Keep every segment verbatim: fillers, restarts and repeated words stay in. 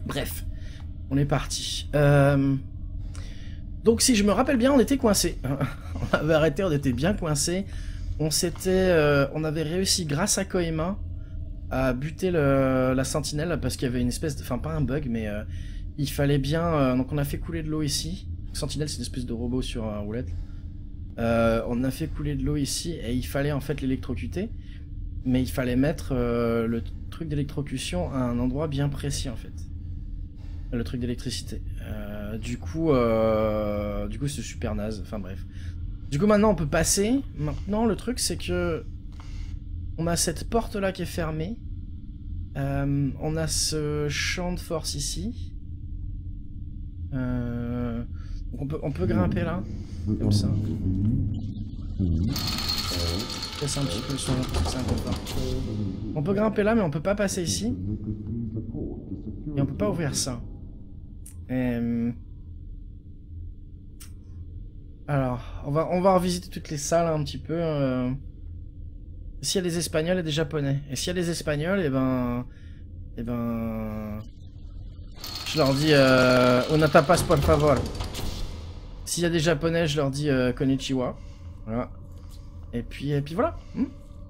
Bref, on est parti. Euh... Donc si je me rappelle bien, on était coincé. On avait arrêté, on était bien coincé. On s'était, euh, on avait réussi grâce à Kohima à buter le, la sentinelle parce qu'il y avait une espèce de, enfin pas un bug, mais euh, il fallait bien. Euh, donc on a fait couler de l'eau ici. Sentinelle, c'est une espèce de robot sur un roulette. Euh, on a fait couler de l'eau ici et il fallait en fait l'électrocuter, mais il fallait mettre euh, le truc d'électrocution à un endroit bien précis en fait. Le truc d'électricité. Euh, du coup, euh, du coup c'est super naze. Enfin bref. Du coup maintenant on peut passer. Maintenant le truc c'est que on a cette porte là qui est fermée. Euh, on a ce champ de force ici. Euh, donc on peut, on peut grimper là, comme ça. C'est un petit peu le son, c'est un peu fort. On peut grimper là mais on peut pas passer ici. Et on peut pas ouvrir ça. Euh... Alors, on va, on va revisiter toutes les salles un petit peu. Euh... S'il y a des Espagnols et des Japonais. Et s'il y a des Espagnols, et ben... Et ben... Je leur dis... Euh... Una tapas por favor. S'il y a des Japonais, je leur dis euh, Konnichiwa. Voilà. Et puis, et puis voilà. Hmm.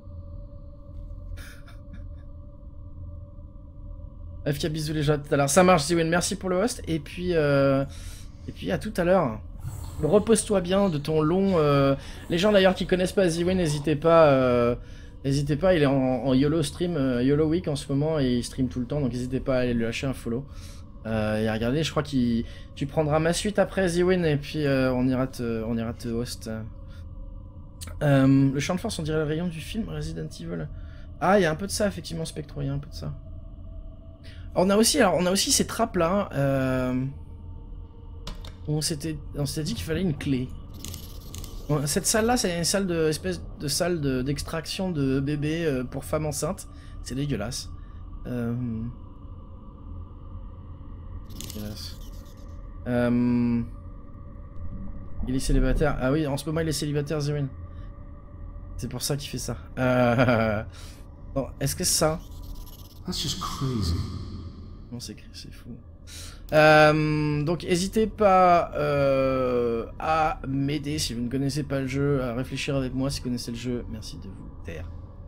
F K bisous les gens tout à l'heure. Ça marche, Ziwen, merci pour le host. Et puis, euh... et puis à tout à l'heure. Repose-toi bien de ton long... Euh... Les gens d'ailleurs qui connaissent pas Ziwen, n'hésitez pas... Euh... N'hésitez pas, il est en, en YOLO stream, euh, YOLO Week en ce moment, et il stream tout le temps, donc n'hésitez pas à aller lui lâcher un follow. Euh, et à regarder, je crois que tu prendras ma suite après Ziwen, et puis euh, on, ira te, on ira te host. Euh, le champ de force, on dirait le rayon du film Resident Evil. Ah, il y a un peu de ça, effectivement, Spectro, il y a un peu de ça. Alors, on a aussi, alors, on a aussi ces trappes là, euh, où on s'était dit qu'il fallait une clé. Cette salle là, c'est une salle de espèce de salle d'extraction de, de bébés euh, pour femmes enceintes. C'est dégueulasse. Euh... dégueulasse. Euh... Il est célibataire. Ah oui, en ce moment il est célibataire, Zirin. C'est pour ça qu'il fait ça. Euh... Bon, est-ce que c'est ça? That's just crazy. Non, c'est c'est fou. Euh, donc n'hésitez pas euh, à m'aider si vous ne connaissez pas le jeu, à réfléchir avec moi si vous connaissez le jeu. Merci de vous taire.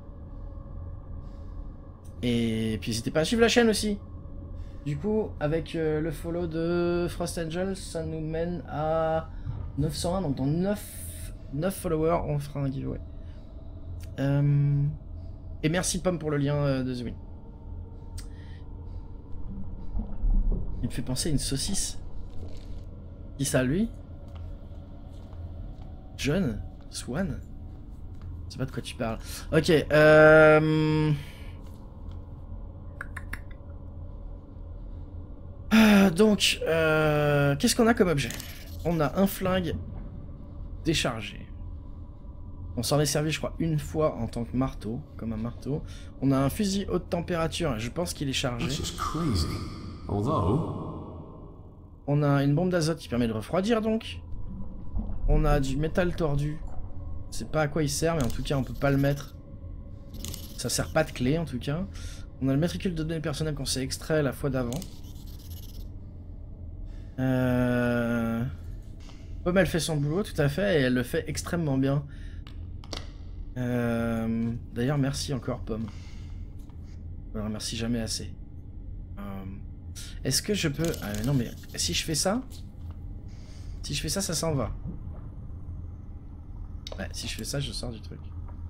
Et puis n'hésitez pas à suivre la chaîne aussi. Du coup, avec euh, le follow de Frost Angel, ça nous mène à neuf cent un. Donc dans neuf, neuf followers, on fera un giveaway. Euh, et merci Pomme pour le lien euh, de The Win. Il me fait penser à une saucisse. Qui ça, lui? John? Swan? Je sais pas de quoi tu parles. Ok, euh... euh donc, euh... qu'est-ce qu'on a comme objet? On a un flingue déchargé. On s'en est servi, je crois, une fois en tant que marteau, comme un marteau. On a un fusil haute température, je pense qu'il est chargé. On a une bombe d'azote qui permet de refroidir donc. On a du métal tordu. Je sais pas à quoi il sert, mais en tout cas on peut pas le mettre. Ça sert pas de clé en tout cas. On a le matricule de données personnelles qu'on s'est extrait la fois d'avant. Euh... Pomme elle fait son boulot tout à fait et elle le fait extrêmement bien. Euh... D'ailleurs merci encore Pomme. Je ne remercie jamais assez. Euh... Est-ce que je peux... Ah mais non mais si je fais ça... Si je fais ça, ça s'en va. Ouais, si je fais ça, je sors du truc.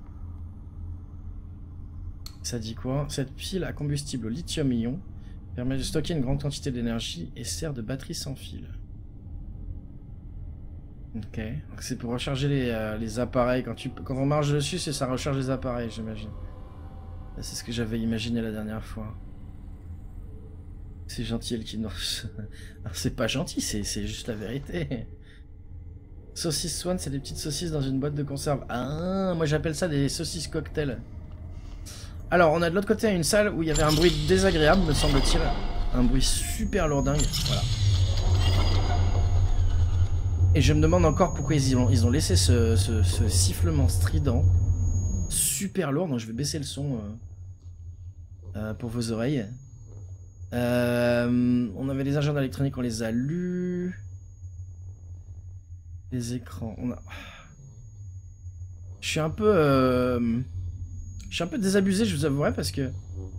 Ça dit quoi? Cette pile à combustible au lithium-ion permet de stocker une grande quantité d'énergie et sert de batterie sans fil. Ok, donc c'est pour recharger les, euh, les appareils. Quand, tu, quand on marche dessus, c'est ça recharge les appareils, j'imagine. C'est ce que j'avais imaginé la dernière fois. C'est gentil, Elkinos. C'est pas gentil, c'est juste la vérité. Saucisse Swan, c'est des petites saucisses dans une boîte de conserve. Ah, moi j'appelle ça des saucisses cocktail. Alors, on a de l'autre côté une salle où il y avait un bruit désagréable, me semble-t-il. Un bruit super lourdingue. Voilà. Et je me demande encore pourquoi ils ont, ils ont laissé ce, ce, ce sifflement strident. Super lourd, donc je vais baisser le son euh, euh, pour vos oreilles. Euh, on avait les agents électroniques, on les a lus. Les écrans, on a... Je suis un peu... Euh... Je suis un peu désabusé, je vous avouerai, parce que...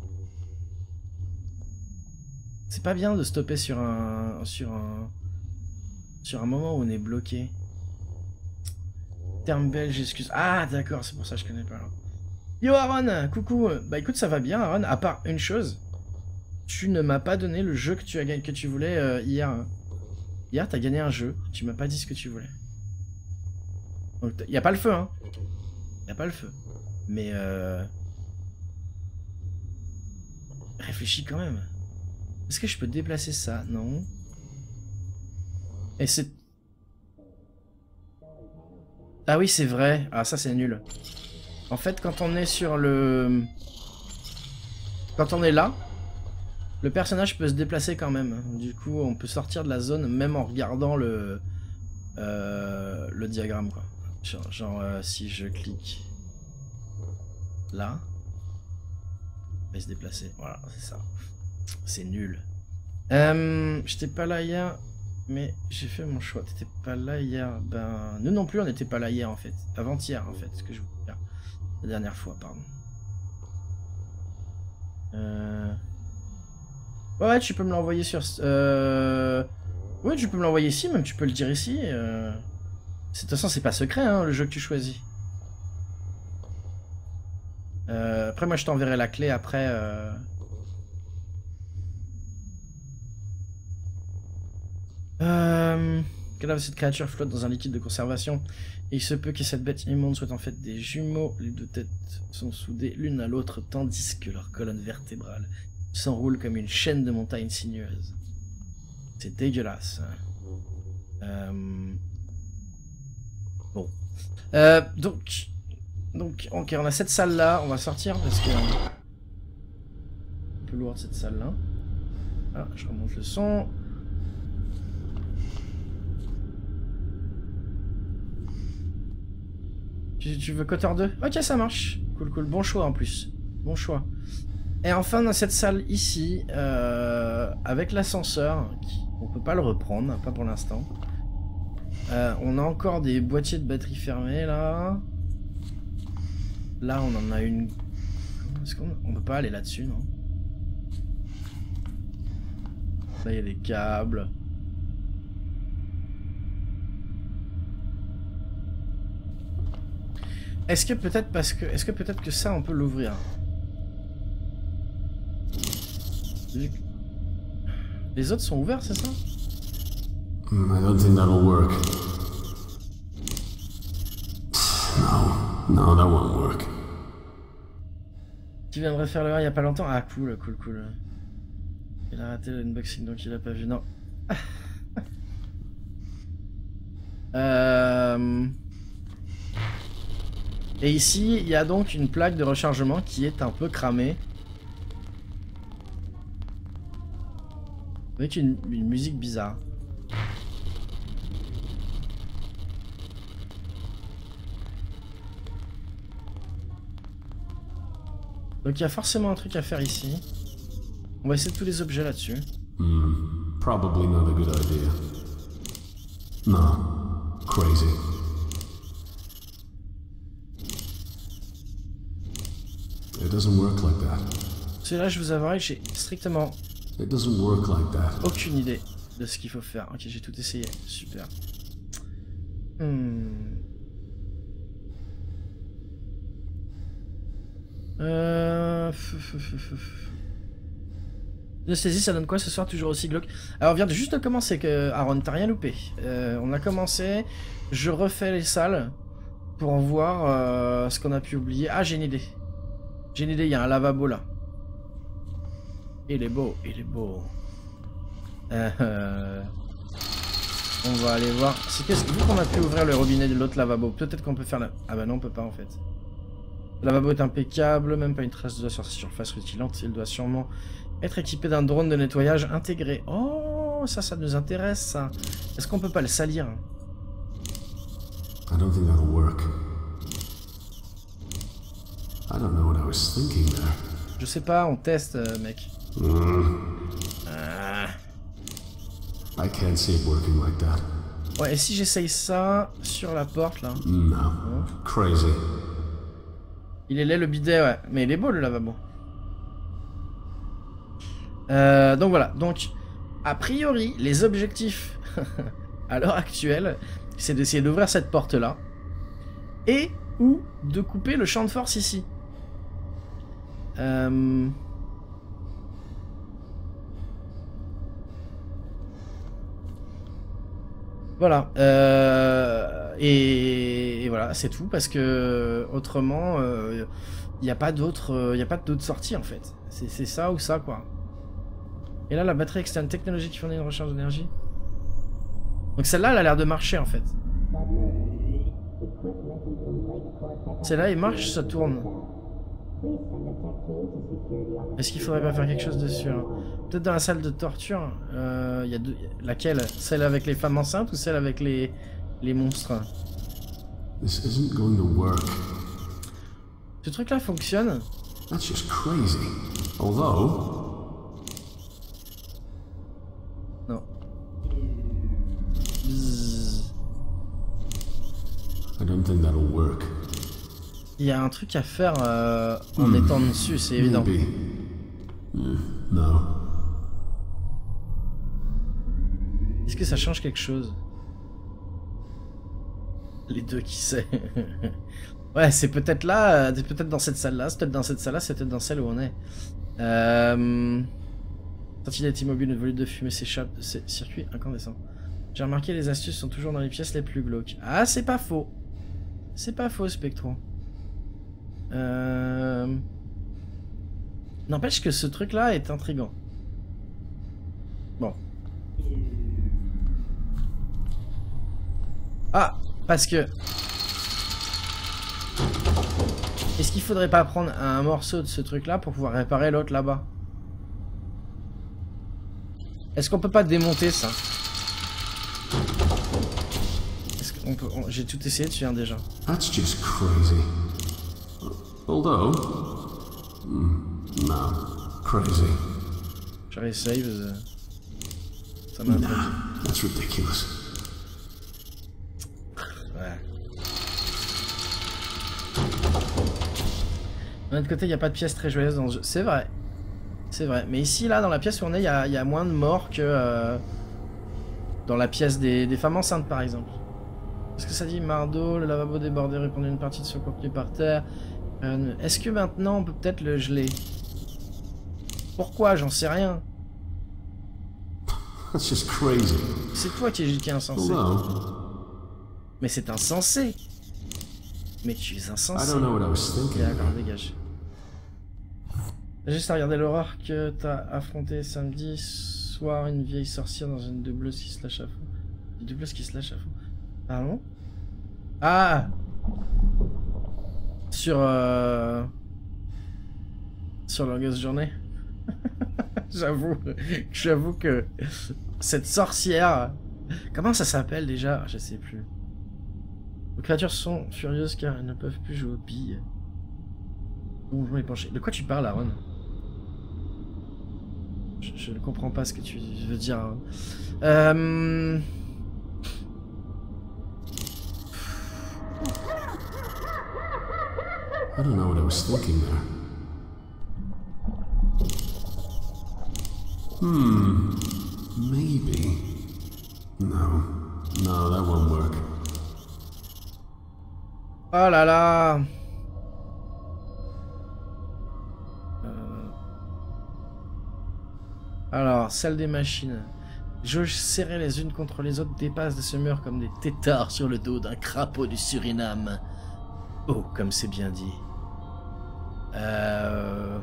C'est pas bien de stopper sur un... Sur un... Sur un moment où on est bloqué. Terme belge, excuse... Ah, d'accord, c'est pour ça que je connais pas. Yo, Aaron, coucou. Bah écoute, ça va bien, Aaron, à part une chose. Tu ne m'as pas donné le jeu que tu, as gagné, que tu voulais euh, hier. Hier, t'as gagné un jeu. Tu m'as pas dit ce que tu voulais. Donc, y a pas le feu, hein. Y a pas le feu. Mais euh... réfléchis quand même. Est-ce que je peux déplacer ça? Non. Et c'est... Ah oui, c'est vrai. Ah, ça, c'est nul. En fait, quand on est sur le... Quand on est là, le personnage peut se déplacer quand même. Du coup, on peut sortir de la zone même en regardant le... Euh... le diagramme, quoi. Genre, genre euh, si je clique là, il va se déplacer. Voilà, c'est ça. C'est nul. Euh, J'étais pas là hier, mais j'ai fait mon choix. T'étais pas là hier. Ben, nous non plus, on n'était pas là hier en fait. Avant-hier en fait, ce que je voulais dire. La dernière fois, pardon. Euh... Ouais, tu peux me l'envoyer sur. Euh... Ouais, tu peux me l'envoyer ici, même tu peux le dire ici. Euh... De toute façon, c'est pas secret, hein, le jeu que tu choisis. Euh, après, moi, je t'enverrai la clé après. Euh... Euh... Cette créature flotte dans un liquide de conservation. Et il se peut que cette bête immonde soit en fait des jumeaux. Les deux têtes sont soudées l'une à l'autre, tandis que leur colonne vertébrale s'enroule comme une chaîne de montagnes sinueuses. C'est dégueulasse. Euh... Bon. Euh, donc, donc, ok, on a cette salle là, on va sortir parce que... Un peu lourd cette salle là. Ah, je remonte le son. Tu, tu veux Cotter deux? Ok, ça marche. Cool, cool. Bon choix en plus. Bon choix. Et enfin, dans cette salle ici, euh, avec l'ascenseur, on peut pas le reprendre, pas pour l'instant. Euh, on a encore des boîtiers de batterie fermés là. Là on en a une. Est-ce qu'on on peut pas aller là-dessus, non? Là il y a des câbles. Est-ce que peut-être parce que. Est-ce que peut-être que ça on peut l'ouvrir? Les autres sont ouverts, c'est ça? Mm, I don't think that'll work. No, no, that won't work. Tu viendrais faire le un il y a pas longtemps? Ah cool, cool, cool. Il a raté l'unboxing donc il a pas vu, non. euh... Et ici, il y a donc une plaque de rechargement qui est un peu cramée. Avec une, une musique bizarre. Donc il y a forcément un truc à faire ici. On va essayer de tous les objets là-dessus. Hmm, probably not a good idea. No, crazy. It doesn't work like that. Celui-là, je vous avouerai que j'ai strictement It doesn't work like that. aucune idée de ce qu'il faut faire. Ok, j'ai tout essayé. Super. Hmm. Euh... L'anesthésie, ça donne quoi ce soir? Toujours aussi glauque. Alors, on vient de juste de commencer, que Aaron, t'as rien loupé. Euh, on a commencé. Je refais les salles pour voir euh, ce qu'on a pu oublier. Ah, j'ai une idée. J'ai une idée, il y a un lavabo là. Il est beau, il est beau. Euh, on va aller voir. C'est qu'est-ce vu qu'on a pu ouvrir le robinet de l'autre lavabo, peut-être qu'on peut faire la... Ah bah non, on peut pas en fait. Le lavabo est impeccable, même pas une trace de doigt sur sa surface rutilante. Il doit sûrement être équipé d'un drone de nettoyage intégré. Oh, ça, ça nous intéresse, ça. Est-ce qu'on peut pas le salir? I don't think that'll work. I don't know what I was thinking there. Je sais pas, on teste, euh, mec. Mm. I can't see it working like that. Ouais, et si j'essaye ça sur la porte, là? No. Oh. Crazy. Il est laid, le bidet, ouais. Mais il est beau, le lavabo. Euh, donc voilà. Donc, a priori, les objectifs à l'heure actuelle, c'est d'essayer d'ouvrir cette porte-là. Et ou de couper le champ de force ici. Euh... Voilà. Euh... Et... et voilà, c'est tout. Parce que autrement, il euh, n'y a pas d'autre il y a pas d'autre sortie en fait. C'est ça ou ça, quoi. Et là, la batterie externe technologique qui fournit une recharge d'énergie. Donc celle-là, elle a l'air de marcher en fait. Celle-là, il marche, ça tourne. Est-ce qu'il faudrait pas faire quelque chose dessus, hein? Peut-être dans la salle de torture. Euh, y a deux... Laquelle? Celle avec les femmes enceintes ou celle avec les, les monstres? This isn't going to work. Ce truc-là fonctionne. That's just crazy. Although... Non. Bzzz. I don't think that'll work. Il y a un truc à faire euh, en hmm. étant dessus, c'est évident. Mm, no. Est-ce que ça change quelque chose? Les deux, qui sait? Ouais, c'est peut-être là, c'est peut-être dans cette salle-là, c'est peut-être dans cette salle-là, c'est peut-être dans celle où on est. Euh... Trottinette immobile, une volute de fumée s'échappe de ces circuits incandescents. J'ai remarqué les astuces sont toujours dans les pièces les plus glauques. Ah, c'est pas faux. C'est pas faux, Spectro. Euh... N'empêche que ce truc-là est intriguant. Bon. Ah, parce que... Est-ce qu'il faudrait pas prendre un morceau de ce truc-là pour pouvoir réparer l'autre là-bas? Est-ce qu'on peut pas démonter ça? Est-ce qu'on peut... J'ai tout essayé dessus, hein, déjà. That's just crazy. Although... Mm, no. Crazy. Je réessaye, euh... ça m'a... Nah, that's ridiculous. Ouais. D'un autre côté, il n'y a pas de pièce très joyeuse dans le jeu. C'est vrai. C'est vrai. Mais ici, là, dans la pièce où on est, il y a, y a moins de morts que euh, dans la pièce des, des femmes enceintes, par exemple. Qu'est-ce que ça dit? Mardeau, le lavabo débordé, répandait une partie de ce contenu par terre. Euh, Est-ce que maintenant, on peut peut-être le geler? Pourquoi? J'en sais rien. That's just crazy. C'est toi qui es, qui est insensé. Although... Mais c'est insensé. Mais tu es insensé. I don't know what I was thinking. D'accord, dégage. J'ai juste à regarder l'horreur que t'as affronté samedi soir, une vieille sorcière dans une doubleuse qui se lâche à fond. Une doubleuse qui se lâche à fond. Pardon? Ah! Sur euh... sur Longueuse Journée. J'avoue, j'avoue que cette sorcière, comment ça s'appelle déjà? Je sais plus. Les créatures sont furieuses car elles ne peuvent plus jouer aux billes. Donjon épanché. De quoi tu parles, Aaron? je, je ne comprends pas ce que tu veux dire. Aaron. Euh... I don't know what I was thinking there. Hmm. Maybe. No. No, that won't work. Oh là là. Euh... Alors, salle des machines. Jauges serrées les unes contre les autres dépassent de ce mur comme des têtards sur le dos d'un crapaud du Suriname. Oh, comme c'est bien dit. Euh...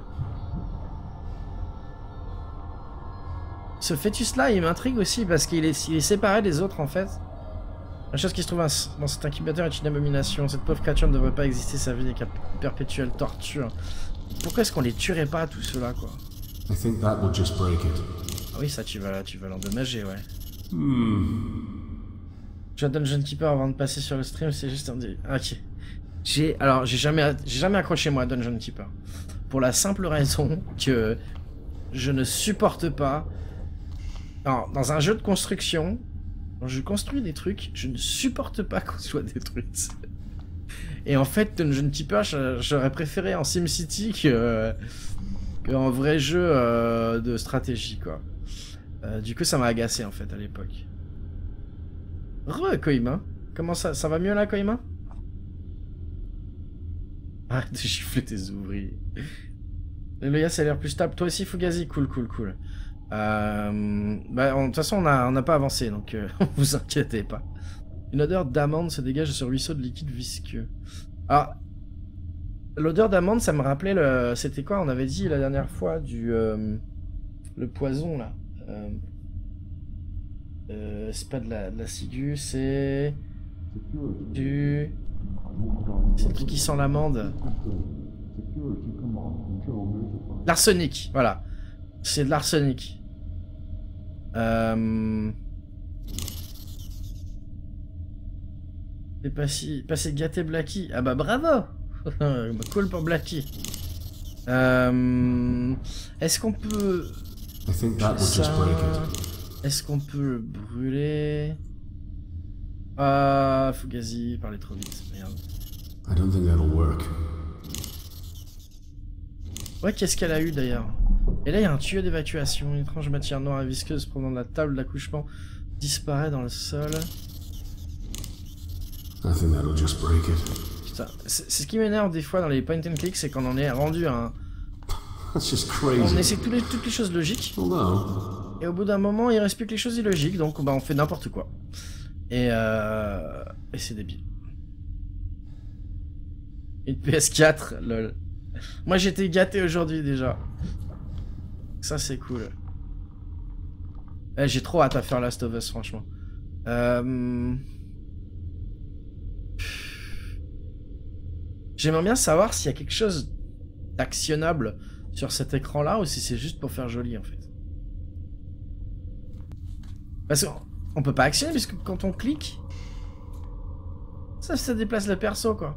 Ce fœtus-là, il m'intrigue aussi parce qu'il est, il est séparé des autres en fait. La chose qui se trouve dans cet incubateur est une abomination. Cette pauvre créature ne devrait pas exister, sa vie n'est qu'à perpétuelle torture. Pourquoi est-ce qu'on les tuerait pas tous ceux-là, quoi? I think that will just break it. Ah oui, ça tu vas, tu vas l'endommager, ouais. Hmm. Je donne Dungeon Keeper avant de passer sur le stream, c'est juste un dé... Ok. J'ai, alors, j'ai jamais, j'ai jamais accroché moi à Dungeon Keeper. Pour la simple raison que je ne supporte pas Alors, dans un jeu de construction, quand je construis des trucs, je ne supporte pas qu'on soit détruite. Et en fait, je ne dis pas, j'aurais préféré en SimCity que qu'en vrai jeu euh, de stratégie, quoi. Euh, du coup, ça m'a agacé, en fait, à l'époque. Re, Koima. Comment ça, ça va mieux, là, Koima? Arrête de gifler tes ouvriers. Le gars, ça a l'air plus stable. Toi aussi, Fugazi. Cool, cool, cool. Euh, bah, de toute façon, on n'a on a pas avancé, donc euh, vous inquiétez pas. Une odeur d'amande se dégage de ce ruisseau de liquide visqueux. Alors, l'odeur d'amande, ça me rappelait le... C'était quoi, on avait dit la dernière fois, du... Euh, le poison, là. Euh, euh, c'est pas de la, de la ciguë, c'est... Du... C'est le truc qui sent l'amande. L'arsenic, voilà. C'est de l'arsenic. Euh... C'est pas si... Passé gâté Blacky. Ah bah bravo. Cool pour Blacky. Euh... Est-ce qu'on peut... Est-ce qu'on peut le brûler? Ah, Fugazi, parlez trop vite, merde. I don't think that'll work. Ouais, qu'est-ce qu'elle a eu d'ailleurs? Et là, il y a un tuyau d'évacuation. Une étrange matière noire et visqueuse provenant de la table d'accouchement disparaît dans le sol. I think that'll just break it. Putain, c'est ce qui m'énerve des fois dans les point and click, c'est qu'on en est rendu à un... That's just crazy. On essaie tous les, toutes les choses logiques. Although, Et au bout d'un moment, il reste plus que les choses illogiques, donc bah, on fait n'importe quoi. Et, euh... et c'est débile. Une P S quatre, lol. Moi j'étais gâté aujourd'hui déjà. Ça c'est cool. Eh, j'ai trop hâte à faire Last of Us, franchement. Euh... J'aimerais bien savoir s'il y a quelque chose d'actionnable sur cet écran là ou si c'est juste pour faire joli en fait. Parce qu'on peut pas actionner puisque quand on clique, ça, ça déplace le perso quoi.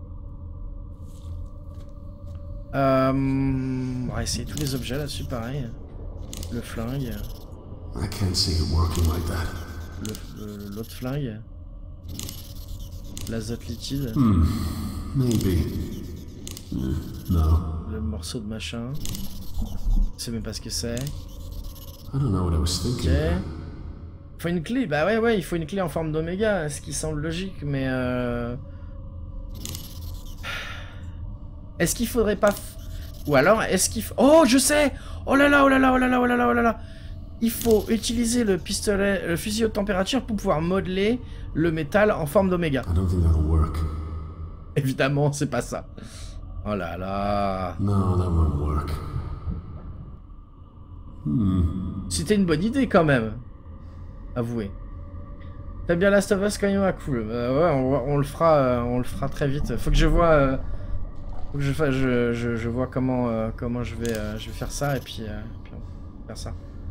Euh, on va essayer tous les objets là-dessus, pareil. Le flingue. I can't see it working like that. L'autre flingue. L'azote liquide. Hmm. Maybe. Mm, no. Le morceau de machin. Je sais même pas ce que c'est. I don't know what I was thinking. Ok. Faut une clé. Bah ouais, ouais, il faut une clé en forme d'oméga, ce qui semble logique, mais euh... Est-ce qu'il faudrait pas... Ou alors, est-ce qu'il faut... Oh, je sais! Oh là là, oh là là, oh là là, oh là là, oh là là! Il faut utiliser le pistolet, le fusil haute température pour pouvoir modeler le métal en forme d'oméga. I don't think that'll work. Évidemment, c'est pas ça. Oh là là... No, that won't work. Hmm. C'était une bonne idée quand même. Avouez. T'aimes bien Last of Us quand même? Cool. Euh, ouais, on, on le fera, euh, on le fera très vite. Faut que je vois... Euh... Faut que je, fasse, je, je, je vois comment, euh, comment je, vais, euh, je vais faire ça et puis, euh, puis on va faire ça.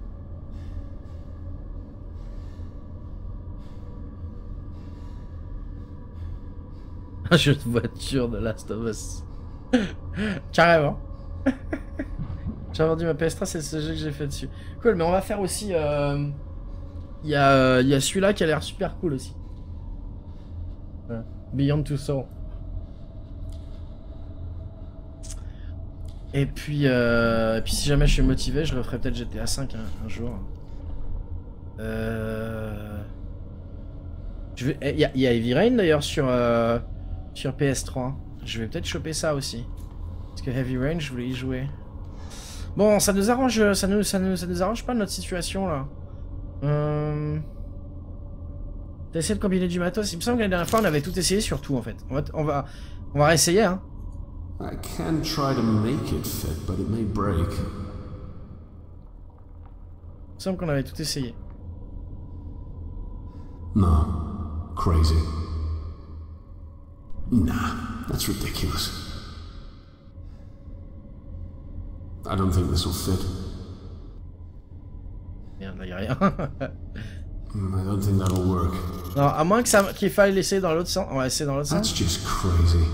Un jeu de voiture de Last of Us. Carrément. J'ai vendu ma P S trois, c'est ce jeu que j'ai fait dessus. Cool, mais on va faire aussi... Il euh... y a, euh, y a celui-là qui a l'air super cool aussi. Ouais. Beyond Two Souls. Et puis, euh, et puis si jamais je suis motivé, je referai peut-être G T A cinq un, un jour. Euh... Je vais... Il y, y a Heavy Rain d'ailleurs sur, euh, sur P S trois. Je vais peut-être choper ça aussi. Parce que Heavy Rain, je voulais y jouer. Bon, ça nous arrange, ça nous, ça nous, ça nous arrange pas notre situation là. Euh... T'as essayé de combiner du matos? Il me semble que la dernière fois on avait tout essayé sur tout en fait. On va, on va, on va réessayer hein. I can try to make it fit, but it may break. Il me semble qu'on avait tout essayé. No. Crazy. Nah, that's ridiculous. I don't think this will fit. Merde, là y'a rien. I don't think that'll work. Non, à moins que ça, qu'il faille l'essayer dans l'autre sens. On va essayer dans l'autre That's sens. just crazy.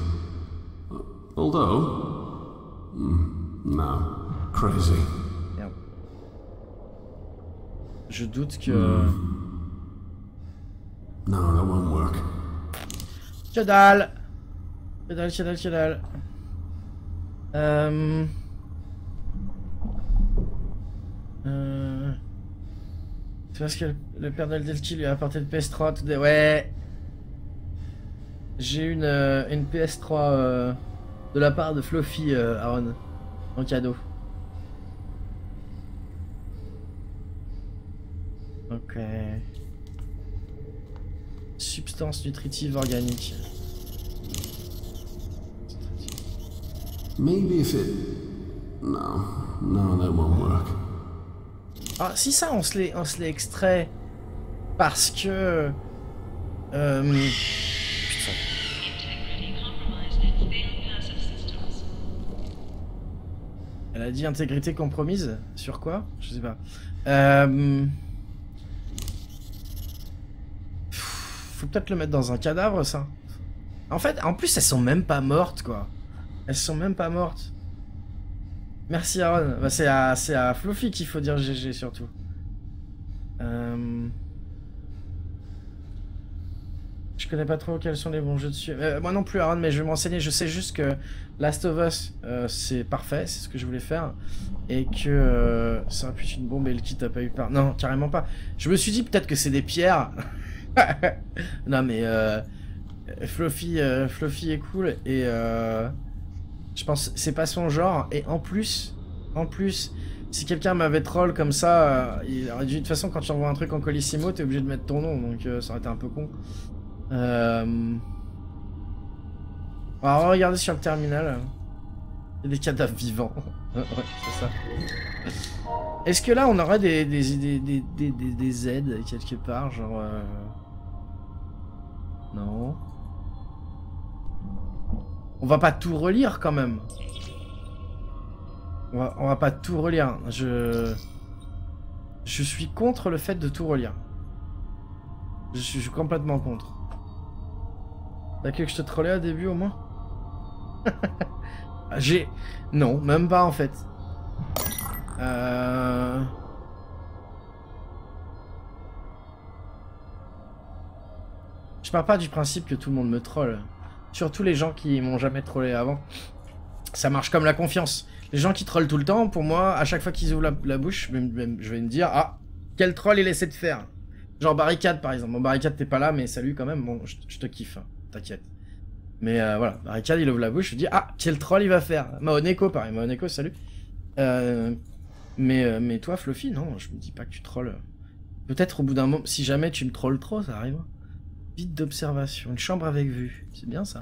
Although... Mm, no. Crazy. Merde. je doute que... Mm. No, that won't work. Que dalle. Que dalle, que dalle, que dalle. Euh... Euh... C'est parce que le, le père d'Aldelki lui a apporté le P S trois tout des... Ouais. J'ai une, euh, une P S trois euh, de la part de Fluffy, euh, Aaron, en cadeau. Ok. Substance nutritive organique. Maybe if it... No, no, that won't work. Ah, si ça, on se les, on se les extrait parce que... Euh... Putain. Elle a dit intégrité compromise? Sur quoi? Je sais pas. Euh... Faut peut-être le mettre dans un cadavre, ça. En fait, en plus, elles sont même pas mortes, quoi. Elles sont même pas mortes. Merci, Aaron. Bah, c'est à, c'est à Fluffy qu'il faut dire G G, surtout. Euh... Je connais pas trop quels sont les bons jeux dessus. Euh, moi non plus, Aaron, mais je vais m'enseigner. Je sais juste que Last of Us, euh, c'est parfait, c'est ce que je voulais faire. Et que euh, ça aurait pu être une bombe et le kit a pas eu peur. Non, carrément pas. Je me suis dit peut-être que c'est des pierres. Non, mais euh, Fluffy, euh, Fluffy est cool et euh, je pense que c'est pas son genre. Et en plus, en plus, si quelqu'un m'avait troll comme ça, euh, il aurait dit de toute façon quand tu envoies un truc en Colissimo, t'es obligé de mettre ton nom, donc euh, ça aurait été un peu con. Euh... On va regarder sur le terminal. Il y a des cadavres vivants. Ouais, c'est ça. Est-ce que là on aurait des, des, des, des, des, des, des aides quelque part, genre... Euh... Non. On va pas tout relire quand même. On va, on va pas tout relire. Je... Je suis contre le fait de tout relire. Je suis, je suis complètement contre. T'as cru que je te trollais au début au moins? J'ai... Non, même pas en fait. Euh... Je pars pas du principe que tout le monde me troll. Surtout les gens qui m'ont jamais trollé avant. Ça marche comme la confiance. Les gens qui trollent tout le temps, pour moi, à chaque fois qu'ils ouvrent la, la bouche, je vais, je vais me dire, ah, quel troll il essaie de faire. Genre Barricade par exemple. Bon, Barricade t'es pas là, mais salut quand même. Bon, je, je te kiffe, hein, t'inquiète. Mais euh, voilà, Barricade il ouvre la bouche, je dis, ah, quel troll il va faire. Maoneko pareil, Maoneko, salut. Euh, mais, euh, mais toi, Fluffy, non, je me dis pas que tu trolles. Peut-être au bout d'un moment, si jamais tu me trolles trop, ça arrive. Vide d'observation, une chambre avec vue, c'est bien ça.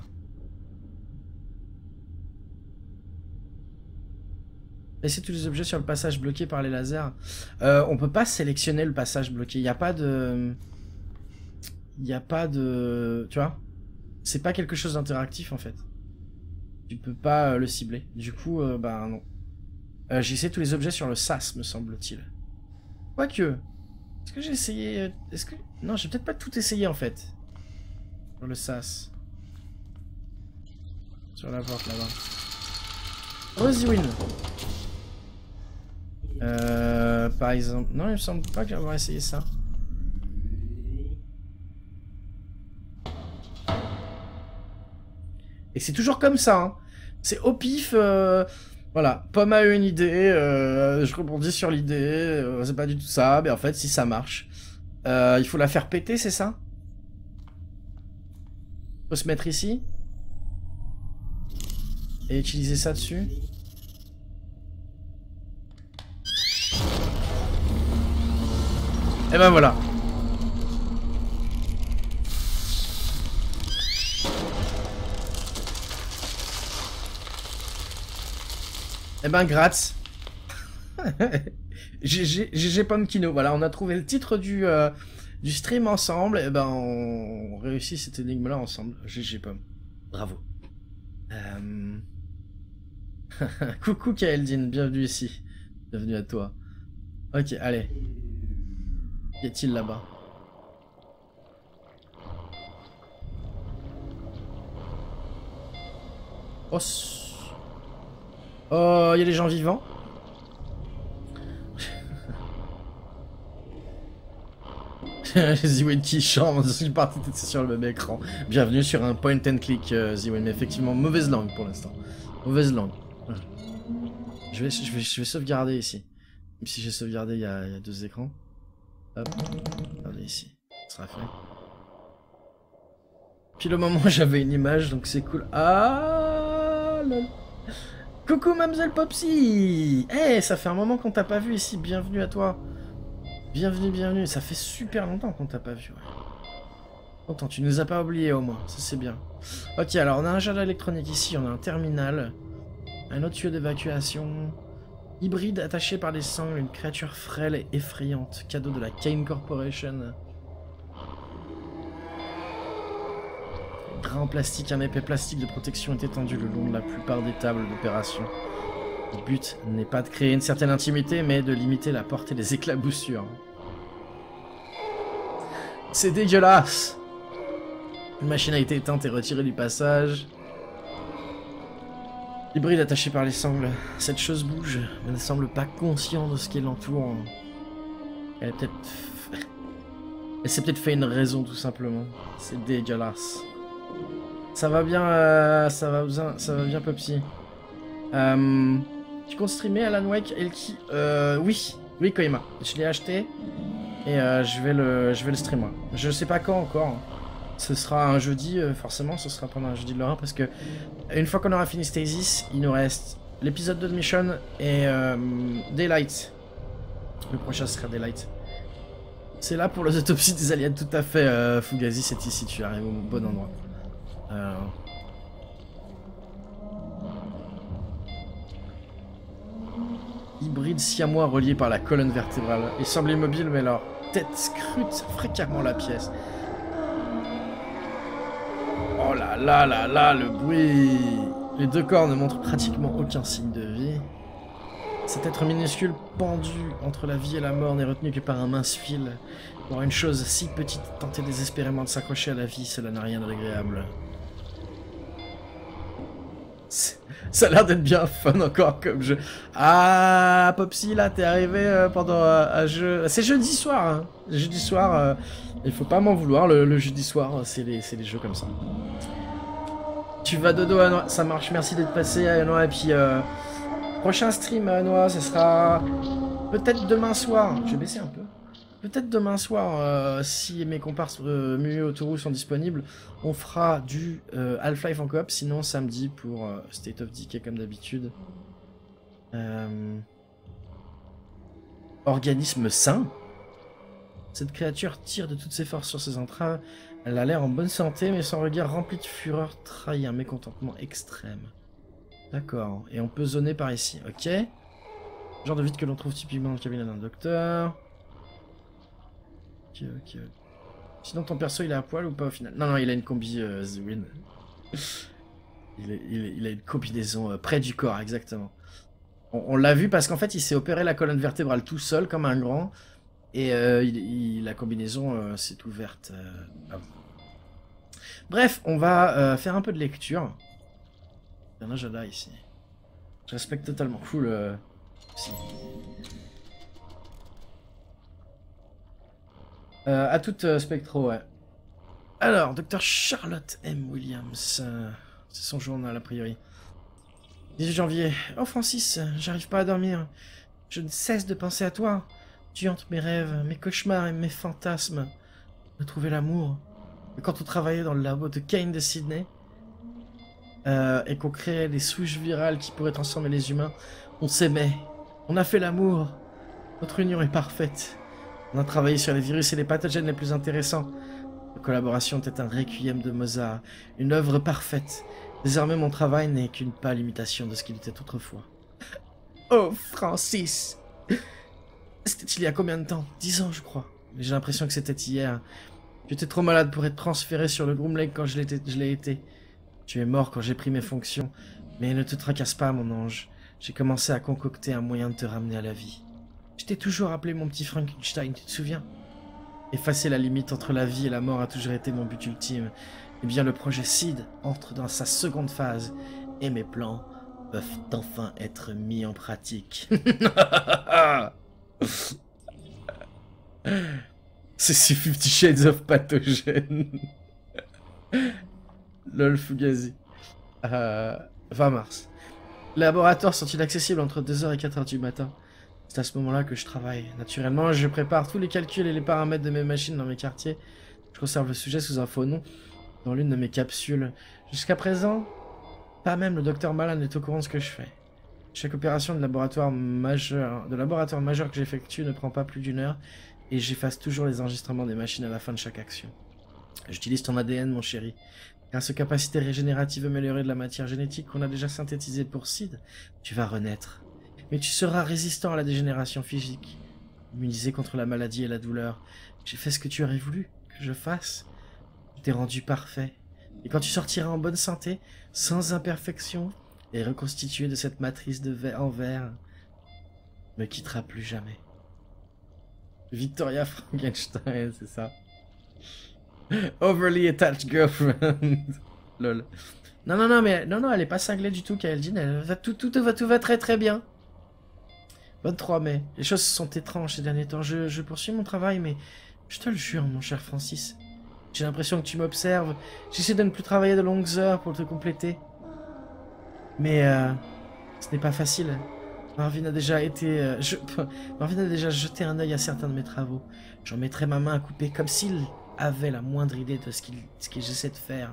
Laissez tous les objets sur le passage bloqué par les lasers. Euh, on peut pas sélectionner le passage bloqué. Il n'y a pas de... Il n'y a pas de... Tu vois? C'est pas quelque chose d'interactif en fait. Tu peux pas euh, le cibler. Du coup, euh, bah non. Euh, j'ai essayé tous les objets sur le sas, me semble-t-il. Quoique... Est-ce que j'ai essayé... Est-ce que... Non, j'ai peut-être pas tout essayé en fait. Sur le sas. Sur la porte là-bas. Rosywin. Euh, par exemple... Non, il me semble pas que j'avais essayé ça. Et c'est toujours comme ça, hein. C'est au pif, euh... voilà. Pomme a eu une idée, euh, je rebondis sur l'idée, euh, c'est pas du tout ça, mais en fait, si ça marche. Euh, il faut la faire péter, c'est ça? Faut se mettre ici. Et utiliser ça dessus. Et ben voilà. Et ben gratte. G G Pumpkino. Voilà, on a trouvé le titre du, euh, du stream ensemble. Et ben on réussit cette énigme là ensemble. G G Pum. Bravo. Euh... Coucou Kaeldin, bienvenue ici. Bienvenue à toi. Ok, allez. Qu'y a-t-il là-bas? Oh, oh, il y a des gens vivants. Ziwin qui chante, je suis parti sur le même écran. Bienvenue sur un point and click, euh, Ziwin, mais effectivement, mauvaise langue pour l'instant. Mauvaise langue. Je vais, je vais, je vais sauvegarder ici. Même si j'ai sauvegardé, il y, a, il y a deux écrans. Hop, regardez ici, ça sera fait. Puis le moment où j'avais une image, donc c'est cool. Ah là. Coucou Mademoiselle Popsy. Eh, hey, ça fait un moment qu'on t'a pas vu ici, bienvenue à toi. Bienvenue, bienvenue, ça fait super longtemps qu'on t'a pas vu. Ouais. Longtemps, tu nous as pas oublié au moins, ça c'est bien. Ok, alors on a un jardin électronique ici, on a un terminal. Un autre tuyau d'évacuation. Hybride attaché par les sangles, une créature frêle et effrayante. Cadeau de la Kane Corporation. Drap en plastique, un épais plastique de protection est étendu le long de la plupart des tables d'opération. Le but n'est pas de créer une certaine intimité, mais de limiter la portée des éclaboussures. C'est dégueulasse! Une machine a été éteinte et retirée du passage. Hybride attaché par les sangles. Cette chose bouge, mais ne semble pas conscient de ce qui l'entoure. Elle est peut-être... Elle s'est peut-être fait une raison, tout simplement. C'est dégueulasse. Ça va bien, euh, ça va bien, ça va bien, Popsy. Euh, tu comptes streamer Alan Wake Elki? Euh, oui, oui, Koima. Je l'ai acheté et euh, je vais le, je vais le streamer. Je sais pas quand encore. Ce sera un jeudi, euh, forcément, ce sera pendant un jeudi de l'heure parce que une fois qu'on aura fini Stasis, il nous reste l'épisode deux de Mission et euh, Daylight. Le prochain sera Daylight. C'est là pour les autopsies des aliens, tout à fait, euh, Fugazi, c'est ici, tu arrives au bon endroit. Euh... Hybride siamois relié par la colonne vertébrale. Ils semblent immobiles, mais leur tête scrute fréquemment la pièce. Oh là là là là, le bruit! Les deux corps ne montrent pratiquement aucun signe de vie. Cet être minuscule pendu entre la vie et la mort n'est retenu que par un mince fil. Pour une chose si petite, tenter désespérément de s'accrocher à la vie, cela n'a rien d'agréable. Ça a l'air d'être bien fun encore comme jeu. Ah, Popsy, là, t'es arrivé euh, pendant un, un jeu... C'est jeudi soir, hein. Jeudi soir, euh, il faut pas m'en vouloir, le, le jeudi soir, c'est les, les jeux comme ça. Tu vas dodo, Anoa, ça marche, merci d'être passé, Anoa, et puis... Euh, prochain stream, Anoa, ce sera... Peut-être demain soir, je vais baisser un peu. Peut-être demain soir, euh, si mes comparses euh, Mu et Autoru sont disponibles, on fera du euh, Half-Life en coop, sinon samedi pour euh, State of Decay comme d'habitude. Euh... Organisme sain. Cette créature tire de toutes ses forces sur ses entrailles. Elle a l'air en bonne santé, mais son regard rempli de fureur trahit un mécontentement extrême. D'accord, et on peut zoner par ici, ok. Genre de vide que l'on trouve typiquement dans le cabinet d'un docteur. Ok, ok. Sinon ton perso il est à poil ou pas au final? Non, non, il a une combi euh, Zwin. il, est, il, est, il a une combinaison euh, près du corps, exactement. On, on l'a vu parce qu'en fait il s'est opéré la colonne vertébrale tout seul comme un grand. Et euh, il, il, la combinaison euh, s'est ouverte. Euh, ah. Bref, on va euh, faire un peu de lecture. Il y a un agenda ici. Je respecte totalement. Cool. Euh, si. Euh, à toute euh, Spectro, ouais. Alors, docteur Charlotte M. Williams. Euh, c'est son journal, a priori. dix-huit janvier. Oh, Francis, j'arrive pas à dormir. Je ne cesse de penser à toi. Tu hantes mes rêves, mes cauchemars et mes fantasmes. De trouver l'amour. Quand on travaillait dans le labo de Kane de Sydney, euh, et qu'on créait des souches virales qui pourraient transformer les humains, on s'aimait. On a fait l'amour. Notre union est parfaite. On a travaillé sur les virus et les pathogènes les plus intéressants. Nos collaborations étaient un requiem de Mozart, une œuvre parfaite. Désormais, mon travail n'est qu'une pâle imitation de ce qu'il était autrefois. Oh, Francis! C'était il y a combien de temps? Dix ans, je crois. Mais j'ai l'impression que c'était hier. J'étais trop malade pour être transféré sur le Groom Lake quand je l'ai été. Tu es mort quand j'ai pris mes fonctions. Mais ne te tracasse pas, mon ange. J'ai commencé à concocter un moyen de te ramener à la vie. Je t'ai toujours appelé mon petit Frankenstein, tu te souviens? Effacer la limite entre la vie et la mort a toujours été mon but ultime. Eh bien, le projet Seed entre dans sa seconde phase. Et mes plans peuvent enfin être mis en pratique. C'est si Fifty Shades of pathogène. Lol Fugazi. Euh, vingt mars. Les laboratoires sont inaccessibles entre deux heures et quatre heures du matin. C'est à ce moment-là que je travaille. Naturellement, je prépare tous les calculs et les paramètres de mes machines dans mes quartiers. Je conserve le sujet sous un faux nom dans l'une de mes capsules. Jusqu'à présent, pas même le docteur Malan n'est au courant de ce que je fais. Chaque opération de laboratoire majeur, de laboratoire majeur que j'effectue ne prend pas plus d'une heure et j'efface toujours les enregistrements des machines à la fin de chaque action. J'utilise ton A D N, mon chéri. Grâce aux capacités régénératives améliorées de la matière génétique qu'on a déjà synthétisée pour Sid, tu vas renaître. Mais tu seras résistant à la dégénération physique, immunisé contre la maladie et la douleur. J'ai fait ce que tu aurais voulu que je fasse. Tu t'es rendu parfait. Et quand tu sortiras en bonne santé, sans imperfection, et reconstitué de cette matrice de verre en verre, ne me quittera plus jamais. Victoria Frankenstein, c'est ça. Overly attached girlfriend. Lol. Non, non, non, mais non, non, elle est pas cinglée du tout, Kaeldin. Elle va tout, tout, tout, va, tout va très, très bien. vingt-trois mai. Les choses sont étranges ces derniers temps. Je, je poursuis mon travail, mais je te le jure, mon cher Francis. J'ai l'impression que tu m'observes. J'essaie de ne plus travailler de longues heures pour te compléter. Mais euh, ce n'est pas facile. Marvin a déjà été... Euh, je, Marvin a déjà jeté un œil à certains de mes travaux. J'en mettrai ma main à couper comme s'il avait la moindre idée de ce qu'il ce que j'essaie de faire.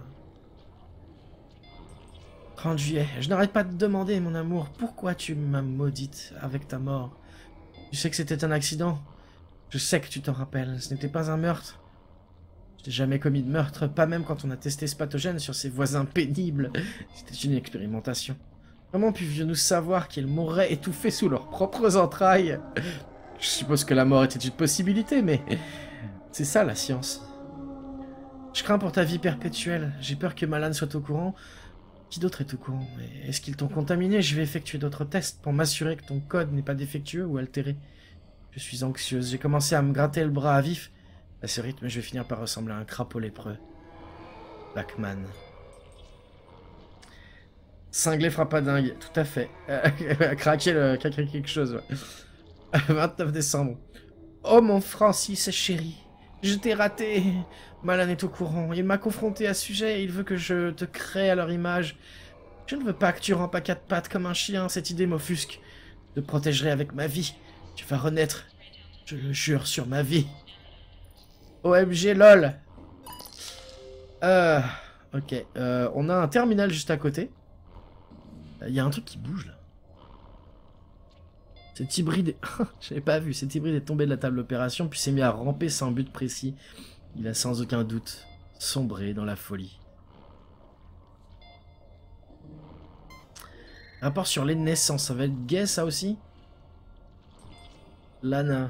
trente juillet. Je n'arrête pas de te demander, mon amour, pourquoi tu m'as maudite avec ta mort. Tu sais que c'était un accident. Je sais que tu t'en rappelles. Ce n'était pas un meurtre. Je n'ai jamais commis de meurtre, pas même quand on a testé ce pathogène sur ses voisins pénibles. C'était une expérimentation. Comment pouvions-nous savoir qu'ils mourraient étouffés sous leurs propres entrailles? Je suppose que la mort était une possibilité, mais c'est ça la science. Je crains pour ta vie perpétuelle. J'ai peur que Malan soit au courant. Qui d'autre est au courant? Est-ce qu'ils t'ont contaminé? Je vais effectuer d'autres tests pour m'assurer que ton code n'est pas défectueux ou altéré. Je suis anxieuse. J'ai commencé à me gratter le bras à vif. À ce rythme, je vais finir par ressembler à un crapaud lépreux. Bachman. Cinglé frappe à dingue, tout à fait. Euh, craquer, le, craquer quelque chose, ouais. vingt-neuf décembre. Oh mon Francis chéri, je t'ai raté. Malan est au courant. Il m'a confronté à ce sujet et il veut que je te crée à leur image. Je ne veux pas que tu rampes à quatre pattes comme un chien. Cette idée m'offusque. Je te protégerai avec ma vie. Tu vas renaître. Je le jure sur ma vie. O M G lol. Euh, ok. Euh, on a un terminal juste à côté. Il y a un truc qui bouge là. Cet hybride est... J'avais pas vu. Cet hybride est tombé de la table d'opération puis s'est mis à ramper sans but précis. Il a sans aucun doute sombré dans la folie. Rapport sur les naissances. Ça va être gay ça aussi. Lana.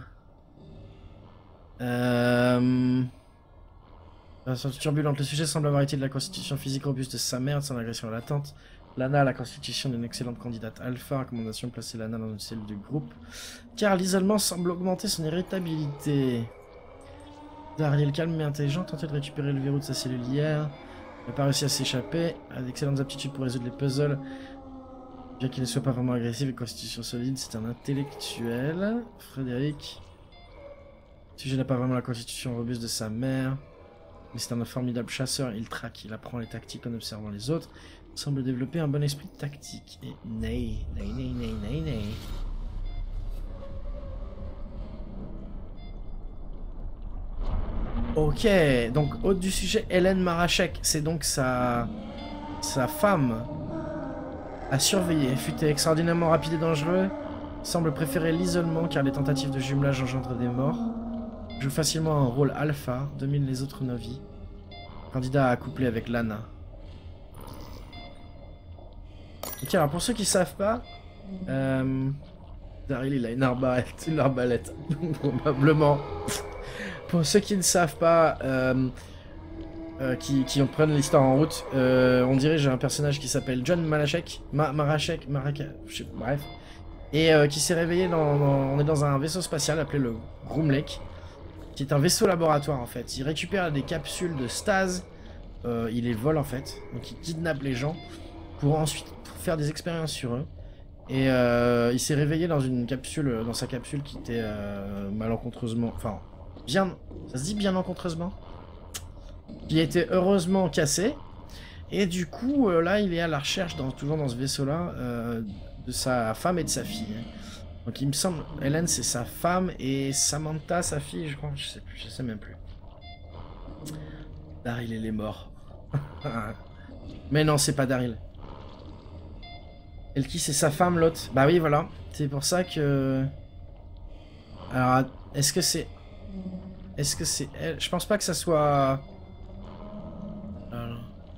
Euh... La sortie turbulente. Le sujet semble avoir été de la constitution physique robuste de sa mère, de son agression latente. Lana a la constitution d'une excellente candidate alpha. Recommandation de placer Lana dans une cellule du groupe. Car l'isolement semble augmenter son irritabilité. Daryl, calme mais intelligent, tentait de récupérer le verrou de sa cellule hier. Il n'a pas réussi à s'échapper. A d'excellentes aptitudes pour résoudre les puzzles. Bien qu'il ne soit pas vraiment agressif et constitution solide, c'est un intellectuel. Frédéric. Le sujet n'a pas vraiment la constitution robuste de sa mère. Mais c'est un formidable chasseur. Il traque, il apprend les tactiques en observant les autres. Il semble développer un bon esprit tactique. Et nay, nay, nay, nay, nay, nay. Ok, donc hôte du sujet, Hélène Marachek, c'est donc sa sa femme à surveiller. Fut extraordinairement rapide et dangereux, semble préférer l'isolement car les tentatives de jumelage engendrent des morts. Joue facilement un rôle alpha, domine les autres novices. Candidat à accoupler avec Lana. Ok, alors pour ceux qui savent pas, euh, Daryl il a une arbalète, une arbalète, probablement. Pour ceux qui ne savent pas, euh, euh, qui, qui prennent l'histoire en route, euh, on dirige un personnage qui s'appelle John Malachek, Ma Marachek, Maraka, je sais, bref, et euh, qui s'est réveillé dans, dans, on est dans un vaisseau spatial appelé le Groom Lake, qui est un vaisseau laboratoire en fait. Il récupère des capsules de stase, euh, il les vole en fait, donc il kidnappe les gens pour ensuite faire des expériences sur eux. Et euh, il s'est réveillé dans une capsule, dans sa capsule qui était euh, malencontreusement, enfin, bien... Ça se dit bien encontreusement. Qui a été heureusement cassé. Et du coup, euh, là, il est à la recherche, dans, toujours dans ce vaisseau-là, euh, de sa femme et de sa fille. Donc il me semble, Hélène, c'est sa femme, et Samantha, sa fille, je crois. Je sais plus, je sais même plus. Daryl, il est mort. Mais non, c'est pas Daryl. Elle qui, c'est sa femme, l'autre. Bah oui, voilà. C'est pour ça que... Alors, est-ce que c'est... Est-ce que c'est elle? Je pense pas que ça soit... Alors...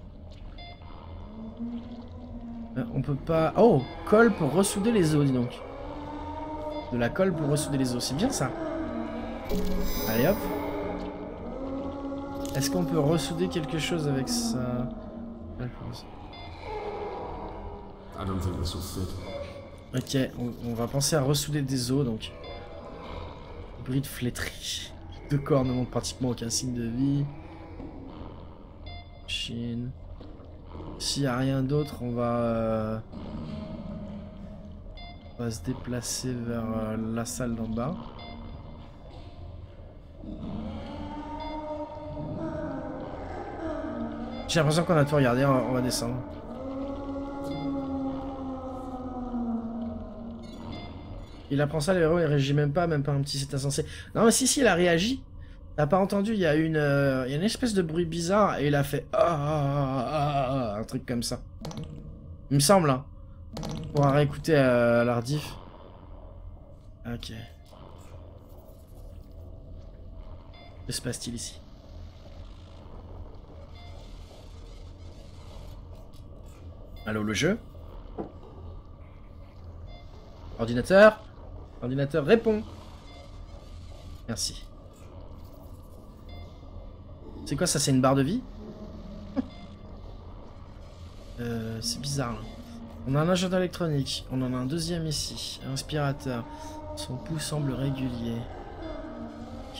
On peut pas... Oh, colle pour ressouder les os, dis donc. De la colle pour ressouder les os, c'est bien ça. Allez hop. Est-ce qu'on peut ressouder quelque chose avec ça? Ok, on, on va penser à ressouder des os, donc. Bride flétrie. Deux corps ne montrent pratiquement aucun signe de vie. Chine. S'il n'y a rien d'autre, on va... Euh... On va se déplacer vers euh, la salle d'en bas. J'ai l'impression qu'on a tout regardé, on va, on va descendre. Il apprend ça, le héros, il réagit même pas, même pas un petit c'est insensé. Non mais si, si, il a réagi. T'as pas entendu, il y a une, euh, il y a une espèce de bruit bizarre et il a fait ah, ah, ah, ah, un truc comme ça. Il me semble, hein. On pourra réécouter euh, l'ardif. Ok. Que se passe-t-il ici? Allô, le jeu? Ordinateur? Ordinateur répond. Merci. C'est quoi ça? C'est une barre de vie? euh, C'est bizarre là. On a un agenda électronique. On en a un deuxième ici. Un aspirateur. Son pouls semble régulier. Ok.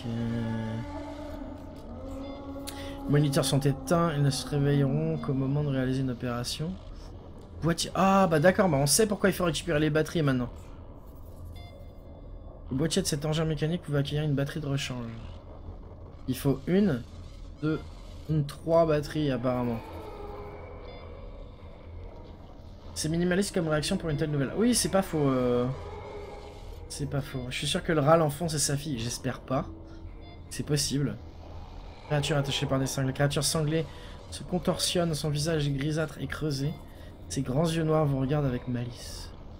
Les moniteurs sont éteints. Ils ne se réveilleront qu'au moment de réaliser une opération. Boîtier. Ah bah d'accord. Bah on sait pourquoi il faut récupérer les batteries maintenant. Le boîtier de cet engin mécanique pouvait accueillir une batterie de rechange. Il faut une, deux, une, trois batteries apparemment. C'est minimaliste comme réaction pour une telle nouvelle. Oui, c'est pas faux. Euh... C'est pas faux. Je suis sûr que le râle en fond c'est sa fille. J'espère pas. C'est possible. Créature attachée par des sangles. La créature sanglée se contorsionne. Son visage est grisâtre et creusé. Ses grands yeux noirs vous regardent avec malice.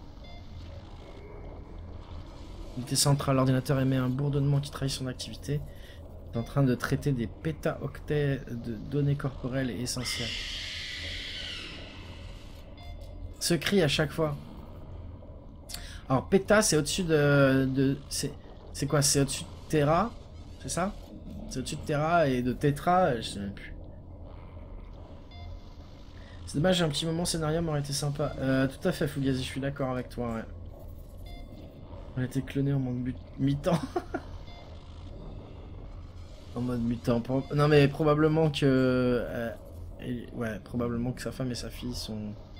L'unité centrale, l'ordinateur émet un bourdonnement qui trahit son activité. Il est en train de traiter des pétaoctets de données corporelles et essentielles. Ce cri à chaque fois. Alors péta c'est au-dessus de... de c'est quoi? C'est au-dessus de Terra? C'est ça? C'est au-dessus de Terra et de Tetra? Je sais même plus. C'est dommage, un petit moment scénario m'aurait été sympa. Euh, tout à fait Fugazi, je suis d'accord avec toi, ouais. On a été cloné en mode mutant. En mode mutant. Non mais probablement que... Euh, et, ouais, probablement que sa femme et sa fille sont...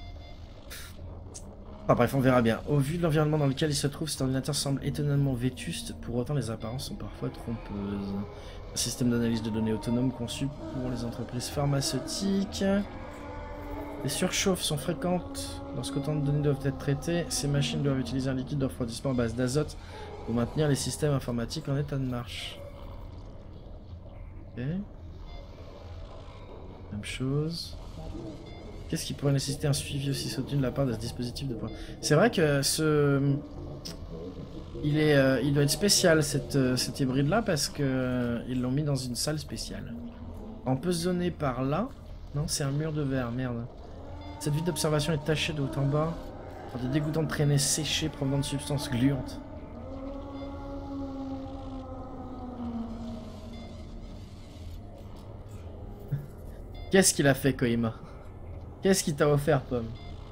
Enfin bref, on verra bien. Au vu de l'environnement dans lequel il se trouve, cet ordinateur semble étonnamment vétuste. Pour autant, les apparences sont parfois trompeuses. Un système d'analyse de données autonome conçu pour les entreprises pharmaceutiques. Les surchauffes sont fréquentes lorsqu'autant de données doivent être traitées. Ces machines doivent utiliser un liquide de refroidissement à base d'azote pour maintenir les systèmes informatiques en état de marche. Ok. Même chose. Qu'est-ce qui pourrait nécessiter un suivi aussi soutenu de la part de ce dispositif de poids? C'est vrai que ce... Il, est, euh, il doit être spécial cette, euh, cet hybride là parce que euh, ils l'ont mis dans une salle spéciale. On peut zoner par là. Non, c'est un mur de verre, merde. Cette vue d'observation est tachée de haut en bas par de dégoûtantes traînées séchées provenant de substances gluantes. Qu'est-ce qu'il a fait, Koima? Qu'est-ce qu'il t'a offert, Pomme?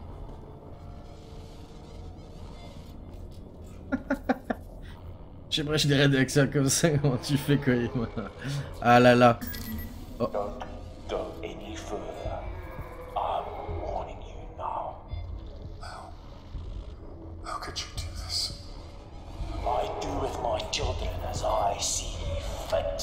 J'aimerais que des rédactions comme ça, comment tu fais, Koima? Ah là là. Oh. I do with my children as I see fit.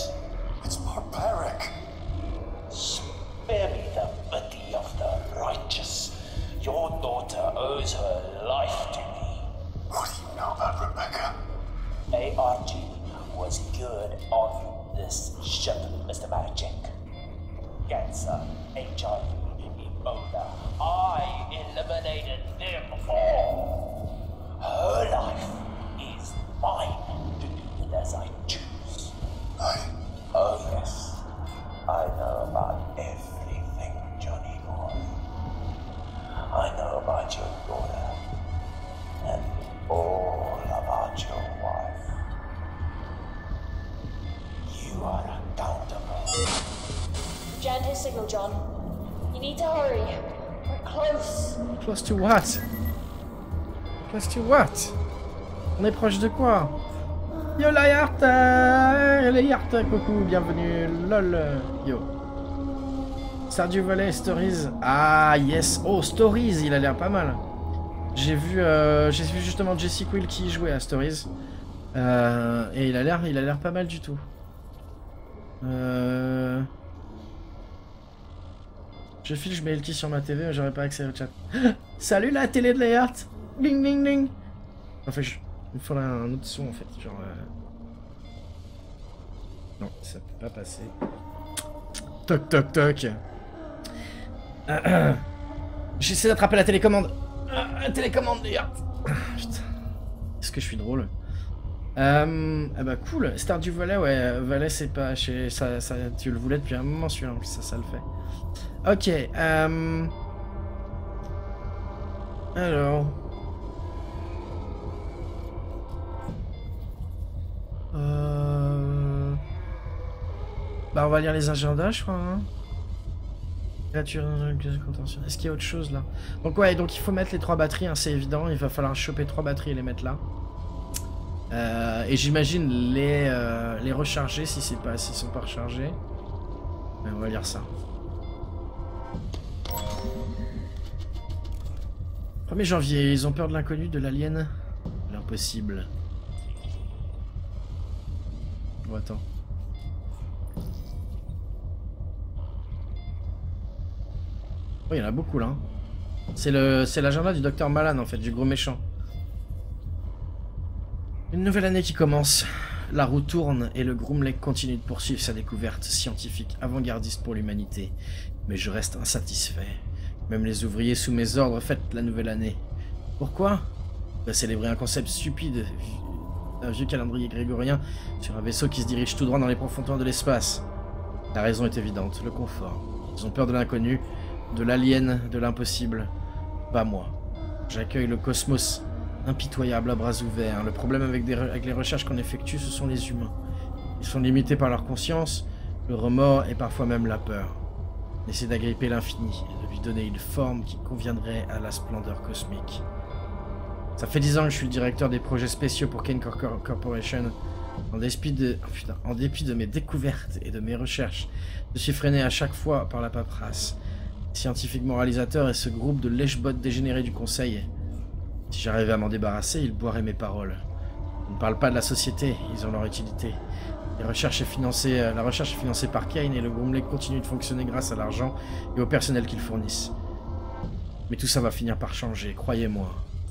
magic. Cancer, H I V, Ebola. I eliminated them all. Her life is mine to do with as I choose. I... Oh yes, I know about everything, Johnny boy. I know about your daughter, and all about your wife. You are accountable. Jammed his signal, John. You need to hurry. We're close. Close to what? Close to what? On est proche de quoi? Yo la Yarta! Les Yarta, coucou, bienvenue, lol, yo. Stardew Valley, Stories. Ah, yes. Oh, Stories, il a l'air pas mal. J'ai vu, euh, j'ai vu justement Jesse Quill qui jouait à Stories. Euh, et il a l'air, il a l'air pas mal du tout. Euh... Je file, je mets le key sur ma T V, mais j'aurais pas accès au chat. Salut la télé de la Yart! Ding ding ding! Enfin, je... il me faudrait un autre son en fait, genre... Euh... Non, ça peut pas passer. Toc toc toc. Euh, euh. J'essaie d'attraper la télécommande. Euh, la télécommande d'ailleurs. Putain. Est-ce que je suis drôle? euh, Ah bah cool. Stardew Valley, ouais. Valley c'est pas chez... Ça, ça, tu le voulais depuis un moment celui-là, ça, ça le fait. Ok. Euh... Alors... Euh... Bah on va lire les agendas je crois hein. Créature, est-ce qu'il y a autre chose là? Donc ouais, donc il faut mettre les trois batteries hein, c'est évident, il va falloir choper trois batteries et les mettre là. Euh, et j'imagine les, euh, les recharger si c'est pas s'ils sont pas rechargés. Ouais, on va lire ça. premier janvier, ils ont peur de l'inconnu, de l'alien, l'impossible. Oh, attends. Oh, il y en a beaucoup là. C'est le, c'est l'agenda du docteur Malan en fait, du gros méchant. Une nouvelle année qui commence. La roue tourne et le Groom Lake continue de poursuivre sa découverte scientifique avant-gardiste pour l'humanité. Mais je reste insatisfait. Même les ouvriers sous mes ordres fêtent la nouvelle année. Pourquoi? Bah, célébrer un concept stupide, un vieux calendrier grégorien sur un vaisseau qui se dirige tout droit dans les profondeurs de l'espace. La raison est évidente, le confort. Ils ont peur de l'inconnu, de l'alien, de l'impossible. Pas moi. J'accueille le cosmos impitoyable à bras ouverts. Le problème avec, des, avec les recherches qu'on effectue, ce sont les humains. Ils sont limités par leur conscience, le remords et parfois même la peur. Essayer d'agripper l'infini et de lui donner une forme qui conviendrait à la splendeur cosmique. Ça fait dix ans que je suis le directeur des projets spéciaux pour Kane Corporation. En dépit de, oh putain, en dépit de mes découvertes et de mes recherches, je suis freiné à chaque fois par la paperasse. Scientifique moralisateur et ce groupe de lèche-bottes dégénérés du conseil. Si j'arrivais à m'en débarrasser, ils boiraient mes paroles. Ils ne parlent pas de la société, ils ont leur utilité. Les recherches est financée, la recherche est financée par Kane et le Groom Lake continue de fonctionner grâce à l'argent et au personnel qu'ils fournissent. Mais tout ça va finir par changer, croyez-moi.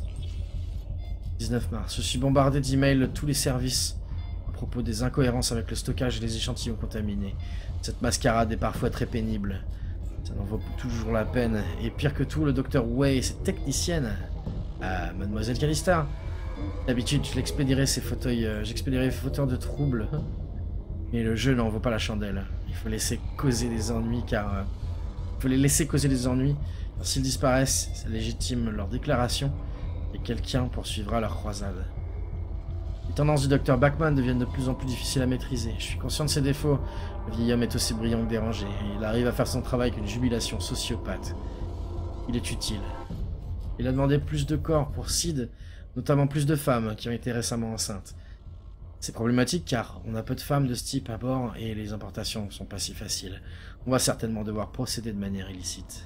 dix-neuf mars, je suis bombardé d'emails de tous les services à propos des incohérences avec le stockage et les échantillons contaminés. Cette mascarade est parfois très pénible. Ça n'en vaut toujours la peine. Et pire que tout, le docteur Way, cette technicienne, euh, Mademoiselle Calista. D'habitude, je l'expédierais ces fauteuils, euh, j'expédierais les fauteurs de troubles. Mais le jeu n'en vaut pas la chandelle. Il faut laisser causer des ennuis car... Euh, il faut les laisser causer des ennuis. Car s'ils disparaissent, ça légitime leur déclaration. Et quelqu'un poursuivra leur croisade. Les tendances du docteur Bachman deviennent de plus en plus difficiles à maîtriser. Je suis conscient de ses défauts. Le vieil homme est aussi brillant que dérangé. Et il arrive à faire son travail avec une jubilation sociopathe. Il est utile. Il a demandé plus de corps pour Sid, notamment plus de femmes qui ont été récemment enceintes. C'est problématique car on a peu de femmes de ce type à bord et les importations ne sont pas si faciles. On va certainement devoir procéder de manière illicite.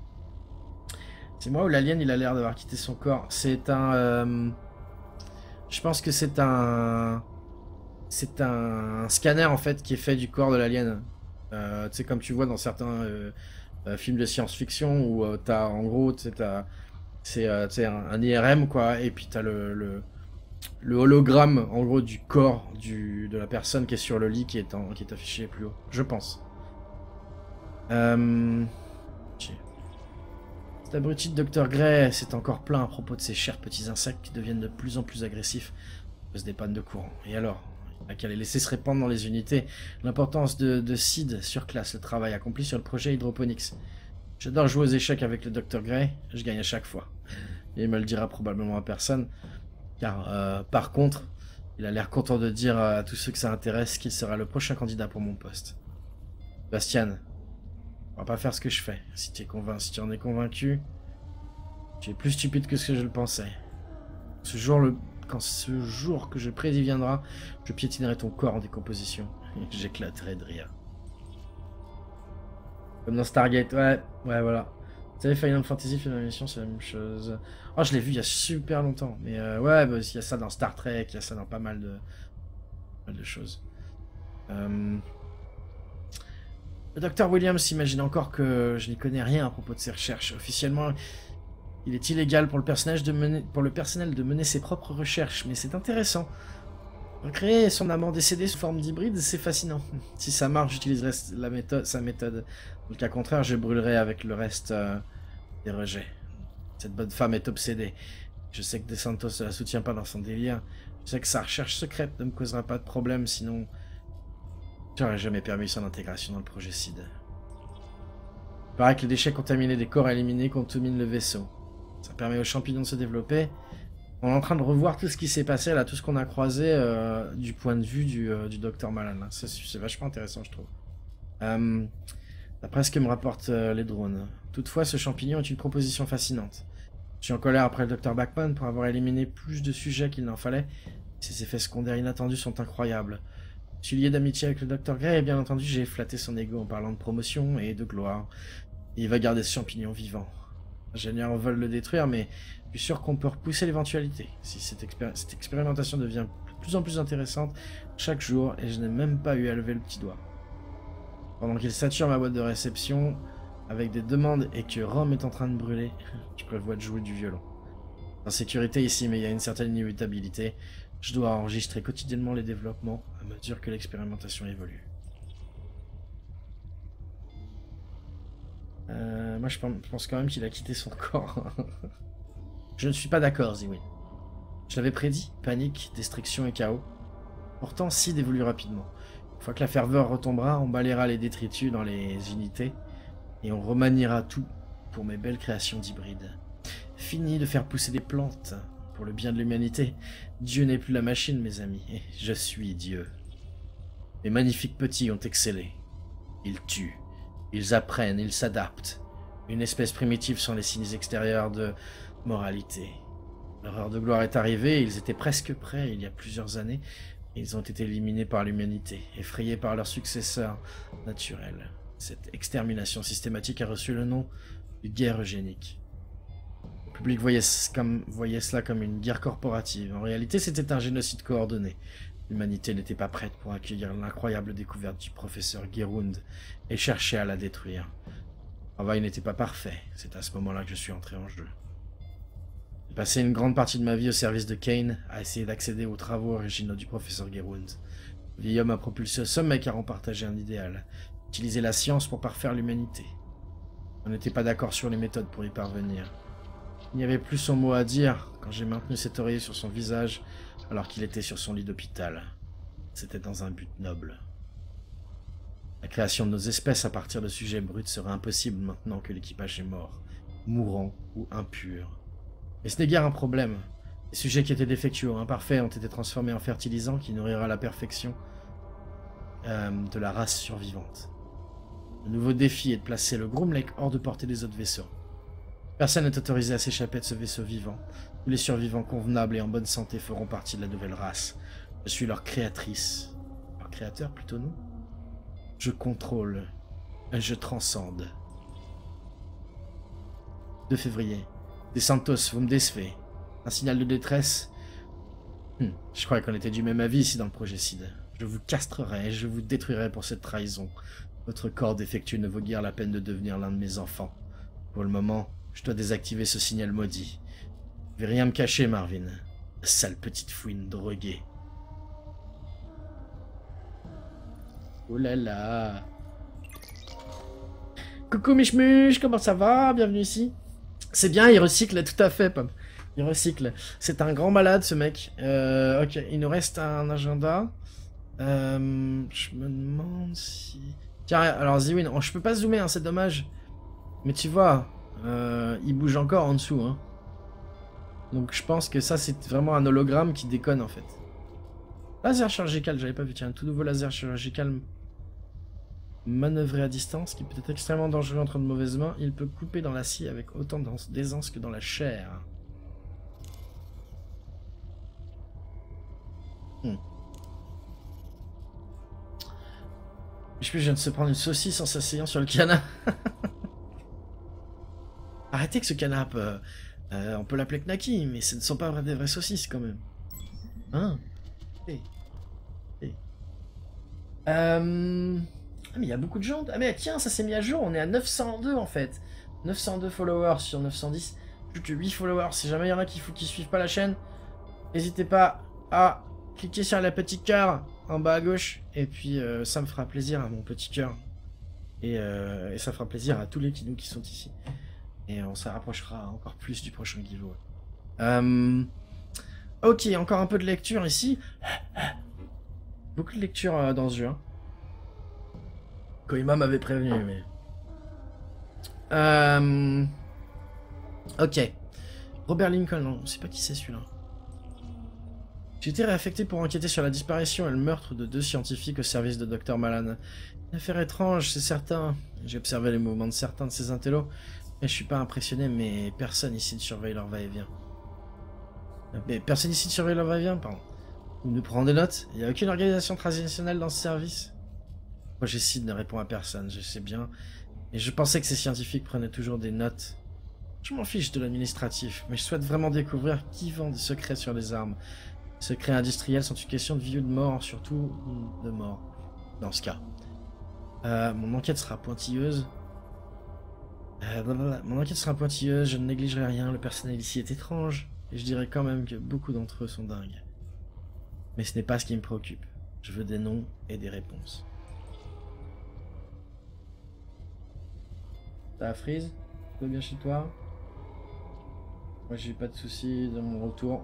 C'est moi ou l'alien il a l'air d'avoir quitté son corps? C'est un... Euh... Je pense que c'est un... C'est un... un scanner en fait qui est fait du corps de l'alien. Euh, tu sais comme tu vois dans certains euh, euh, films de science-fiction où euh, t'as en gros t'as... C'est euh, un, un I R M quoi et puis t'as le... le... le hologramme, en gros, du corps du, de la personne qui est sur le lit qui est, en, qui est affiché plus haut. Je pense. Euh... Cet abruti de docteur Gray, c'est encore plein à propos de ces chers petits insectes qui deviennent de plus en plus agressifs à cause des pannes de courant. Et alors, il n'y a qu'à les laisser se répandre dans les unités. L'importance de, de Sid surclasse le travail accompli sur le projet Hydroponics. J'adore jouer aux échecs avec le docteur Gray, je gagne à chaque fois. Et il me le dira probablement à personne, car euh, par contre, il a l'air content de dire à tous ceux que ça intéresse qu'il sera le prochain candidat pour mon poste. Bastian, on va pas faire ce que je fais. Si tu es convaincu, si tu en es convaincu, tu es plus stupide que ce que je le pensais. Ce jour, le... Quand ce jour que je prédis viendra, je piétinerai ton corps en décomposition. Et j'éclaterai de rire. Comme dans Stargate, ouais, ouais, voilà. Vous savez, Final Fantasy, Final Mission, c'est la même chose. Oh, je l'ai vu il y a super longtemps. Mais euh, ouais, bah, il y a ça dans Star Trek, il y a ça dans pas mal de, pas mal de choses. Euh... Le docteur Williams s'imagine encore que je n'y connais rien à propos de ses recherches. Officiellement, il est illégal pour le, personnage de mener, pour le personnel de mener ses propres recherches, mais c'est intéressant. Créer son amant décédé sous forme d'hybride, c'est fascinant. Si ça marche, j'utiliserai la méthode, sa méthode. Dans le cas contraire, je brûlerai avec le reste euh, des rejets. Cette bonne femme est obsédée. Je sais que De Santos ne la soutient pas dans son délire. Je sais que sa recherche secrète ne me causera pas de problème, sinon j'aurais jamais permis son intégration dans le projet Sid. Il paraît que les déchets contaminés des corps éliminés contaminent le vaisseau. Ça permet aux champignons de se développer. On est en train de revoir tout ce qui s'est passé, là, tout ce qu'on a croisé euh, du point de vue du, euh, du docteur Malan. C'est vachement intéressant, je trouve. Euh, D'après ce que me rapportent euh, les drones. Toutefois, ce champignon est une proposition fascinante. Je suis en colère après le docteur Bachman pour avoir éliminé plus de sujets qu'il n'en fallait. Ses effets secondaires inattendus sont incroyables. Je suis lié d'amitié avec le docteur Gray et bien entendu, j'ai flatté son ego en parlant de promotion et de gloire. Et il va garder ce champignon vivant. Les ingénieurs veulent le détruire, mais je suis sûr qu'on peut repousser l'éventualité. Si cette, expér cette expérimentation devient de plus en plus intéressante chaque jour, et je n'ai même pas eu à lever le petit doigt. Pendant qu'il sature ma boîte de réception avec des demandes et que Rome est en train de brûler, je prévois de jouer du violon. En sécurité ici, mais il y a une certaine inévitabilité. Je dois enregistrer quotidiennement les développements à mesure que l'expérimentation évolue. Euh, moi je pense quand même qu'il a quitté son corps. Je ne suis pas d'accord, Ziwin. Je l'avais prédit, panique, destruction et chaos. Pourtant, Sid évolue rapidement. Une fois que la ferveur retombera, on balayera les détritus dans les unités et on remaniera tout pour mes belles créations d'hybrides. Fini de faire pousser des plantes pour le bien de l'humanité. Dieu n'est plus la machine, mes amis, et je suis Dieu. Les magnifiques petits ont excellé. Ils tuent. Ils apprennent, ils s'adaptent. Une espèce primitive sont les signes extérieurs de moralité. Leur heure de gloire est arrivée, ils étaient presque prêts il y a plusieurs années, et ils ont été éliminés par l'humanité, effrayés par leurs successeurs naturels. Cette extermination systématique a reçu le nom de guerre eugénique. Le public voyait, comme, voyait cela comme une guerre corporative. En réalité, c'était un génocide coordonné. L'humanité n'était pas prête pour accueillir l'incroyable découverte du professeur Gerund et cherchait à la détruire. Le travail n'était pas parfait, c'est à ce moment-là que je suis entré en jeu. J'ai passé une grande partie de ma vie au service de Kane, à essayer d'accéder aux travaux originaux du professeur Gerund. Le vieil homme a propulsé au sommet car on partageait un idéal, utiliser la science pour parfaire l'humanité. On n'était pas d'accord sur les méthodes pour y parvenir. Il n'y avait plus son mot à dire quand j'ai maintenu cet oreiller sur son visage alors qu'il était sur son lit d'hôpital. C'était dans un but noble. La création de nos espèces à partir de sujets bruts serait impossible maintenant que l'équipage est mort, mourant ou impur. Mais ce n'est guère un problème. Les sujets qui étaient défectueux ou imparfaits ont été transformés en fertilisants qui nourrira la perfection euh, de la race survivante. Le nouveau défi est de placer le Groom Lake hors de portée des autres vaisseaux. Personne n'est autorisé à s'échapper de ce vaisseau vivant. Tous les survivants convenables et en bonne santé feront partie de la nouvelle race. Je suis leur créatrice. Leur créateur, plutôt non. Je contrôle. Je transcende. deux février. Des Santos, vous me décevez. Un signal de détresse. Hum, je croyais qu'on était du même avis ici dans le projet Sid. Je vous castrerai et je vous détruirai pour cette trahison. Votre corps défectueux ne vaut guère la peine de devenir l'un de mes enfants. Pour le moment, je dois désactiver ce signal maudit. Je vais rien me cacher, Marvin. Sale petite fouine droguée. Oh là là. Coucou Michmuche, comment ça va? Bienvenue ici. C'est bien, il recycle, tout à fait, Pom. Il recycle. C'est un grand malade, ce mec. Euh, ok, il nous reste un agenda. Euh, je me demande si... Tiens, alors Ziwin, oh, je peux pas zoomer, hein, c'est dommage. Mais tu vois, euh, il bouge encore en dessous. Hein. Donc je pense que ça, c'est vraiment un hologramme qui déconne, en fait. Laser chirurgical, j'avais pas vu. Tiens, un tout nouveau laser chirurgical manœuvré à distance, qui peut être extrêmement dangereux entre de mauvaises mains. Il peut couper dans l'acier avec autant d'aisance que dans la chair. Hmm. Je viens de se prendre une saucisse en s'asseyant sur le canapé. Arrêtez que ce canapé, euh, euh, on peut l'appeler Knacky, mais ce ne sont pas des vraies saucisses quand même. Hein? Hey. Hey. Euh... Ah mais il y a beaucoup de gens. Ah mais tiens, ça s'est mis à jour, on est à neuf cent deux en fait. neuf cent deux followers sur neuf cent dix. Plus que huit followers. Si jamais il y en a qui, qui suivent pas la chaîne, n'hésitez pas à cliquer sur la petite cœur en bas à gauche. Et puis euh, ça me fera plaisir à mon petit cœur. Et, euh, et ça fera plaisir à tous les kinous qui sont ici. Et on se rapprochera encore plus du prochain giveaway. Euh... Ok, encore un peu de lecture ici. Beaucoup de lecture euh, dans ce jeu. Hein. Koima m'avait prévenu, mais... Euh... Ok. Robert Lincoln, non, on sait pas qui c'est celui-là. J'ai été réaffecté pour enquêter sur la disparition et le meurtre de deux scientifiques au service de docteur Malan. Une affaire étrange, c'est certain. J'ai observé les mouvements de certains de ces intellos, mais je suis pas impressionné, mais personne ici ne surveille leur va-et-vient. Mais personne ici ne surveille leur va-et-vient, pardon. Vous nous prenez des notes? Il n'y a aucune organisation traditionnelle dans ce service? Moi, j'essaie de ne répondre à personne, je sais bien. Et je pensais que ces scientifiques prenaient toujours des notes. Je m'en fiche de l'administratif, mais je souhaite vraiment découvrir qui vend des secrets sur les armes. Les secrets industriels sont une question de vie ou de mort, surtout de mort, dans ce cas. Euh, mon enquête sera pointilleuse. Euh, blablabla. Mon enquête sera pointilleuse, je ne négligerai rien, le personnel ici est étrange, et je dirais quand même que beaucoup d'entre eux sont dingues. Mais ce n'est pas ce qui me préoccupe. Je veux des noms et des réponses. Ça va, Freeze? Tout va bien chez toi? Moi j'ai eu pas de soucis de mon retour.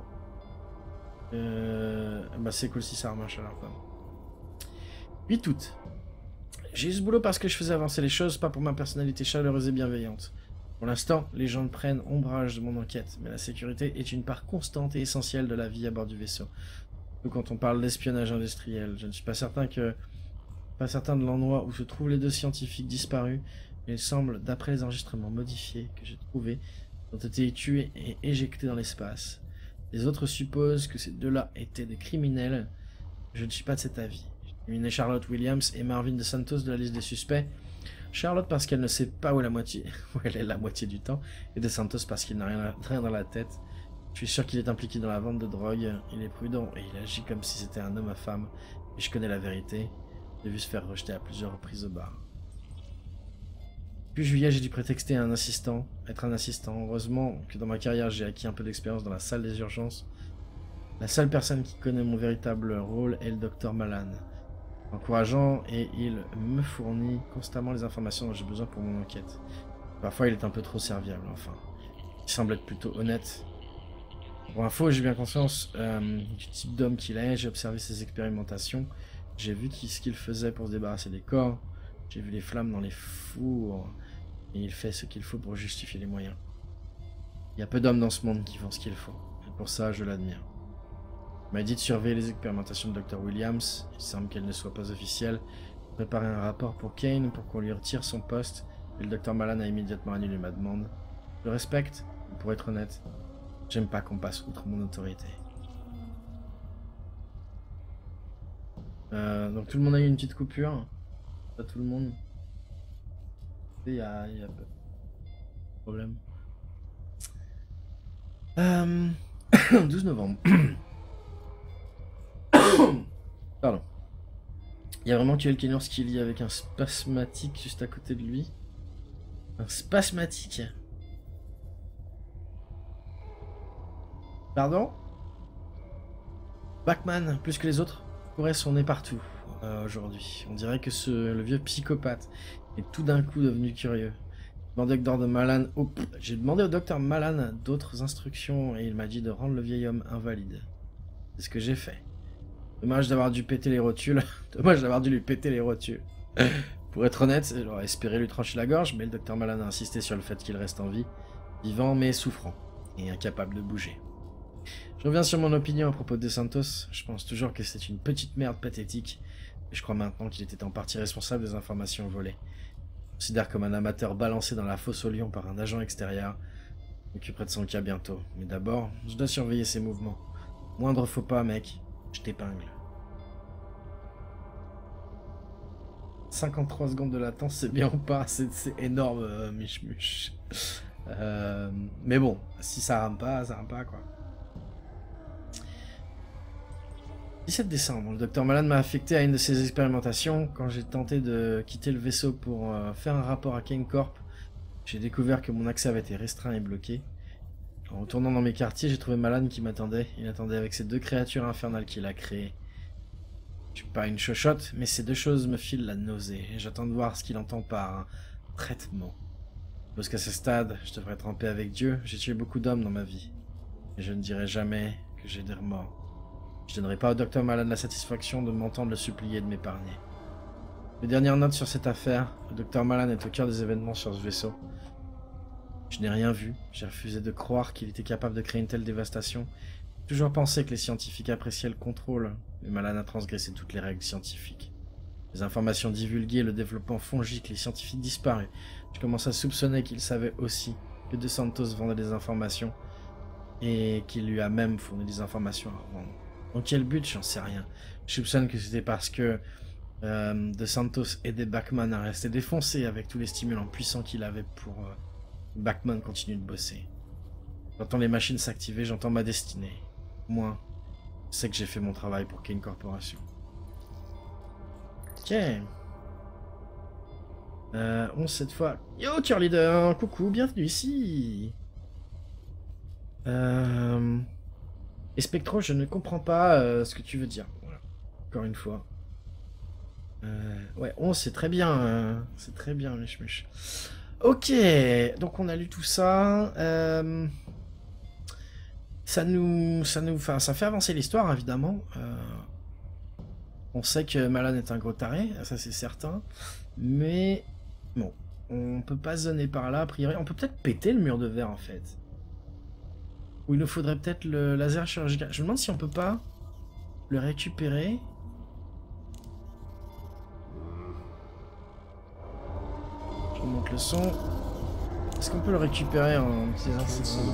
Euh... Bah c'est cool si ça remarche alors quoi. huit août. J'ai eu ce boulot parce que je faisais avancer les choses, pas pour ma personnalité chaleureuse et bienveillante. Pour l'instant, les gens prennent ombrage de mon enquête, mais la sécurité est une part constante et essentielle de la vie à bord du vaisseau. Surtout quand on parle d'espionnage industriel. Je ne suis pas certain que... pas certain de l'endroit où se trouvent les deux scientifiques disparus, mais il semble, d'après les enregistrements modifiés que j'ai trouvés, ont été tués et éjectés dans l'espace. Les autres supposent que ces deux-là étaient des criminels. Je ne suis pas de cet avis. J'ai éliminé Charlotte Williams et Marvin de Santos de la liste des suspects. Charlotte parce qu'elle ne sait pas où, la moitié, où elle est la moitié du temps, et de Santos parce qu'il n'a rien, rien dans la tête. Je suis sûr qu'il est impliqué dans la vente de drogue. Il est prudent et il agit comme si c'était un homme à femme. Et je connais la vérité. J'ai vu se faire rejeter à plusieurs reprises au bar. Depuis juillet, j'ai dû prétexter un assistant, être un assistant. Heureusement que dans ma carrière, j'ai acquis un peu d'expérience dans la salle des urgences. La seule personne qui connaît mon véritable rôle est le docteur Malan. Encourageant, et il me fournit constamment les informations dont j'ai besoin pour mon enquête. Parfois, il est un peu trop serviable, enfin. Il semble être plutôt honnête. Pour info, j'ai bien conscience euh, du type d'homme qu'il est. J'ai observé ses expérimentations. J'ai vu ce qu'il faisait pour se débarrasser des corps. J'ai vu les flammes dans les fours. Et il fait ce qu'il faut pour justifier les moyens. Il y a peu d'hommes dans ce monde qui font ce qu'il faut. Et pour ça, je l'admire. Il m'a dit de surveiller les expérimentations de docteur Williams. Il semble qu'elles ne soient pas officielles. Préparer un rapport pour Kane pour qu'on lui retire son poste. Et le docteur Malan a immédiatement annulé ma demande. Je le respecte, mais pour être honnête, j'aime pas qu'on passe outre mon autorité. Euh, donc tout le monde a eu une petite coupure. Pas tout le monde. Il y a, il y a pas de problème. Euh... douze novembre. Pardon. Il y a vraiment quelqu'un qui lit avec un spasmatique juste à côté de lui. Un spasmatique. Pardon? Batman, plus que les autres, courait son nez partout euh, aujourd'hui. On dirait que ce, le vieux psychopathe est tout d'un coup devenu curieux. J'ai demandé au docteur Malan, oh, j'ai demandé au docteur Malan d'autres instructions et il m'a dit de rendre le vieil homme invalide. C'est ce que j'ai fait. Dommage d'avoir dû péter les rotules. Dommage d'avoir dû lui péter les rotules. Pour être honnête, j'aurais espéré lui trancher la gorge, mais le docteur Malan a insisté sur le fait qu'il reste en vie, vivant mais souffrant, et incapable de bouger. Je reviens sur mon opinion à propos de Santos. Je pense toujours que c'est une petite merde pathétique, et je crois maintenant qu'il était en partie responsable des informations volées. Je considère comme un amateur balancé dans la fosse au lion par un agent extérieur. Je m'occuperai de son cas bientôt, mais d'abord, je dois surveiller ses mouvements. Moindre faux pas, mec, je t'épingle. cinquante-trois secondes de latence, c'est bien ou pas? C'est énorme, euh, Mich Mich. Euh, mais bon, si ça rame pas, ça rame pas, quoi. dix-sept décembre, le docteur Malan m'a affecté à une de ses expérimentations. Quand j'ai tenté de quitter le vaisseau pour euh, faire un rapport à Kane Corp, j'ai découvert que mon accès avait été restreint et bloqué. En retournant dans mes quartiers, j'ai trouvé Malan qui m'attendait. Il attendait avec ces deux créatures infernales qu'il a créées. Je suis pas une chochotte, mais ces deux choses me filent la nausée, et j'attends de voir ce qu'il entend par un traitement. Parce qu'à ce stade, je devrais être en paix avec Dieu. J'ai tué beaucoup d'hommes dans ma vie, et je ne dirai jamais que j'ai des remords. Je ne donnerai pas au docteur Malan la satisfaction de m'entendre le supplier de m'épargner. Les dernières notes sur cette affaire, le docteur Malan est au cœur des événements sur ce vaisseau. Je n'ai rien vu, j'ai refusé de croire qu'il était capable de créer une telle dévastation. J'ai toujours pensé que les scientifiques appréciaient le contrôle, mais Malan a transgressé toutes les règles scientifiques. Les informations divulguées, le développement fongique, les scientifiques disparus. Je commence à soupçonner qu'il savait aussi que De Santos vendait des informations et qu'il lui a même fourni des informations à vendre. Dans quel but, j'en sais rien. Je soupçonne que c'était parce que euh, De Santos aidait Bachmann à rester défoncé avec tous les stimulants puissants qu'il avait pour euh, que Bachmann continue de bosser. J'entends les machines s'activer, j'entends ma destinée. Moi, je sais que j'ai fait mon travail pour Kane Corporation. Ok. Euh, onze cette fois. Yo, Tier Leader, coucou, bienvenue ici. Euh... Et Spectro, je ne comprends pas euh, ce que tu veux dire. Voilà. Encore une fois. Euh... Ouais, onze, c'est très bien. Euh... C'est très bien, Mich Mich. Ok, donc on a lu tout ça. Euh... Ça nous, ça nous, enfin, ça fait avancer l'histoire évidemment. Euh, on sait que Malan est un gros taré, ça c'est certain. Mais bon, on peut pas zoner par là a priori. On peut peut-être péter le mur de verre en fait. Ou il nous faudrait peut-être le laser chirurgical. Je me demande si on peut pas le récupérer. Je remonte le son. Est-ce qu'on peut le récupérer en utilisant ces sons?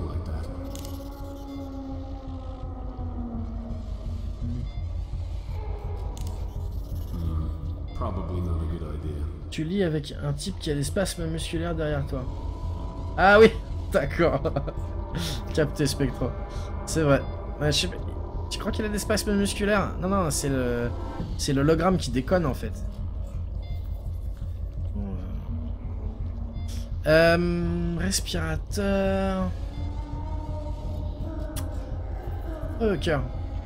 Tu lis avec un type qui a des spasmes musculaires derrière toi. Ah oui, d'accord. Capté Spectro. C'est vrai. Ouais, je sais pas. Tu crois qu'il a des spasmes musculaires? Non, non, c'est le... C'est l'hologramme qui déconne en fait. Bon, euh... Euh, respirateur... Oh, cœur.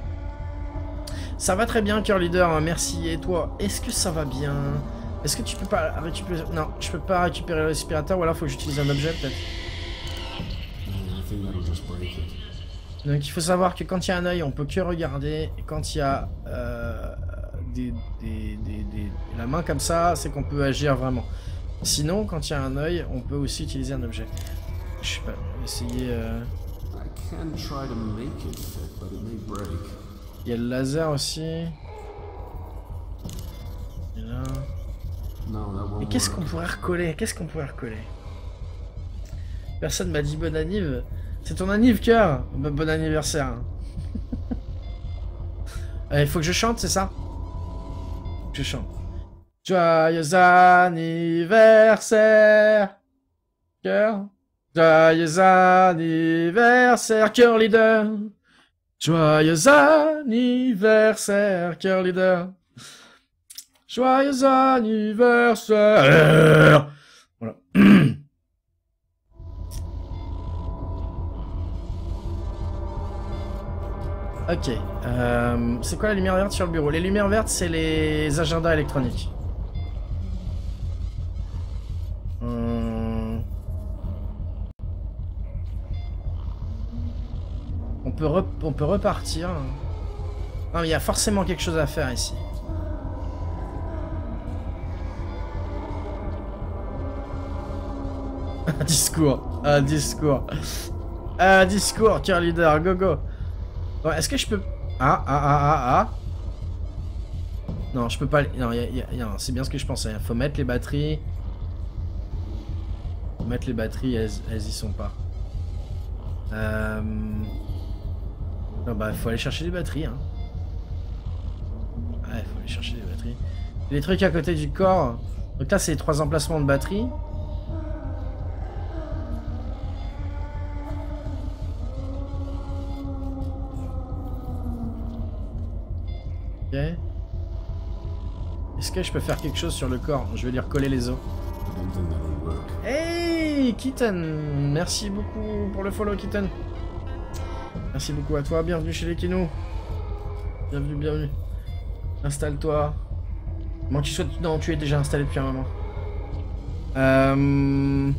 Ça va très bien, Cœur Leader, merci. Et toi, est-ce que ça va bien? Est-ce que tu peux pas récupérer... Non, je peux pas récupérer le respirateur, ou alors faut que j'utilise un objet, peut-être. Donc il faut savoir que quand il y a un œil, on peut que regarder. Et quand il y a euh, des, des, des, des, la main comme ça, c'est qu'on peut agir vraiment. Sinon, quand il y a un œil, on peut aussi utiliser un objet. Je sais pas, essayer... Euh... Il y a le laser aussi. Et là... Et qu'est-ce qu'on pourrait recoller? Qu'est-ce qu'on pourrait recoller? Personne m'a dit bonne anniv. C'est ton anniv, cœur. Bon anniversaire. Il faut que je chante, c'est ça? Je chante. Joyeux anniversaire, cœur. Joyeux anniversaire, cœur leader. Joyeux anniversaire, cœur leader. Joyeux anniversaire. Voilà. Ok. Euh, c'est quoi la lumière verte sur le bureau? Les lumières vertes, c'est les agendas électroniques. Hum... On peut, re... On peut repartir. Non, mais il y a forcément quelque chose à faire ici. Un discours. Un discours. Un discours, cœur leader, go go. Bon, est-ce que je peux... Ah, ah, ah, ah, ah. Non, je peux pas... Non, y a, y a, y a... c'est bien ce que je pensais. Faut mettre les batteries. Faut mettre les batteries, elles, elles y sont pas. Euh... Non, bah, faut aller chercher les batteries, hein. Ouais, faut aller chercher les batteries. Les trucs à côté du corps. Donc là, c'est les trois emplacements de batterie. Ok. Est-ce que je peux faire quelque chose sur le corps? Je vais lui recoller les os. Hey, Kitten! Merci beaucoup pour le follow, Kitten. Merci beaucoup à toi. Bienvenue chez les Kinos. Bienvenue, bienvenue. Installe-toi. Bon, tu sois... Non, tu es déjà installé depuis un moment. Euh...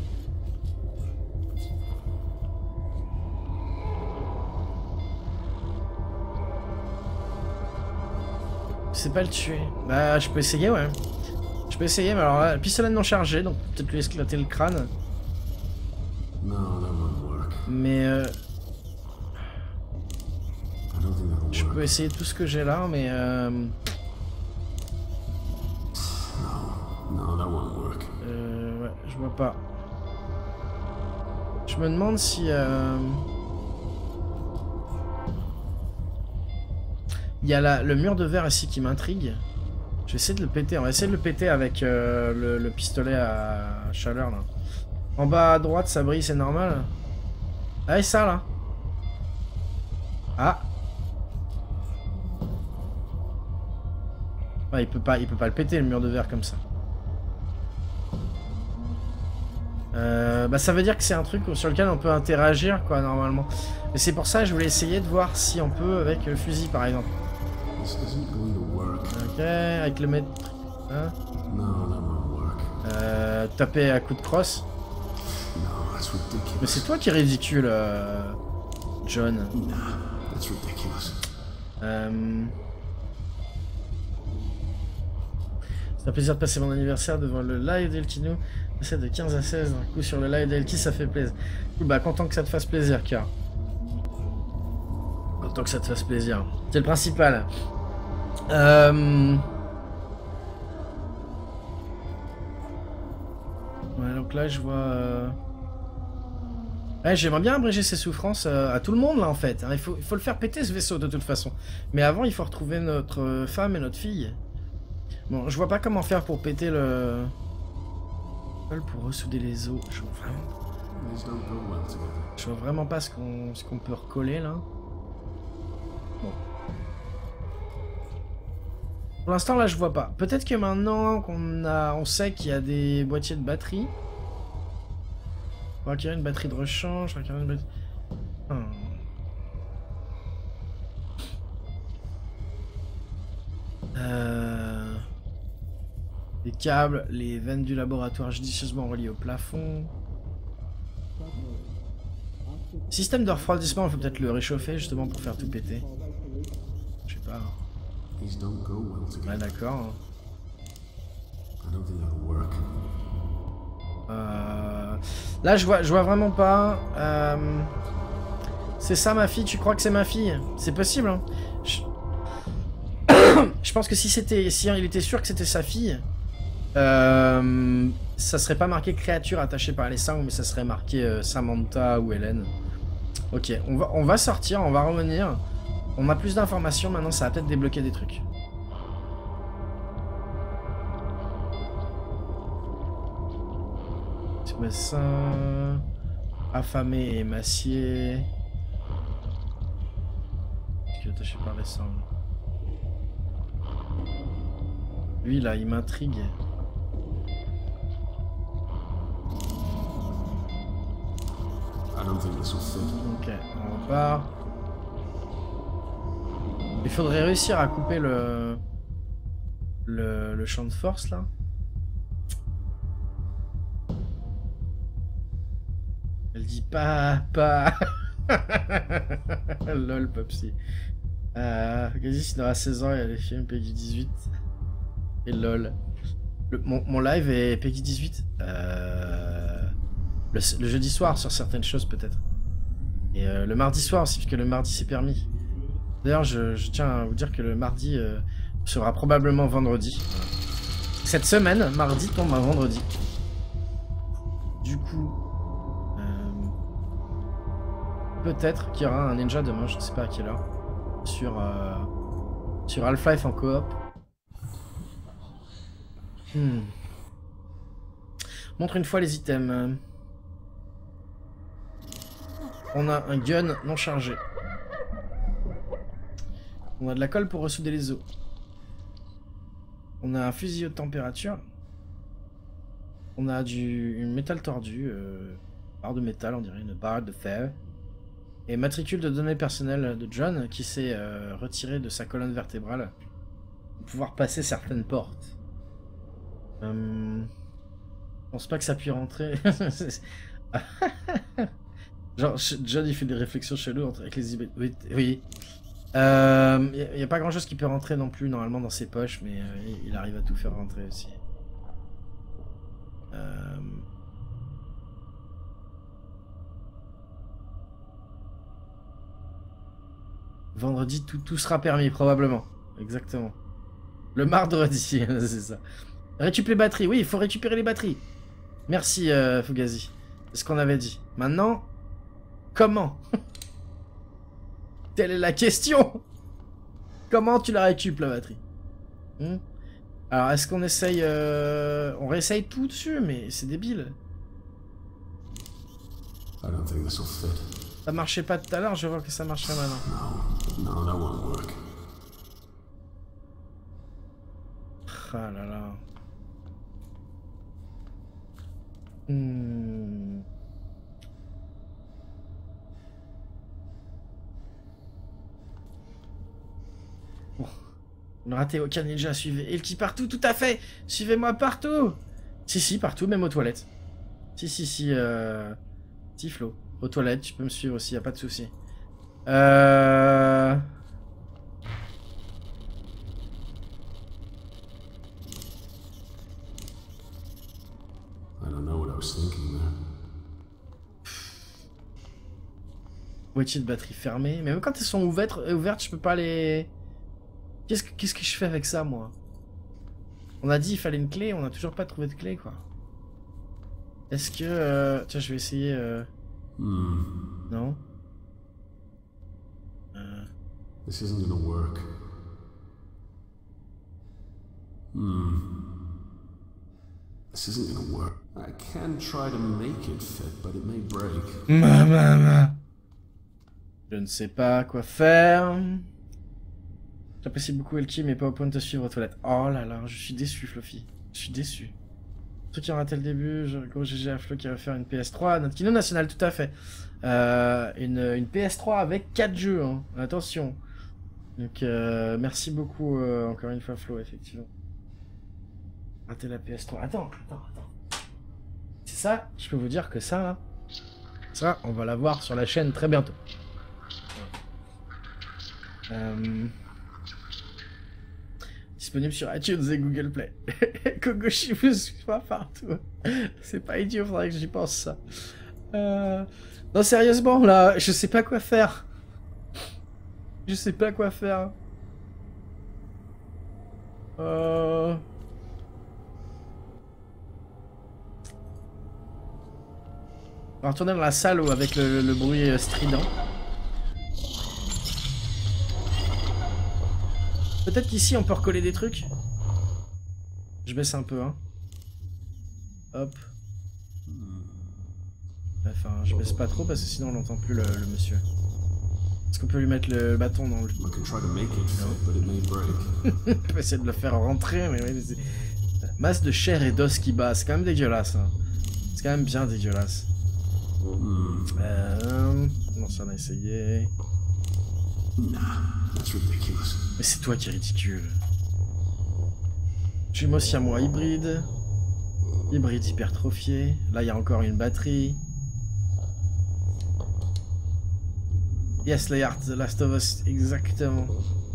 Je sais pas le tuer. Bah, je peux essayer, ouais. Je peux essayer, mais alors là, le pistolet non chargé, donc peut-être lui éclater le crâne. Mais euh... je peux essayer tout ce que j'ai là, mais euh... euh... ouais, je vois pas. Je me demande si... Euh... Il y a la, le mur de verre ici qui m'intrigue. Je vais essayer de le péter. On va essayer de le péter avec euh, le, le pistolet à chaleur là. En bas à droite, ça brille, c'est normal. Ah, et ça là. Ah. Ouais, il peut pas, il peut pas le péter le mur de verre comme ça. Euh, bah ça veut dire que c'est un truc sur lequel on peut interagir quoi normalement. Et c'est pour ça que je voulais essayer de voir si on peut avec le fusil par exemple. Ok, avec le mètre. Hein euh, taper à coup de crosse. Mais c'est toi qui est ridicule, euh, John. Euh... C'est un plaisir de passer mon anniversaire devant le live d'Elkino. C'est de quinze à seize, un coup sur le live d'Elki, ça fait plaisir. Bah, content que ça te fasse plaisir, car. Content que ça te fasse plaisir. C'est le principal. Euh... Ouais, donc là, je vois... Euh... Ouais, j'aimerais bien abréger ses souffrances euh, à tout le monde, là, en fait. Hein. Il faut, il faut le faire péter, ce vaisseau, de toute façon. Mais avant, il faut retrouver notre femme et notre fille. Bon, je vois pas comment faire pour péter le... Pour ressouder les os. Je vois vraiment... Je vois vraiment pas ce qu'on ce qu'on peut recoller, là. Bon. Pour l'instant, là, je vois pas. Peut-être que maintenant qu'on a, on sait qu'il y a des boîtiers de batterie. On va acquérir une batterie de rechange. On va acquérir une batterie... Hmm. Euh... Les câbles, les veines du laboratoire judicieusement reliées au plafond. Système de refroidissement, il faut peut-être le réchauffer justement pour faire tout péter. Je sais pas. Ouais, d'accord. Euh... Là, je vois, je vois vraiment pas. Euh... C'est ça ma fille? Tu crois que c'est ma fille? C'est possible, hein? Je... je pense que si c'était, si il était sûr que c'était sa fille. Euh, ça serait pas marqué créature attachée par les sangs, mais ça serait marqué euh, Samantha ou Hélène. Ok, on va, on va sortir, on va revenir. On a plus d'informations maintenant, ça va peut-être débloquer des trucs. Médecin affamé et émacié. Qui est attaché par les sangs. Lui là, il m'intrigue. Ok, on repart. faudrait réussir à couper le... Le, le champ de force, là. Elle dit pas... pas... Lol, Popsy. Euh, Gazi, s'il aura seize ans, il y a les films Peggy dix-huit. Et lol. Le, mon, mon live est Peggy dix-huit. Euh, le, le jeudi soir, sur certaines choses, peut-être. Et euh, le mardi soir aussi, puisque le mardi, c'est permis. D'ailleurs, je, je tiens à vous dire que le mardi euh, sera probablement vendredi. Cette semaine, mardi tombe un vendredi. Du coup... Peut-être qu'il y aura un ninja demain, je ne sais pas à quelle heure, sur, euh, sur Half-Life en coop. Hmm. Montre une fois les items. On a un gun non chargé. On a de la colle pour ressouder les os. On a un fusil haute température. On a du une métal tordu, euh, barre de métal, on dirait une barre de fer. Et matricule de données personnelles de John qui s'est euh, retiré de sa colonne vertébrale pour pouvoir passer certaines portes. Euh... Je pense pas que ça puisse rentrer. Genre, John il fait des réflexions chelou entre avec les... Oui. oui. Euh, y, y a pas grand chose qui peut rentrer non plus normalement dans ses poches, mais euh, il arrive à tout faire rentrer aussi. Euh... Vendredi, tout, tout sera permis, probablement. Exactement. Le mardredi, c'est ça. Récup les batteries. Oui, il faut récupérer les batteries. Merci, euh, Fugazi. C'est ce qu'on avait dit. Maintenant, comment? Telle est la question. Comment tu la récupères, la batterie? hmm Alors, est-ce qu'on essaye... Euh... On réessaye tout dessus, mais c'est débile. I don't think this will fit. Ça marchait pas tout à l'heure, je vois que ça marcherait maintenant. No, no, that won't work. Ah là là. Hmm. Bon. Ne ratez aucun ninja, suivez Elki partout, tout à fait. Suivez-moi partout. Si, si, partout, même aux toilettes. Si, si, si, euh... Si, Flo. Aux toilettes, tu peux me suivre aussi, y a pas de souci. Euh... I don't know what I was thinking there. Boîtier de batterie fermé. Mais même quand elles sont ouvertes, ouvertes je peux pas les... Qu'est-ce que, qu'est-ce que je fais avec ça, moi? On a dit il fallait une clé, on a toujours pas trouvé de clé, quoi. Est-ce que... Euh... Tiens, je vais essayer... Euh... Hmm. Non. Euh... This isn't gonna work. Hmm. This isn't gonna work. I can try to make it fit, but it may break. Maman. Je ne sais pas quoi faire. J'apprécie beaucoup Elki, mais pas au point de te suivre aux toilettes. Oh là là, je suis déçu, Fluffy. Je suis déçu. Ceux qui ont raté le début, je... gros G G à Flo qui va faire une P S trois, notre kino national, tout à fait. Euh, une, une P S trois avec quatre jeux, hein. Attention. Donc, euh, merci beaucoup, euh, encore une fois, Flo, effectivement. Raté la P S trois. Attends, attends, attends. C'est ça, je peux vous dire que ça, là, ça, on va l'avoir sur la chaîne très bientôt. Euh... Disponible sur iTunes et Google Play. Kogoshi vous suit pas partout. C'est pas idiot, faudrait que j'y pense ça. Euh... Non, sérieusement, là, je sais pas quoi faire. Je sais pas quoi faire. Euh... On va retourner dans la salle où, avec le, le bruit strident. Peut-être qu'ici on peut recoller des trucs. Je baisse un peu, hein. Hop. Enfin, je baisse pas trop parce que sinon on n'entend plus le, le monsieur. Est-ce qu'on peut lui mettre le bâton dans le... I can try to make it fit, but it may break. On peut essayer de le faire rentrer, mais oui, c'est... Masse de chair et d'os qui bat, c'est quand même dégueulasse. Hein. C'est quand même bien dégueulasse. Hmm. Euh... Non, ça on a essayé. Nah, that's ridiculous. Mais c'est toi qui es ridicule. Jumeau siamois hybride. Hybride hypertrophié. Là, il y a encore une batterie. Yes, Layard, The Last of Us, exactement.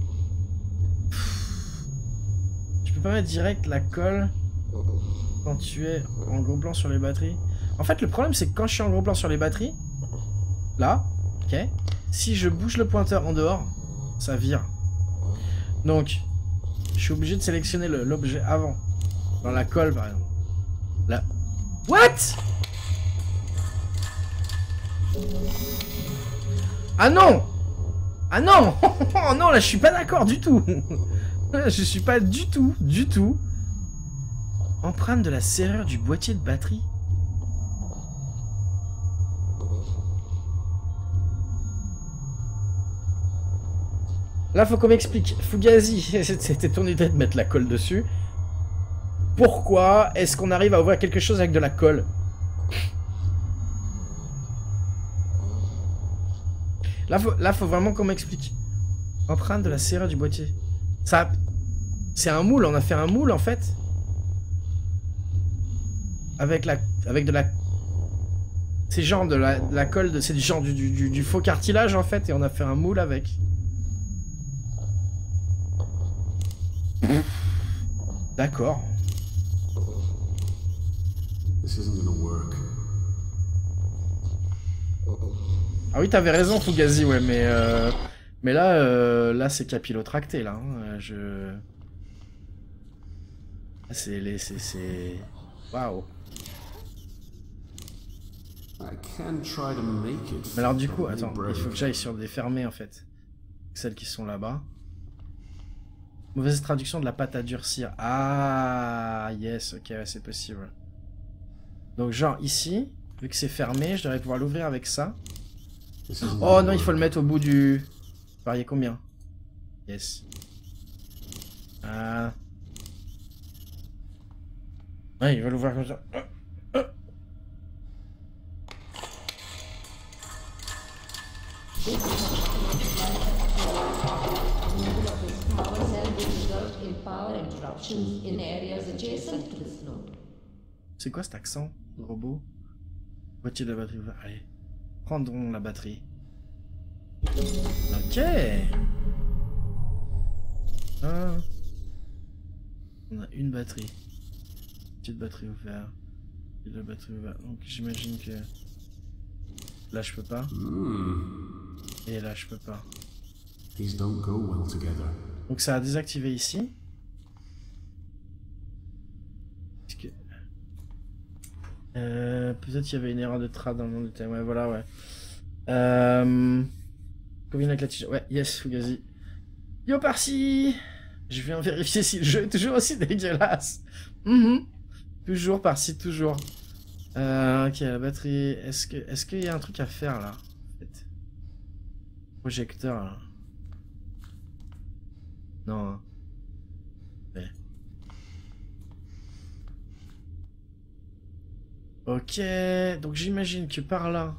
Tu peux pas mettre direct la colle quand tu es en gros plan sur les batteries. En fait, le problème, c'est que quand je suis en gros plan sur les batteries, là, ok, si je bouge le pointeur en dehors, ça vire. Donc, je suis obligé de sélectionner l'objet avant. Dans la colle, par exemple. Là. What? Ah non! Ah non! Oh non, là, je suis pas d'accord du tout. Je suis pas du tout, du tout. Empreinte de la serrure du boîtier de batterie. Là, faut qu'on m'explique. Fugazi, c'était ton idée de mettre la colle dessus. Pourquoi est-ce qu'on arrive à ouvrir quelque chose avec de la colle? Là, faut, là, faut vraiment qu'on m'explique. Empreinte de la serrure du boîtier. Ça, c'est un moule. On a fait un moule, en fait. Avec la, avec de la... C'est genre de la, de la colle, de, c'est du genre du, du, du faux cartilage, en fait. Et on a fait un moule avec. D'accord. This isn't gonna work. Ah oui, t'avais raison, Fugazi, ouais, mais euh, mais là, euh, là, c'est capillotracté, là. Hein, je. C'est les, c'est, c'est. Waouh. I can try to make it. Mais alors du coup, attends, il faut que j'aille sur des fermées en fait, celles qui sont là-bas. Mauvaise traduction de la pâte à durcir. Ah, yes, ok, ouais, c'est possible. Donc genre ici, vu que c'est fermé, je devrais pouvoir l'ouvrir avec ça. Oh non, il faut le mettre au bout du... Variez combien? Yes. Ah. Ouais, il va l'ouvrir comme ça. C'est quoi cet accent, robot? Boîtier de la batterie ouvert. Allez, prendrons la batterie. Ok. Ah. On a une batterie. Boîtier de batterie ouvert. Boîtier de la batterie ouvert. Donc j'imagine que là je peux pas. Et là je peux pas. These don't go well together. Donc ça a désactivé ici. Que... Euh, Peut-être qu'il y avait une erreur de trad dans le nom du thème. Ouais, voilà, ouais. Euh... Combine avec la tige. Ouais, yes, Fugazi. Yo, par-ci. Je viens vérifier si le jeu est toujours aussi dégueulasse. Mm-hmm. Toujours par-ci, toujours. Euh, ok, la batterie. Est-ce que, est-ce qu'il y a un truc à faire là en fait? Projecteur là. Non. Hein. Ouais. Ok, donc j'imagine que par là,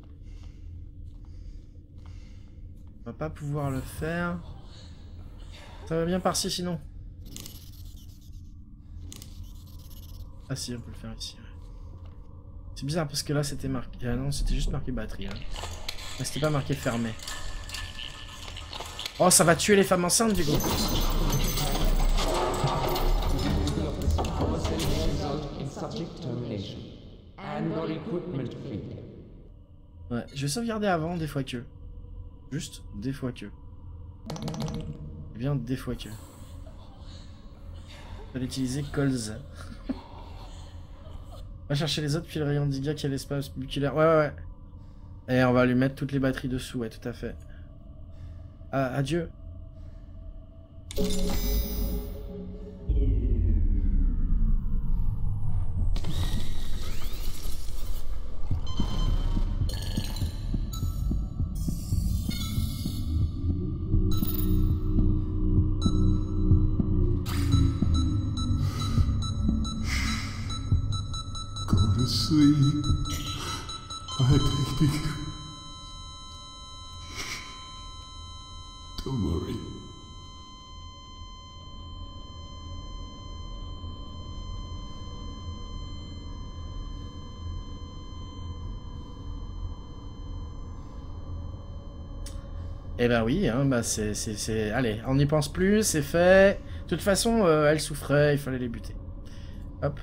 on va pas pouvoir le faire. Ça va bien par-ci sinon. Ah si, on peut le faire ici. Ouais. C'est bizarre parce que là c'était marqué... Ah non, c'était juste marqué batterie. Hein. Mais c'était pas marqué fermé. Oh, ça va tuer les femmes enceintes du coup. Ouais, je vais sauvegarder avant, des fois que. Juste des fois que. Et bien des fois que. Je vais utiliser Colz. On va chercher les autres, puis le rayon de dégâts qui a l'espace bucculaire. Ouais, ouais, ouais. Et on va lui mettre toutes les batteries dessous, ouais, tout à fait. Ah, adieu. Go to sleep, my baby. Don't worry. Eh ben oui, hein, bah c'est, c'est, c'est... Allez, on n'y pense plus, c'est fait. De toute façon, euh, elle souffrait, il fallait les buter. Hop.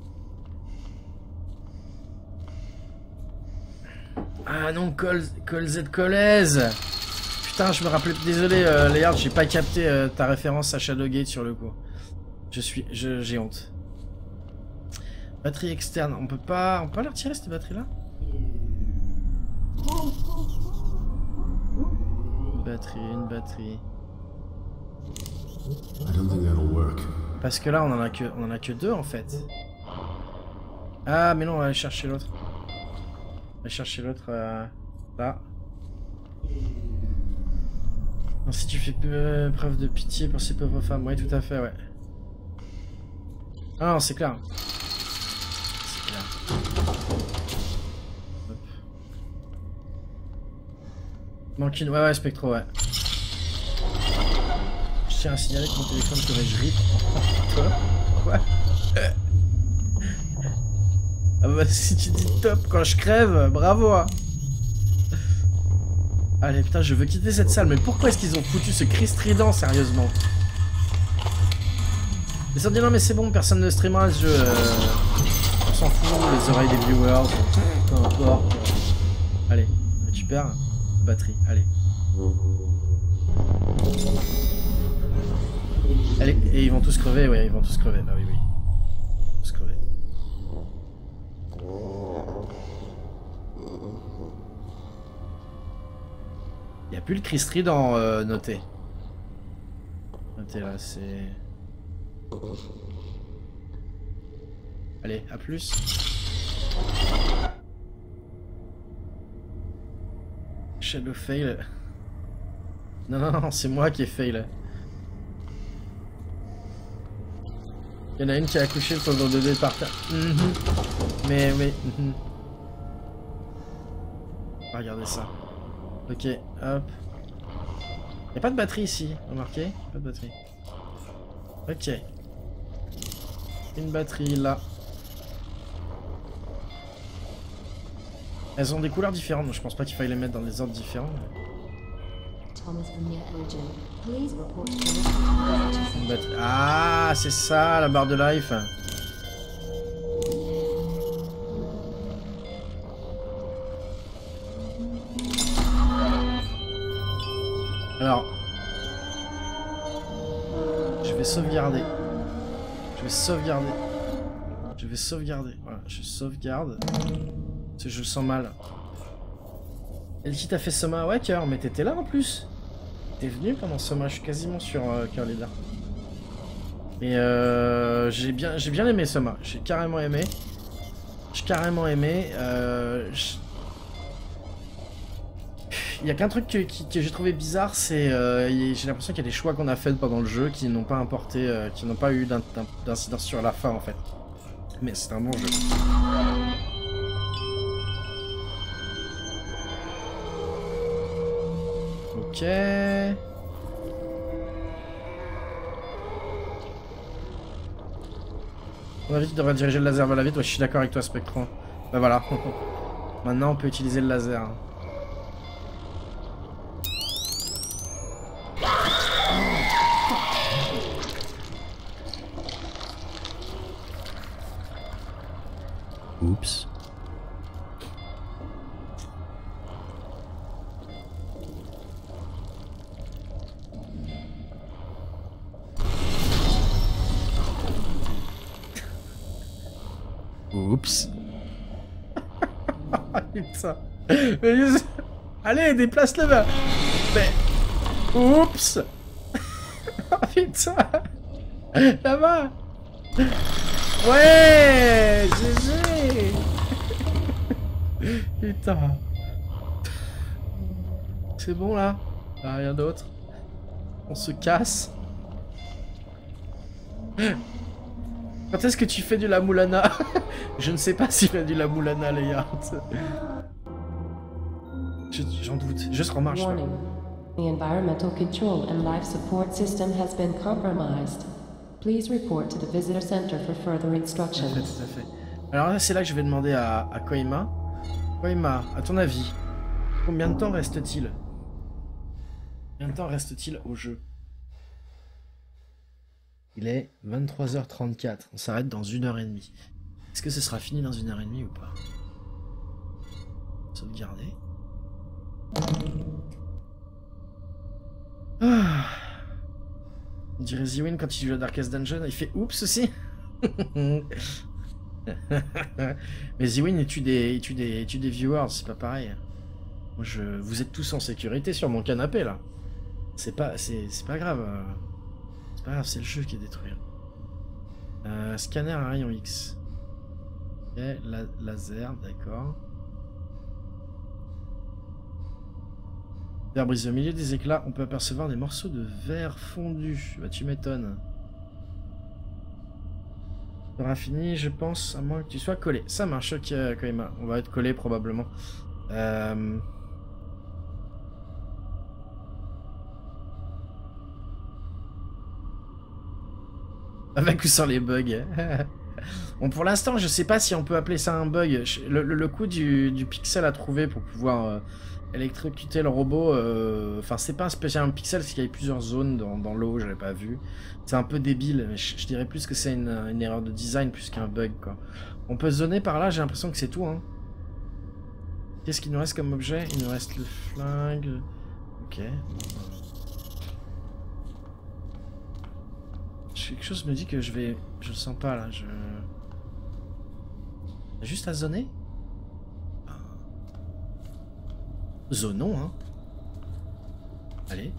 Ah non, Col, Col Z Colaise. Putain, je me rappelais... Désolé, euh, Léard, j'ai pas capté euh, ta référence à Shadowgate sur le coup. Je suis... Je, j'ai honte. Batterie externe, on peut pas... On peut pas la retirer, cette batterie-là? Batterie, une batterie. I don't think that'll work. Parce que là, on en a que, on en a que deux en fait. Ah, mais non, on va aller chercher l'autre. On va aller chercher l'autre euh, là. Non, si tu fais euh, preuve de pitié pour ces pauvres femmes, oui, tout à fait, ouais. Ah non, c'est clair. C'est clair. Manque une... Ouais, ouais, Spectro, ouais. Je tiens à signaler que mon téléphone corrige rip. Quoi? Quoi? Ah bah si tu dis top quand je crève, bravo hein. Allez, putain, je veux quitter cette salle, mais pourquoi est-ce qu'ils ont foutu ce cri strident, sérieusement? Ils ont dit non mais c'est bon, personne ne streamera ce jeu. Euh... On s'en fout, les oreilles des viewers, peu importe. Allez, récupère. Batterie, allez. Allez, et ils vont tous crever, ouais, ils vont tous crever, bah oui, oui. Tous crever. Il n'y a plus le cri strident euh, noté. Noté là, c'est... Allez, à plus. Shadow fail. Non, non, non, c'est moi qui ai fail. Il y en a une qui a accouché pendant le bébé par terre. Mm-hmm. Mais, mais... Mm-hmm. Regardez ça. Ok, hop. Il n'y a pas de batterie ici, remarquez? Pas de batterie. Ok. Une batterie là. Elles ont des couleurs différentes, donc je pense pas qu'il faille les mettre dans des ordres différents. Une batterie. Ah, c'est ça la barre de life. Alors, je vais sauvegarder. Je vais sauvegarder. Je vais sauvegarder. Voilà, je sauvegarde. Parce que je le sens mal. Et qui t'a fait Soma? Ouais, cœur, mais t'étais là en plus. T'es venu pendant Soma, je suis quasiment sur euh, Curly là. Et euh, j'ai bien, j'ai bien aimé Soma. J'ai carrément aimé. J'ai carrément aimé. Euh, Il y a qu'un truc que, que, que j'ai trouvé bizarre, c'est euh, j'ai l'impression qu'il y a des choix qu'on a faits pendant le jeu qui n'ont pas importé, euh, qui n'ont pas eu d'incidence sur la fin en fait. Mais c'est un bon jeu. Ok. On a dit que tu devrais diriger le laser vers la vitre. Ouais, je suis d'accord avec toi, Spectron. Bah voilà. Maintenant, on peut utiliser le laser. Oups. Oups. Putain. Mais... Allez, déplace-le là. Mais... Oups. Putain. Là-bas. Ouais, G G. Putain. C'est bon là. Ah, rien d'autre. On se casse. Quand est-ce que tu fais du la moulana? Je ne sais pas s'il fait du la moulana, les gars. J'en doute. Juste en marche. Là. The environmental control and life support system has been compromised. Please report to the visitor center for further instructions. Tout à fait, tout à fait. Alors là, c'est là que je vais demander à, à Koima. Koima, à ton avis, combien de temps reste-t-il? Combien de temps reste-t-il au jeu? Il est vingt-trois heures trente-quatre. On s'arrête dans une heure et demie. Est-ce que ce sera fini dans une heure et demie ou pas? Sauvegarder. Ah. On dirait Ziwin quand il joue à Darkest Dungeon, il fait oups aussi. Mais Ziwin il tue des, il tue des, il tue des viewers, c'est pas pareil. Moi, je, vous êtes tous en sécurité sur mon canapé là. C'est pas, c'est, c'est pas grave. C'est pas grave, c'est le jeu qui est détruit. Euh, scanner à rayon X. Ok, la, laser, d'accord. Verre brisé. Au milieu des éclats, on peut apercevoir des morceaux de verre fondu. Bah tu m'étonnes. Ça aura fini, je pense, à moins que tu sois collé. Ça marche, ok, Koima. On va être collé probablement. Euh... Avec ou sans les bugs. Bon, pour l'instant, je sais pas si on peut appeler ça un bug. Le, le, le coup du, du pixel à trouver pour pouvoir euh, électrocuter le robot, euh, enfin, c'est pas un spécial un pixel, parce qu'il y a plusieurs zones dans, dans l'eau, j'avais pas vu. C'est un peu débile, mais je, je dirais plus que c'est une, une erreur de design plus qu'un bug, quoi. On peut zoner par là, j'ai l'impression que c'est tout, hein. Qu'est-ce qu'il nous reste comme objet? Il nous reste le flingue. Ok. Quelque chose me dit que je vais... Je le sens pas là, je... Juste à zoner? Zonons, hein. Allez.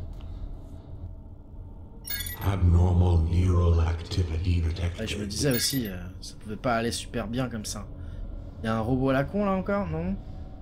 Abnormal neural activity detected. Ouais, je me disais aussi, euh, ça pouvait pas aller super bien comme ça. Il y a un robot à la con là encore, non?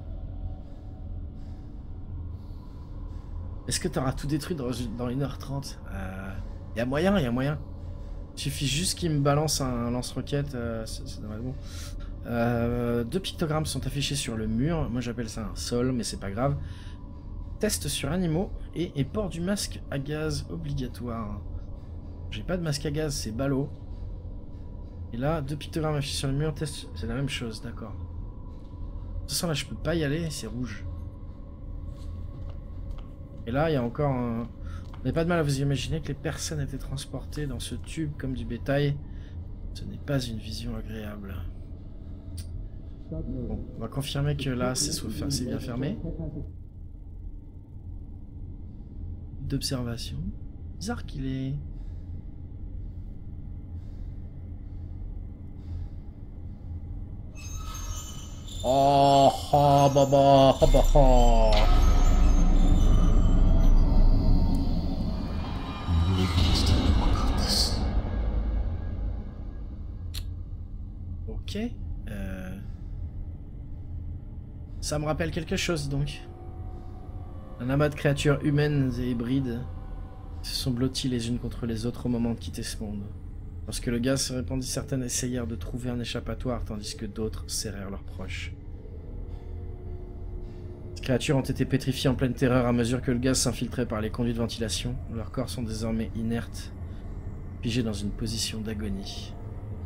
Est-ce que t'auras tout détruit dans, dans une heure trente? euh... Il y a moyen, il y a moyen. Il suffit juste qu'il me balance un lance-roquette, euh, ça devrait être bon. Euh, deux pictogrammes sont affichés sur le mur. Moi j'appelle ça un sol, mais c'est pas grave. Test sur animaux et, et port du masque à gaz obligatoire. J'ai pas de masque à gaz, c'est ballot. Et là, deux pictogrammes affichés sur le mur, test, c'est la même chose, d'accord. De toute façon là je peux pas y aller, c'est rouge. Et là il y a encore un... Vous n'avez pas de mal à vous imaginer que les personnes étaient transportées dans ce tube comme du bétail. Ce n'est pas une vision agréable. Bon, on va confirmer que là, c'est bien fermé. D'observation. Bizarre qu'il est... Oh, oh, bah, bah, oh, bah, oh. Ok. Euh... Ça me rappelle quelque chose donc. Un amas de créatures humaines et hybrides se sont blottis les unes contre les autres au moment de quitter ce monde. Lorsque le gaz se répandit, certaines essayèrent de trouver un échappatoire tandis que d'autres serrèrent leurs proches. Ces créatures ont été pétrifiées en pleine terreur à mesure que le gaz s'infiltrait par les conduits de ventilation. Leurs corps sont désormais inertes, figés dans une position d'agonie.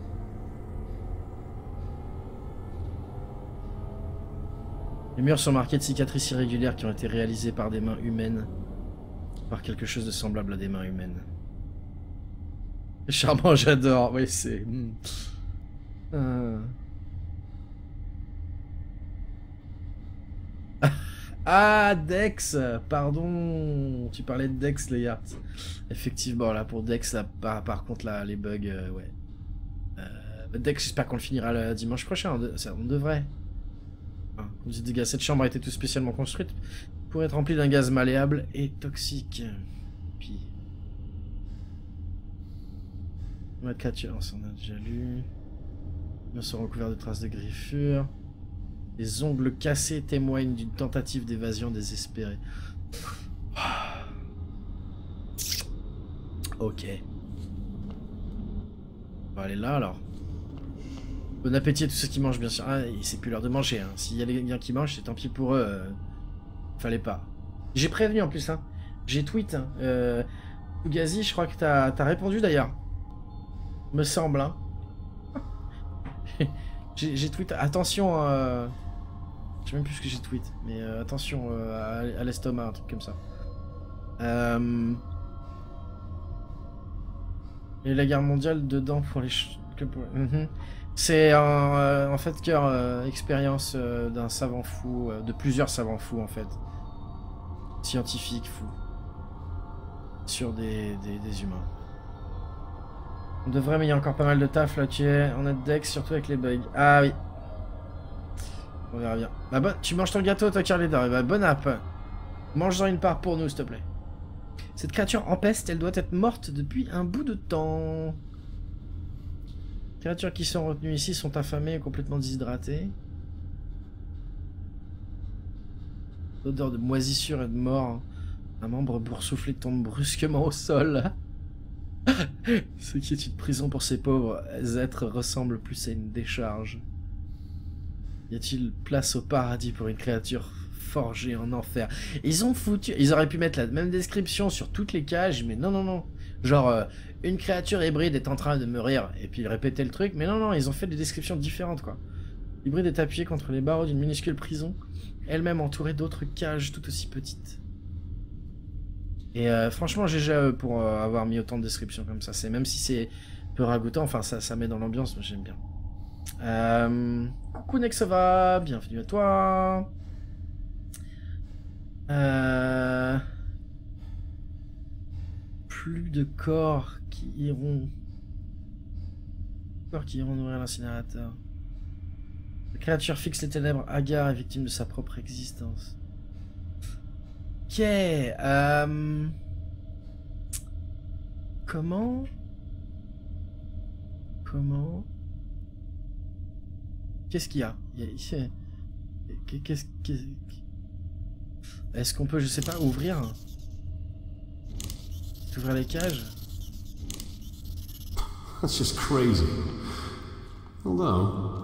Les murs sont marqués de cicatrices irrégulières qui ont été réalisées par des mains humaines, par quelque chose de semblable à des mains humaines. Charmant, j'adore. Oui, c'est... Euh... Ah, Dex. Pardon. Tu parlais de Dex, Léa. Effectivement, là, pour Dex, là, par, par contre, là, les bugs, euh, ouais. Euh, Dex, j'espère qu'on le finira le dimanche prochain. Ça, on devrait. Comme je dis, cette chambre a été tout spécialement construite pour être remplie d'un gaz malléable et toxique. Puis... Ma créature, on s'en a déjà lu. Ils sont recouverts de traces de griffures. Les ongles cassés témoignent d'une tentative d'évasion désespérée. Ok. On va aller là alors. Bon appétit à tous ceux qui mangent, bien sûr. Ah, c'est plus l'heure de manger. Hein. S'il y a des gens qui mangent, c'est tant pis pour eux. Euh... Fallait pas. J'ai prévenu en plus, hein. J'ai tweet. Hein. Euh, Fugazi, je crois que t'as as répondu d'ailleurs. Me semble, hein. J'ai tweet. Attention, euh... je sais même plus ce que j'ai tweet, mais euh, attention euh, à, à l'estomac, un truc comme ça. Euh... Et la guerre mondiale dedans pour les... Ch... Mm-hmm. C'est euh, en fait cœur euh, expérience euh, d'un savant fou, euh, de plusieurs savants fous en fait. Scientifiques fous. Sur des, des, des humains. On devrait, mais il y a encore pas mal de taf là, ok. On a de dex, surtout avec les bugs. Ah oui. On verra bien. Bah, bon, tu manges ton gâteau, toi, Carleder. Bah, bon app. Mange-en une part pour nous, s'il te plaît. Cette créature en peste, elle doit être morte depuis un bout de temps. Les créatures qui sont retenues ici sont affamées et complètement déshydratées. L'odeur de moisissure et de mort. Un membre boursouflé tombe brusquement au sol. Ce qui est une prison pour ces pauvres êtres ressemble plus à une décharge. Y a-t-il place au paradis pour une créature forgée en enfer? Ils ont foutu... Ils auraient pu mettre la même description sur toutes les cages, mais non, non, non. Genre, euh, une créature hybride est en train de mourir, et puis ils répétaient le truc, mais non, non, ils ont fait des descriptions différentes, quoi. L'hybride est appuyé contre les barreaux d'une minuscule prison, elle-même entourée d'autres cages tout aussi petites. Et euh, franchement, G G à eux pour euh, avoir mis autant de descriptions comme ça. C'est même si c'est peu ragoûtant, enfin ça, ça met dans l'ambiance, moi j'aime bien. Euh... Coucou Nexova, bienvenue à toi. Euh... Plus de corps qui iront... Corps qui iront nourrir l'incinérateur. La créature fixe les ténèbres, hagard est victime de sa propre existence. Ok, euh... Comment Comment Qu'est-ce qu'il y a, Qu'est-ce qu'est-ce Est-ce qu'on peut, je sais pas, ouvrir Ouvrir les cages? That's just crazy. Although...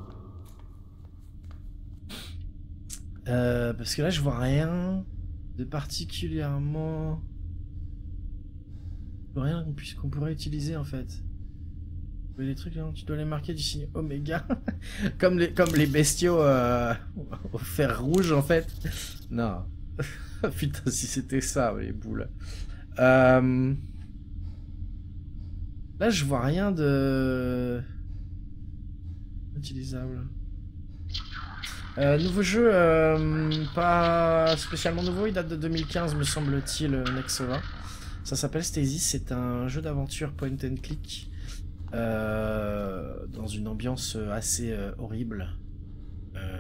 Euh, parce que là, je vois rien de particulièrement... Rien qu'on puisse qu'on pourrait utiliser, en fait. Les trucs, hein, tu dois les marquer du signe Oméga. comme, les, comme les bestiaux euh, au fer rouge, en fait. Non. Putain, si c'était ça, les boules. Euh... Là, je vois rien de... utilisable. Euh, nouveau jeu, euh, pas spécialement nouveau, il date de deux mille quinze, me semble-t-il, Nexova. Ça s'appelle Stasis, c'est un jeu d'aventure point and click. Euh, dans une ambiance assez euh, horrible. Euh,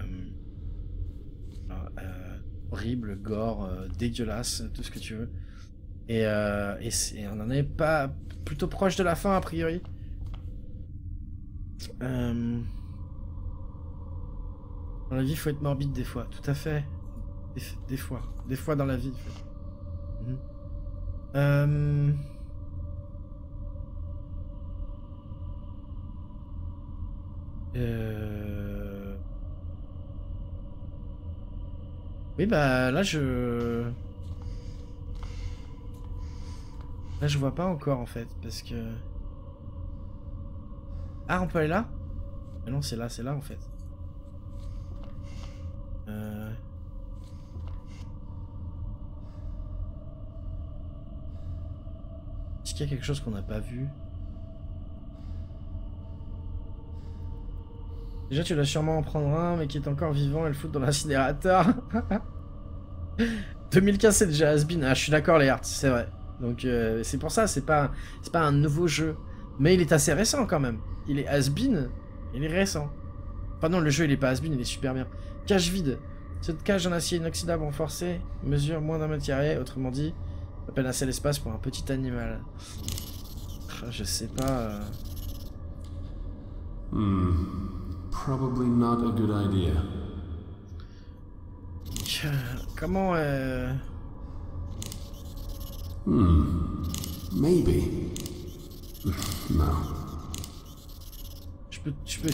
euh, horrible, gore, euh, dégueulasse, tout ce que tu veux. Et, euh, et, et on en est pas plutôt proche de la fin, a priori. Euh, dans la vie, il faut être morbide des fois, tout à fait. Des, des fois. Des fois dans la vie. Mmh. Euh... Euh... Oui, bah là je... Là je vois pas encore en fait, parce que... Ah, on peut aller là? Mais non, c'est là, c'est là en fait. Euh... Est-ce qu'il y a quelque chose qu'on n'a pas vu? Déjà, tu dois sûrement en prendre un, mais qui est encore vivant et le foutre dans l'incinérateur. deux mille quinze, c'est déjà has-been. Ah, je suis d'accord, les Hearts, c'est vrai. Donc, euh, c'est pour ça, c'est pas, c'est pas un nouveau jeu. Mais il est assez récent quand même. Il est has-been, il est récent. Enfin, non, le jeu, il est pas has-been, il est super bien. Cage vide. Cette cage en acier inoxydable renforcé mesure moins d'un mètre carré, autrement dit, à peine assez l'espace pour un petit animal. Je sais pas. Euh... Hmm. Probably not a good idea. Comment euh... Hmm. Maybe. No. Je peux... Je peux...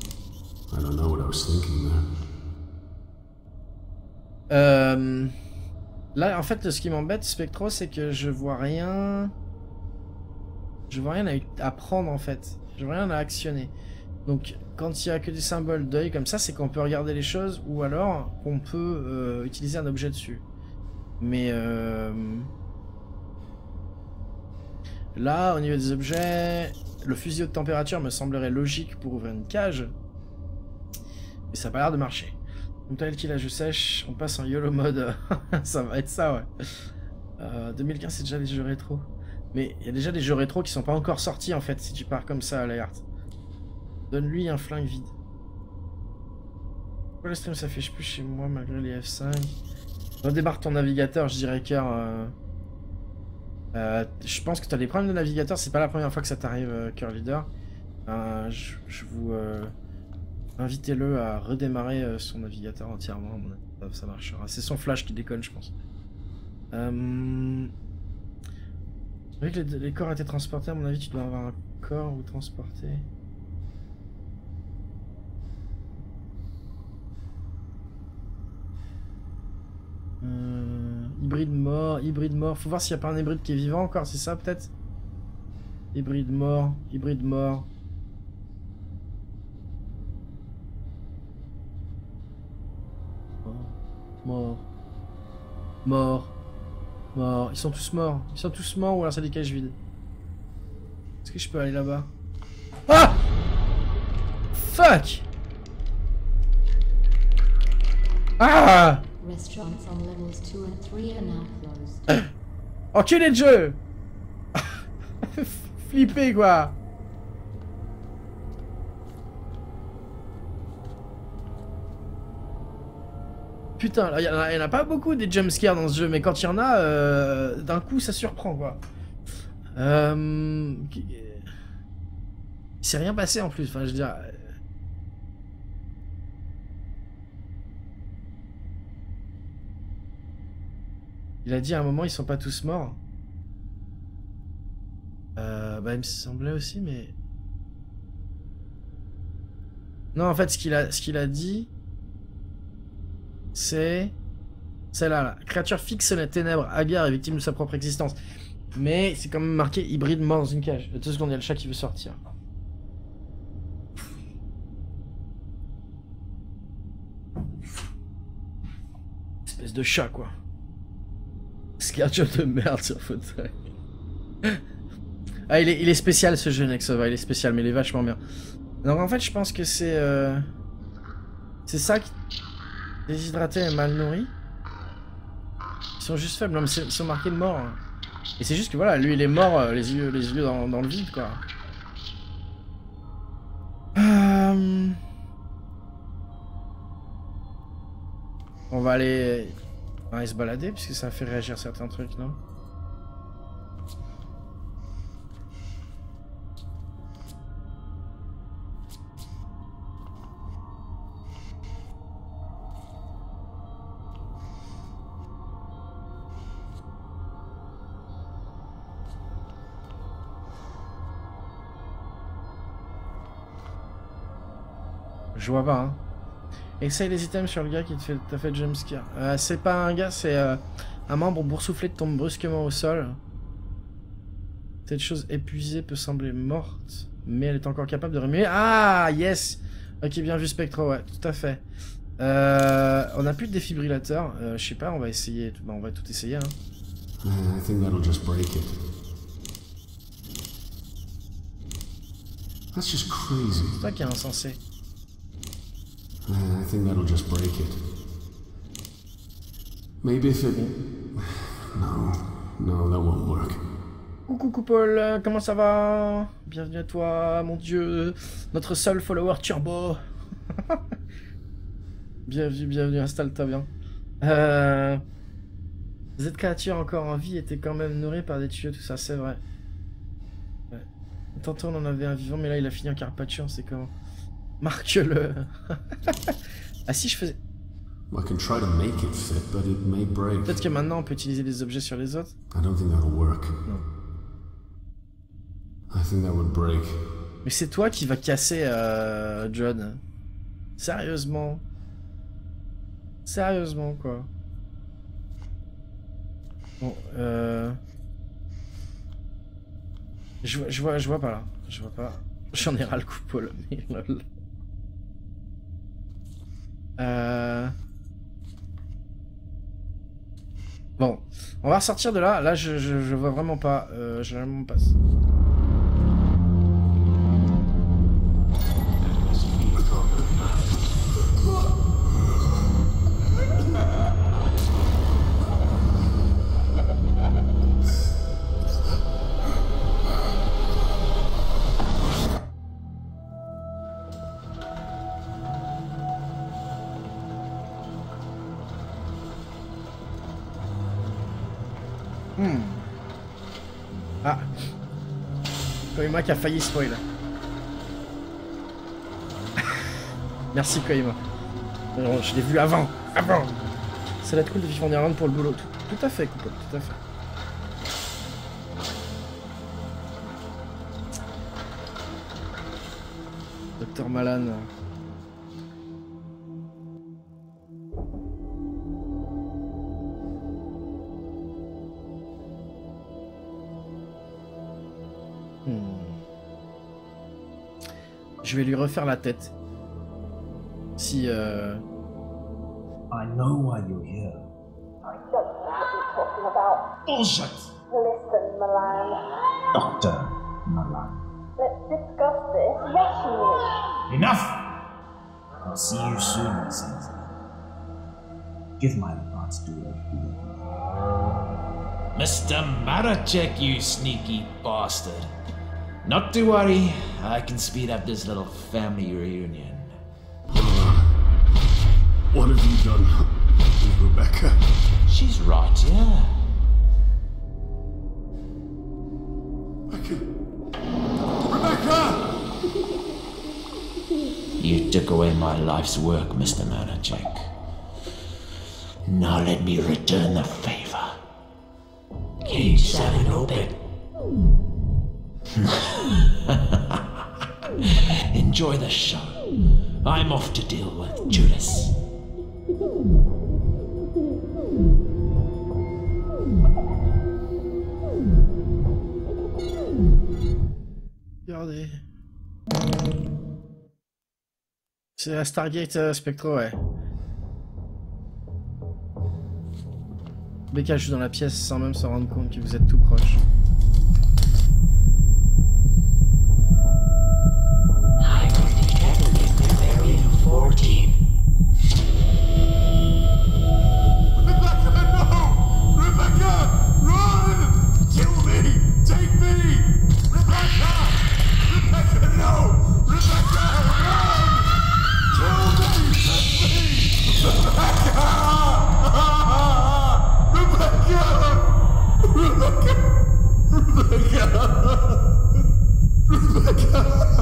I don't know what I was thinking there. Euh... Là, en fait, ce qui m'embête, Spectro, c'est que je vois rien... Je vois rien à, à prendre, en fait. Je vois rien à actionner. Donc, quand il y a que des symboles d'œil comme ça, c'est qu'on peut regarder les choses, ou alors qu'on peut euh, utiliser un objet dessus. Mais... Euh... Là, au niveau des objets, le fusil haute température me semblerait logique pour ouvrir une cage. Mais ça n'a pas l'air de marcher. Donc tel qu'il a jeu sèche, on passe en YOLO mode. Ça va être ça, ouais. Euh, deux mille quinze, c'est déjà des jeux rétro. Mais il y a déjà des jeux rétro qui sont pas encore sortis, en fait, si tu pars comme ça à l'alerte. Donne-lui un flingue vide. Pourquoi le stream s'affiche plus chez moi malgré les F cinq? Redémarre ton navigateur, je dirais cœur. Euh... Euh, je pense que tu as des problèmes de navigateur, c'est pas la première fois que ça t'arrive, euh, Cœur Leader. Euh, je, je vous... Euh... Invitez-le à redémarrer euh, son navigateur entièrement, ça, ça marchera. C'est son flash qui déconne, je pense. Euh... Vu que les, les corps étaient transportés, à mon avis, tu dois avoir un corps ou transporter. Euh... Hybride mort, hybride mort. Faut voir s'il n'y a pas un hybride qui est vivant encore, c'est ça peut-être? Hybride mort, hybride mort. Mort. Mort. Mort. Ils sont tous morts. Ils sont tous morts ou alors c'est des cages vides. Est-ce que je peux aller là-bas? Ah! Fuck! Ah! Enculé de jeu! Flipper quoi! Putain, il y, y en a pas beaucoup des jumpscares dans ce jeu, mais quand il y en a, euh, d'un coup ça surprend quoi. Euh... Il s'est rien passé en plus, enfin je veux dire... Il a dit à un moment ils sont pas tous morts. Euh, bah il me semblait aussi, mais... Non en fait ce qu'il a, ce qu'il a dit... C'est celle-là, là. Créature fixe les ténèbres, hagard et victime de sa propre existence. Mais c'est quand même marqué hybride mort dans une cage. Deux secondes, il y a le chat qui veut sortir. Espèce de chat, quoi. Scarjob de merde sur fauteuil. Ah, il est, il est spécial ce jeu, Nexova. Il est spécial, mais il est vachement bien. Donc en fait, je pense que c'est... Euh... C'est ça qui... Déshydratés et mal nourris. Ils sont juste faibles, non mais ils sont marqués de mort. Hein. Et c'est juste que voilà, lui il est mort, euh, les yeux, les yeux dans, dans le vide quoi. Euh... On va aller... On va aller se balader puisque ça fait réagir certains trucs, non? Je vois pas, hein. Essaye les items sur le gars qui te fait, t'a fait jumpscare. Euh, c'est pas un gars, c'est euh, un membre boursouflé tombe brusquement au sol. Cette chose épuisée peut sembler morte, mais elle est encore capable de remuer. Ah, yes! Ok, bien vu, Spectro, ouais, tout à fait. Euh, on a plus de défibrillateur. Euh, je sais pas, on va essayer. Bah, on va tout essayer, hein. Uh, I think that'll just break it. That's just crazy. C'est toi qui es insensé. Uh, I think that'll just break it. Maybe if it... No, no, that won't work. Coucou Coupole, comment ça va? Bienvenue à toi, mon dieu, notre seul follower turbo. Bienvenue, bienvenue, installe-toi bien. Euh... Cette créature encore en vie était quand même nourrie par des tuyaux, tout ça, c'est vrai. Ouais. Tantôt on en avait un vivant, mais là il a fini en carpaccio, c'est comment? Marque-le. Ah si je faisais... I can try to make it fit, but it may break. Peut-être que maintenant on peut utiliser des objets sur les autres. I don't think that'll work. Non. I think that would break. Mais c'est toi qui va casser euh, John. Sérieusement. Sérieusement quoi. Bon, euh... Je, je vois, je vois pas là. Je vois pas. J'en ai ras le coupole, mais lol. Euh... Bon, on va ressortir de là. Là, je, je, je vois vraiment pas. Euh, je vraiment pas. Hmm. Ah. Koima qui a failli spoil. Merci Koima. Non, je l'ai vu avant. Avant. Ça va être cool de vivre en Irlande pour le boulot. Tout, tout à fait, Couple. Tout à fait. Docteur Malan. Je vais lui refaire la tête. Si euh... I know why you're here. I don't know what you're talking about. Bullshit! Listen, Milan. Doctor Malan. Let's discuss this rationally. Enough! I'll see you soon, Miss Ainsley. Give my regards to her. Mister Maracek, you sneaky bastard. Not to worry, I can speed up this little family reunion. What have you done with Rebecca? She's right, yeah. Rebecca! You took away my life's work, Mister Maracek. Now let me return the favor. Cage seven open. Enjoy the show. I'm off to deal with Judas. Regardez. C'est la Stargate euh, Spectro, ouais. Becca joue dans la pièce sans même se rendre compte que vous êtes tout proche. fourteen. Rebecca, no! Rebecca! Run! Kill me! Take me! Rebecca! Rebecca, no! Rebecca, run! Kill me! Take me! Rebecca! Rebecca! Rebecca! Rebecca! Rebecca!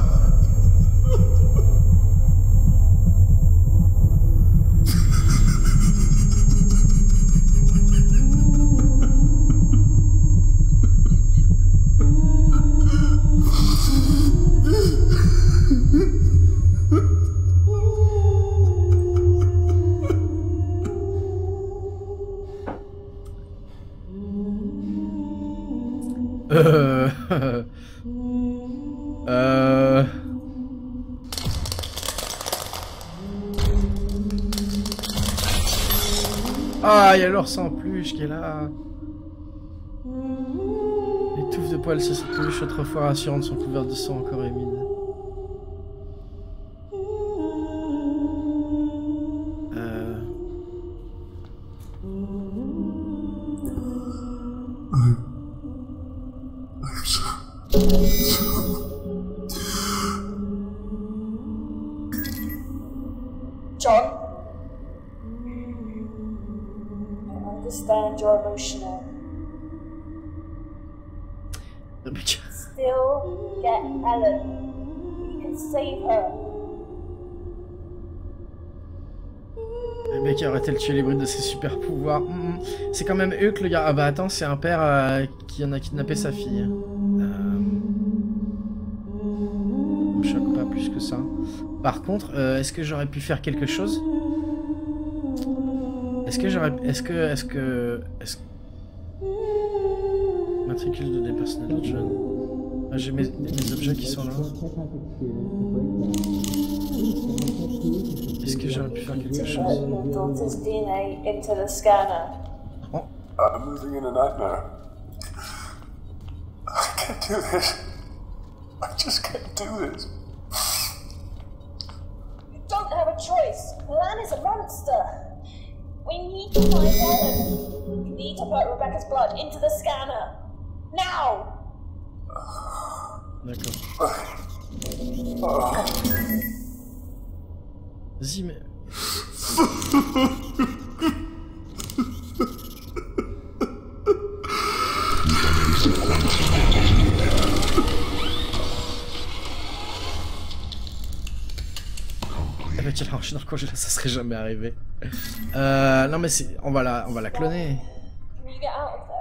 Euh... euh... Ah, il y a l'ours en peluche qui est là. Les touffes de poils sur cette peluche autrefois rassurantes sont couvertes de sang encore humide. Euh... John? I understand you're emotional. Rebecca. Still get Ellen. You can save her. Rebecca aurait-elle tué les brutes de ses super pouvoirs? mmh. C'est quand même eux que le gars... Ah bah attends, c'est un père euh, qui en a kidnappé sa fille. Euh... Ça me choque pas plus que ça. Par contre, euh, est-ce que j'aurais pu faire quelque chose? Est-ce que j'aurais... Est-ce que... Est-ce que... Est-ce Matricule de dépersonnel de John. Ah, j'ai mes, mes objets qui sont là. Est-ce que j'aurais pu faire quelque chose? Your daughter's D N A into the scanner. Oh. I'm living in a nightmare. I can't do this. I just can't do this. You don't have a choice. Lan is a monster. We need to find Ellen. You need to put Rebecca's blood into the scanner. Now! D'accord. Vas-y, mais... Avec la machine dans le congélateur, ça serait jamais arrivé. Euh, non mais c'est... On va la, on va la cloner. Can you get out of there?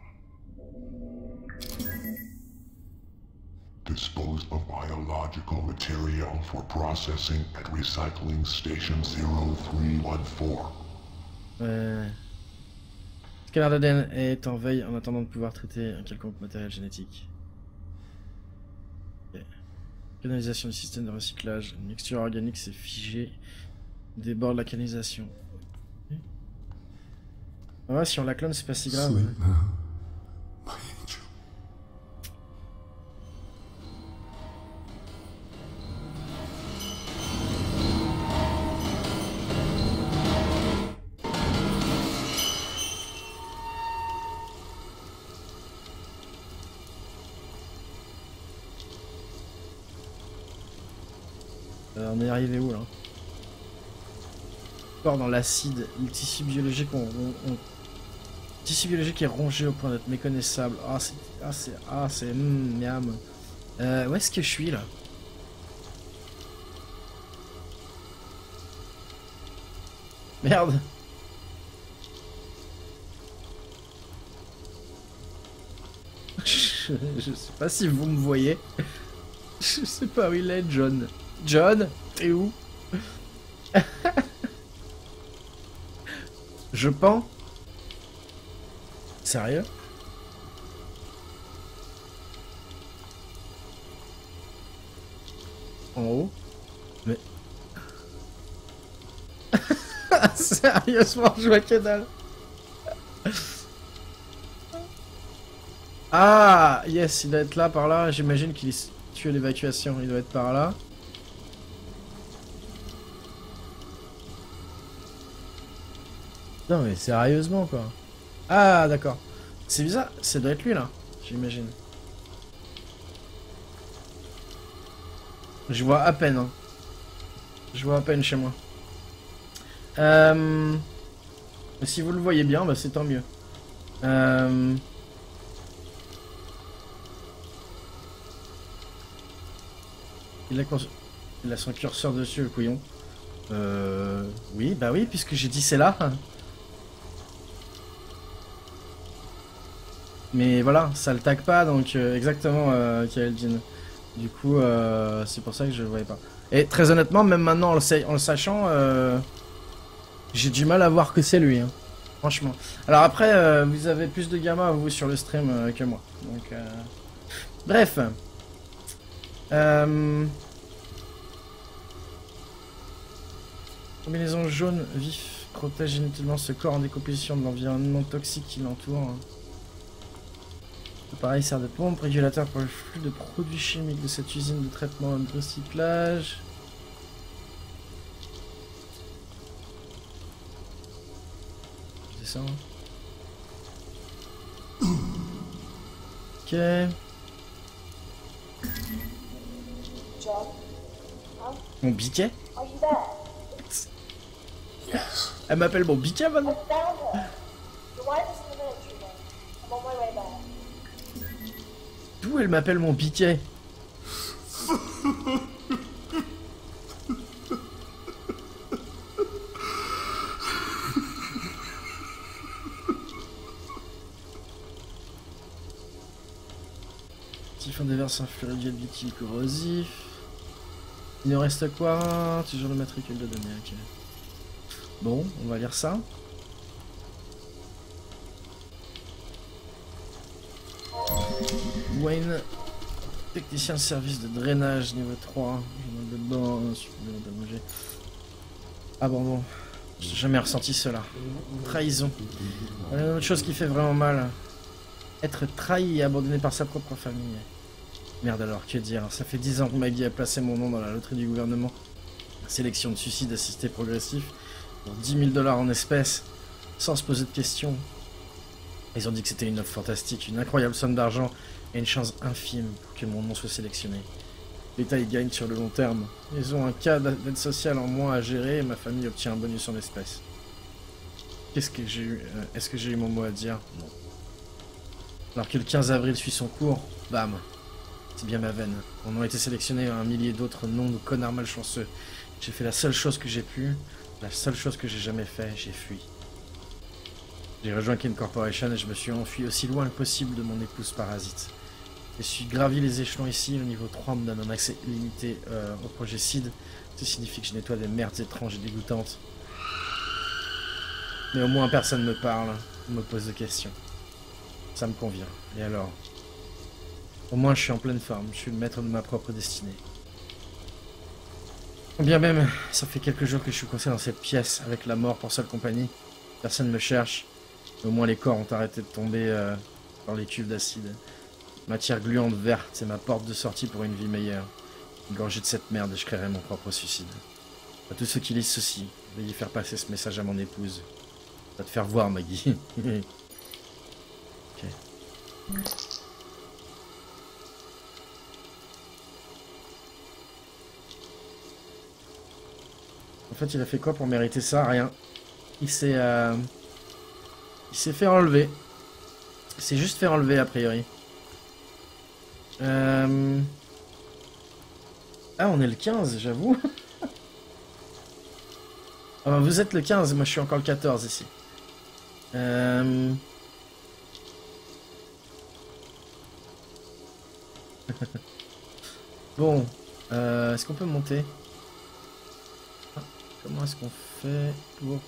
Dispose of biological material for processing at recycling station zero three one four. Ouais. Scanner d'A D N est en veille en attendant de pouvoir traiter un quelconque matériel génétique. Okay. Canalisation du système de recyclage. Une mixture organique s'est figée. Déborde la canalisation. Okay. Ouais, si on la clone, c'est pas si grave. Sleep Ouais. now, my angel. Euh, on est arrivé où là? Encore dans l'acide. Le tissu biologique, on, on, on... Le tissu biologique est rongé au point d'être méconnaissable. Ah c'est... Ah c'est... Ah c'est... Mmh, miam. Euh, où est-ce que je suis là? Merde. Je, je sais pas si vous me voyez. Je sais pas où il est, John. John, t'es où? Je pends. Sérieux? En haut? Mais... Sérieusement, je vois que dalle. Ah, yes, il doit être là, par là. J'imagine qu'il est tué l'évacuation. Il doit être par là. Non mais sérieusement quoi. Ah d'accord. C'est bizarre, ça doit être lui là, j'imagine. Je vois à peine. Hein. Je vois à peine chez moi. Euh... Si vous le voyez bien, bah c'est tant mieux. Euh... Il a, cons... Il a son curseur dessus le couillon. Euh... Oui, bah oui, puisque j'ai dit c'est là. Mais voilà, ça le tag pas, donc euh, exactement, euh, Kaeldin. Du coup, euh, c'est pour ça que je le voyais pas. Et très honnêtement, même maintenant, en le, sa en le sachant, euh, j'ai du mal à voir que c'est lui. Hein. Franchement. Alors après, euh, vous avez plus de gamins, vous, sur le stream euh, que moi. Donc, euh... Bref. Euh... Combinaison jaune vif protège inutilement ce corps en décomposition de l'environnement toxique qui l'entoure. Hein. Pareil, sert de pompe, régulateur pour le flux de produits chimiques de cette usine de traitement et de recyclage. C'est ça. Hein. Ok. John? Huh? Mon biquet? Are you there? Yes. Elle m'appelle mon biquet I maintenant? found her. Your wife is in the military wing. I'm on my way there. D'où elle m'appelle mon biquet? Typhon déverse un fluide liquide corrosif. Il nous reste quoi? Toujours le matricule de données, ok. Bon, on va lire ça. Wayne, technicien de service de drainage niveau trois. Journal de bord, supplément d'allongé. Abandon. J'ai jamais ressenti cela. Trahison. Voilà une autre chose qui fait vraiment mal. Être trahi et abandonné par sa propre famille. Merde alors, que dire. Ça fait dix ans que Maggie a placé mon nom dans la loterie du gouvernement. Sélection de suicide assisté progressif. Pour dix mille dollars en espèces. Sans se poser de questions. Ils ont dit que c'était une offre fantastique, une incroyable somme d'argent et une chance infime pour que mon nom soit sélectionné. L'État y gagne sur le long terme. Ils ont un cas d'aide sociale en moins à gérer et ma famille obtient un bonus en espèces. Qu'est-ce que j'ai eu euh, Est-ce que j'ai eu mon mot à dire? Non. Alors que le quinze avril suit son cours, bam. C'est bien ma veine. Mon nom a été sélectionné à un millier d'autres noms de connards malchanceux. J'ai fait la seule chose que j'ai pu, la seule chose que j'ai jamais fait, j'ai fui. J'ai rejoint Ken Corporation et je me suis enfui aussi loin que possible de mon épouse parasite. Je suis gravi les échelons ici, le niveau trois me donne un accès illimité euh, au projet S I D. Ça signifie que je nettoie des merdes étranges et dégoûtantes. Mais au moins personne ne me parle, me pose de questions. Ça me convient. Et alors? Au moins je suis en pleine forme, je suis le maître de ma propre destinée. Bien même, ça fait quelques jours que je suis coincé dans cette pièce avec la mort pour seule compagnie. Personne ne me cherche. Au moins les corps ont arrêté de tomber euh, dans les cuves d'acide. Matière gluante verte, c'est ma porte de sortie pour une vie meilleure. Gorgé de cette merde et je créerai mon propre suicide. À tous ceux qui lisent ceci, veuillez faire passer ce message à mon épouse. Va te faire voir, Maggie. Ok. En fait, il a fait quoi pour mériter ça? Rien. Il s'est... Euh... Il s'est fait enlever. Il s'est juste fait enlever, a priori. Euh... Ah, on est le quinze, j'avoue. Oh, vous êtes le quinze, moi je suis encore le quatorze ici. Euh... Bon, euh, est-ce qu'on peut monter? Ah, comment est-ce qu'on fait pour...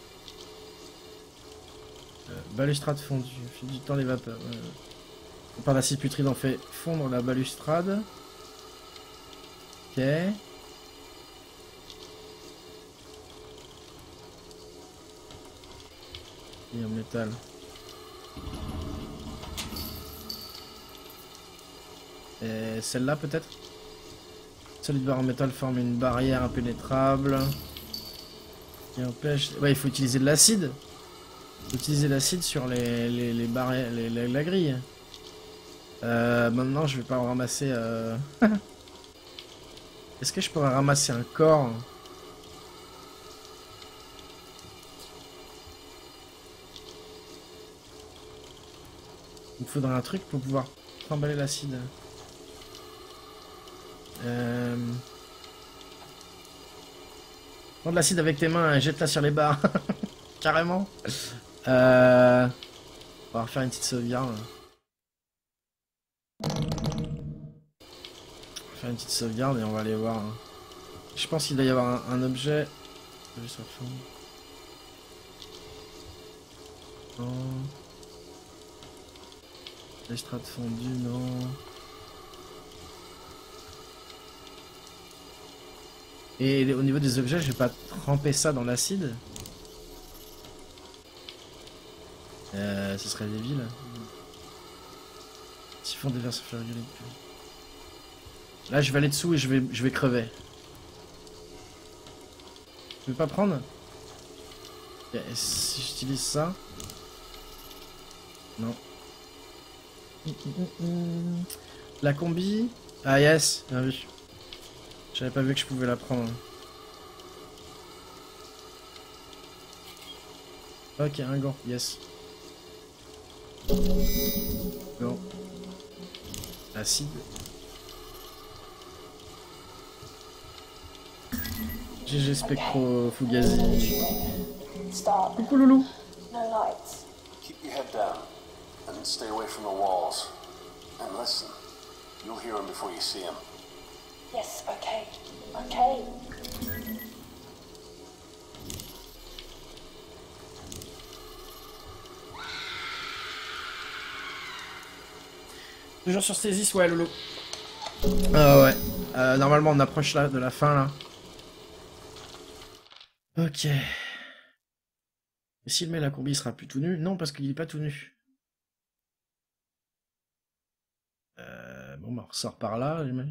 Euh, balustrade fondue, fil du temps les vapeurs. Euh... Par l'acide putride on fait fondre la balustrade. Ok. Et en métal. Et celle-là peut-être? Solide barre en métal forme une barrière impénétrable. Qui empêche... Ouais, il faut utiliser de l'acide. Il faut utiliser l'acide sur les, les, les barrières, les, les, la grille. Euh, maintenant, je vais pas en ramasser... Euh... Est-ce que je pourrais ramasser un corps? Il me faudrait un truc pour pouvoir trimballer l'acide. Euh... Prends de l'acide avec tes mains et jette-la sur les barres. Carrément. Euh... On va refaire une petite sauvegarde. On va faire une petite sauvegarde et on va aller voir. Je pense qu'il doit y avoir un, un objet. Juste à fond. Non. L'estrade fondue, non. Et au niveau des objets, je vais pas tremper ça dans l'acide. Euh, ce serait débile. Siphon des verres fleurs violettes. Là, je vais aller dessous et je vais, je vais crever. Je vais pas prendre. Et si j'utilise ça. Non. La combi. Ah yes, bien vu. J'avais pas vu que je pouvais la prendre. Ok, un gant, yes. Bon. Acide. G G Spectro Fugazi. Coucou loulou. No lights. Keep your head down and stay away from the walls. And listen, you'll hear him before you see him. Yes, okay. Okay. Toujours sur Stasis, ouais, Lolo. Ah ouais. Euh, normalement, on approche là de la fin, là. Ok. Et s'il met la combi, il sera plus tout nu? Non, parce qu'il est pas tout nu. Euh, bon, bah, on ressort par là, j'imagine.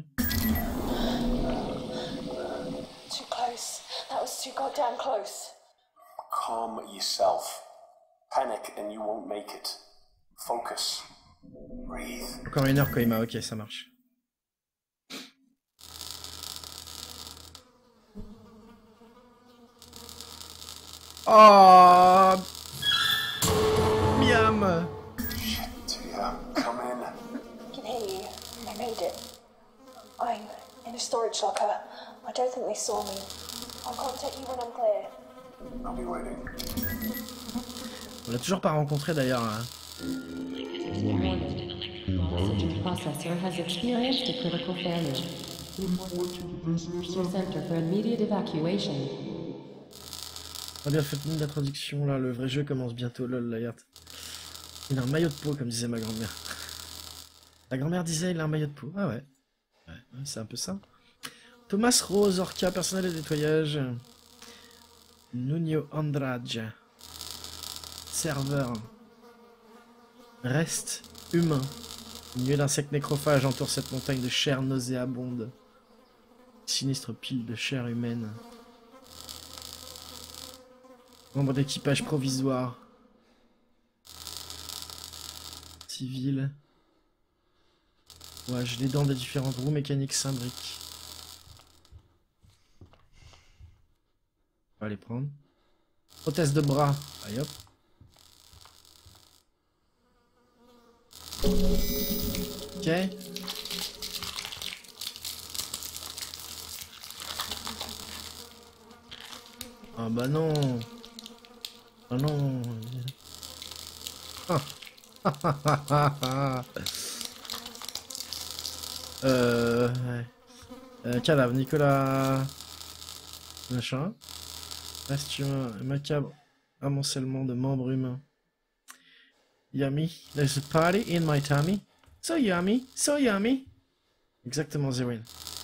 Too close. That was too goddamn close. Calm yourself. Panic and you won't make it. Focus. Breathe. Encore une heure, Koima, ok, ça marche. Oh, miam. Shit, yeah. Come in. I can hear you. I made it. I'm in a storage locker. I don't think they saw me. I'll contact you when I'm clear. I'll be waiting. On l'a toujours pas rencontré d'ailleurs. Hein. Oxygen processor has experienced a critical failure. Center for immediate evacuation. On a bien fait une introduction là, le vrai jeu commence bientôt, lol, la regarde. Il a un maillot de peau, comme disait ma grand-mère. La grand-mère disait il a un maillot de peau. Ah ouais. Ouais, ouais, c'est un peu ça. Thomas Rose, Orca, personnel de nettoyage. Nuno Andrade. Serveur. Reste humain. Une nuée d'insectes nécrophages entoure cette montagne de chair nauséabonde. Sinistre pile de chair humaine. Membre d'équipage provisoire. Civil. Ouais, j'ai les dents des différentes roues mécaniques cylindriques. On va les prendre. Prothèse de bras. Allez hop. Ok. Ah bah non. Ah non. Ah. euh... Ouais. Euh, cadavre, Nicolas... Machin. Reste humain, macabre. Amoncellement de membres humains. Yummy. There's a party in my tummy. So yummy, so yummy. Exactement, Zerwin.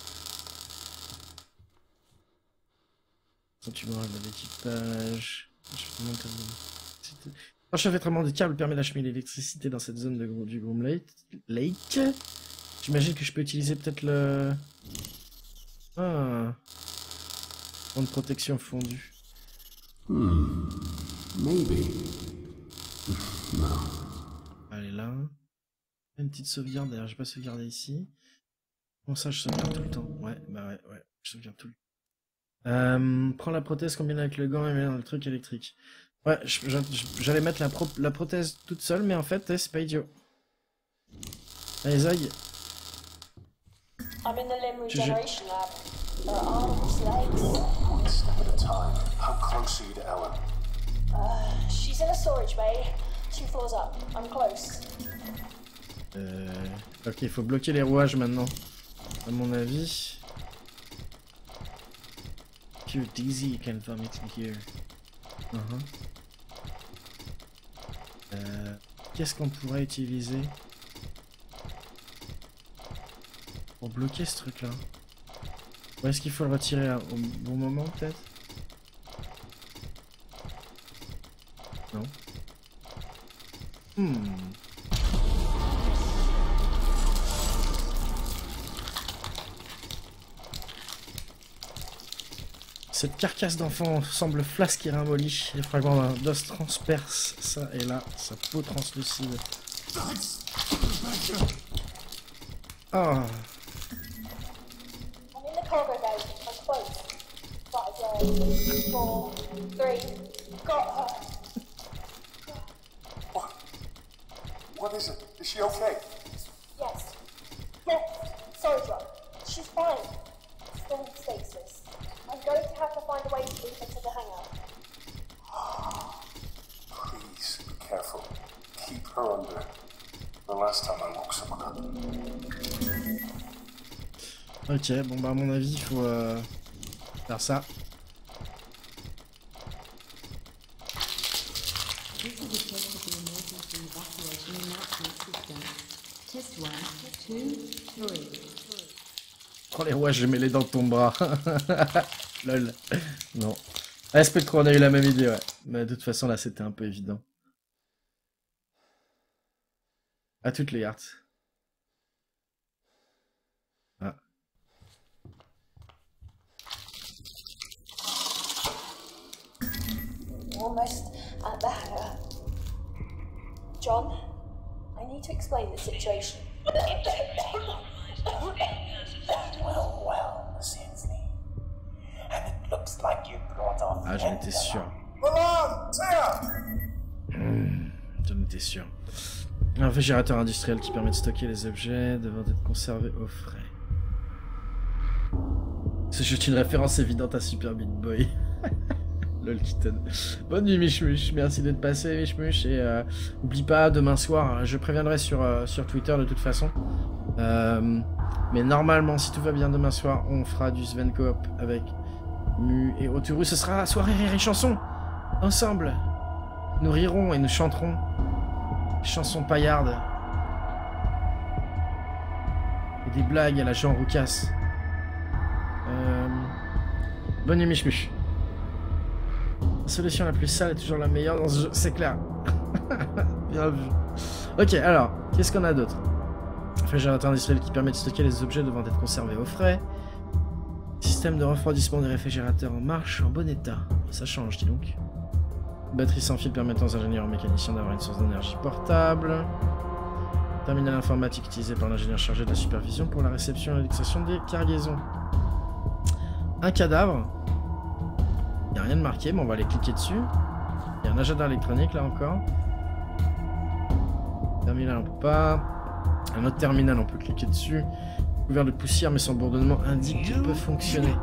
Tu vois de l'équipage. Enchevêtrement de câbles permet d'acheminer l'électricité dans cette zone de, du Groom Lake. Lake. J'imagine que je peux utiliser peut-être le... Ah. Point de protection fondu. Hmm. Maybe. No. Allez là. Une petite sauvegarde, d'ailleurs, j'ai pas sauvegardé ici. Bon, ça, je sauvegarde tout le temps. Ouais, bah ouais, ouais, je sauvegarde tout le temps. Euh, prends la prothèse, combine avec le gant et mets dans le truc électrique. Ouais, j'allais mettre la, pro la prothèse toute seule, mais en fait, c'est pas idiot. Allez, Zog. I'm in the limb regeneration lab. There are arms, legs. One step at a time. How close are you to Ellen? Uh, she's in a storage bay. Two floors up. I'm close. Euh... Ok, il faut bloquer les rouages maintenant. À mon avis. If you're dizzy, you can vomit in here. Uh-huh. euh... Qu'est-ce qu'on pourrait utiliser pour bloquer ce truc-là? Ou est-ce qu'il faut le retirer au bon moment, peut-être? Non. Hmm. Cette carcasse d'enfant semble flasque et ramollie. Les fragments d'os transpercent ça et là, sa peau translucide. Ah. I'm in the cargo bay. I'm close. Five days. Four. Three. Got her. What? What is it? Is she okay? Yes. Yes. Sorry, John. She's fine. Still in stasis. I'm going to have to find a way to lead her to the hangar. Please be careful. Keep her under. The last time I woke someone up. Ok, bon bah à mon avis il faut euh, faire ça. This is a test of the emergency evacuation announcement system. Test one, two, three. Oh les rois, j'ai mêlé dans ton bras. Lol. Non. Ah, Spectre, on a eu la même idée, ouais. Mais de toute façon, là, c'était un peu évident. À toutes les cartes. Ah. Almost at the hangar. John, I need to explain the situation. Well, well, Miss Hensley. And it looks like you brought off. Ah, j'en étais sûr. Mmh, j'en étais sûr. Un réfrigérateur industriel qui permet de stocker les objets devant être conservés au frais. C'est juste une référence évidente à Super Meat Boy. Lol Kitten. Bonne nuit Michmuch, merci d'être passé Michmuch et euh, n'oublie pas demain soir, je préviendrai sur, euh, sur Twitter de toute façon. Euh, mais normalement si tout va bien demain soir, on fera du Sven Coop avec Mu et Oturu. Ce sera soirée rire et chanson. Ensemble, nous rirons et nous chanterons. Chansons paillardes. Et des blagues à la Jean Roucas. Euh... Bonne nuit Michmuch. La solution la plus sale est toujours la meilleure dans ce jeu, c'est clair. Bien vu. Ok, alors, qu'est-ce qu'on a d'autre? Réfrigérateur industriel qui permet de stocker les objets devant être conservés au frais. Système de refroidissement des réfrigérateurs en marche, en bon état. Ça change, dis donc. Batterie sans fil permettant aux ingénieurs mécaniciens d'avoir une source d'énergie portable. Terminal informatique utilisé par l'ingénieur chargé de la supervision pour la réception et l'indexation des cargaisons. Un cadavre. Il n'y a rien de marqué, mais on va aller cliquer dessus. Il y a un agenda électronique là encore. Terminal on peut pas. Un autre terminal on peut cliquer dessus. Couvert de poussière mais son bourdonnement indique qu'il peut fonctionner.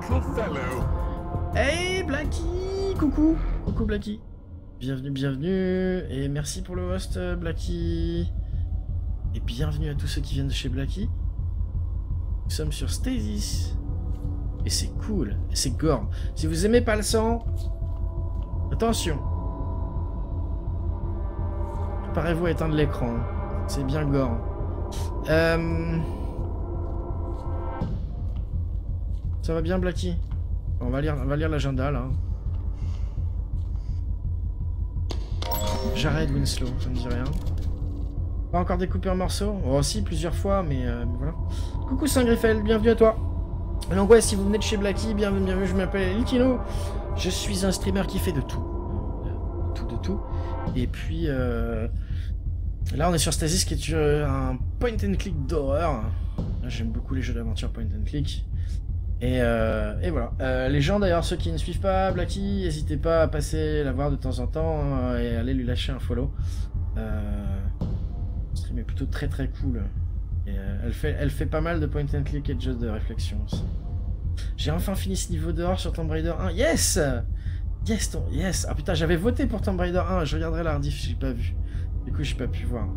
Hey Blackie! Coucou! Coucou Blackie! Bienvenue, bienvenue! Et merci pour le host Blackie! Et bienvenue à tous ceux qui viennent de chez Blackie. Nous sommes sur Stasis. Et c'est cool, et c'est gore. Si vous aimez pas le sang, attention. Préparez-vous à éteindre l'écran. C'est bien gore. Euh... Ça va bien, Blackie? On va lire, on va lire l'agenda là. J'arrête Winslow, ça me dit rien. Pas encore découpé en morceaux? Oh si, plusieurs fois, mais, euh, mais voilà. Coucou Saint-Griffel, bienvenue à toi. Donc ouais, si vous venez de chez Blackie, bienvenue, bienvenue, je m'appelle Likino. Je suis un streamer qui fait de tout. De tout, de tout. Et puis, euh, là on est sur Stasis qui est euh, un point and click d'horreur. J'aime beaucoup les jeux d'aventure point and click. Et, euh, et voilà. Euh, les gens d'ailleurs, ceux qui ne suivent pas Blackie, n'hésitez pas à passer la voir de temps en temps hein, et aller lui lâcher un follow. Euh, le stream est plutôt très très cool. Et euh, elle, fait, elle fait pas mal de point and click et de jeux de réflexion aussi. J'ai enfin fini ce niveau dehors sur Tomb Raider un. Yes! Yes! Ton... Yes! Ah putain, j'avais voté pour Tomb Raider un. Je regarderai la rediff, j'ai pas vu. Du coup, j'ai pas pu voir.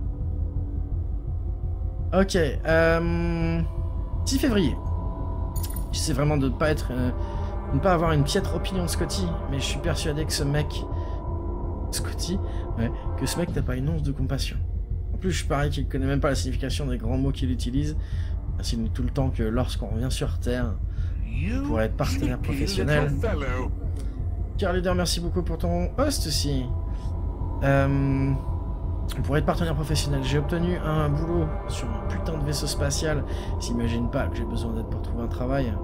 Ok. Euh... six février. J'essaie vraiment de ne pas être... Euh, de ne pas avoir une piètre opinion de Scotty. Mais je suis persuadé que ce mec... Scotty? Ouais. Que ce mec n'a pas une once de compassion. En plus, je parie qu'il connaît même pas la signification des grands mots qu'il utilise. Il nous dit tout le temps que lorsqu'on revient sur Terre, on pourrait être partenaire professionnel. Car Leader, merci beaucoup pour ton host aussi. Euh, on pourrait être partenaire professionnel. J'ai obtenu un boulot sur un putain de vaisseau spatial. S'imagine pas que j'ai besoin d'aide pour trouver un travail.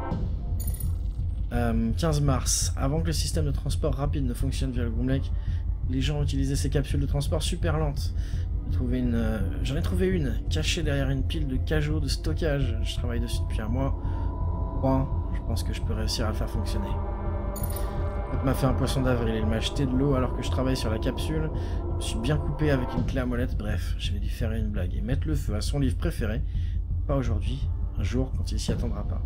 Euh, quinze mars. Avant que le système de transport rapide ne fonctionne via le Groom Lake, les gens utilisaient ces capsules de transport super lentes. Trouvé une, euh, j'en ai trouvé une cachée derrière une pile de cajots de stockage. Je travaille dessus depuis un mois. Bon, je pense que je peux réussir à le faire fonctionner. Il m'a fait un poisson d'avril. Il m'a acheté de l'eau alors que je travaille sur la capsule. Je me suis bien coupé avec une clé à molette. Bref, je vais lui faire une blague et mettre le feu à son livre préféré. Pas aujourd'hui, un jour quand il s'y attendra pas.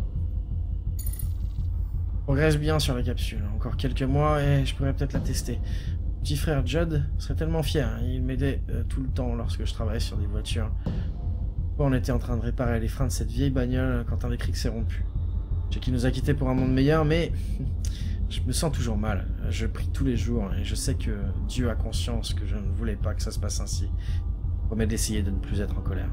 On progresse bien sur la capsule. Encore quelques mois et je pourrais peut-être la tester. Petit frère Judd serait tellement fier, hein. Il m'aidait euh, tout le temps lorsque je travaillais sur des voitures. On était en train de réparer les freins de cette vieille bagnole quand un des crics s'est rompu. Je sais qu'il nous a quittés pour un monde meilleur, mais je me sens toujours mal. Je prie tous les jours et je sais que Dieu a conscience que je ne voulais pas que ça se passe ainsi. Promets d'essayer de ne plus être en colère.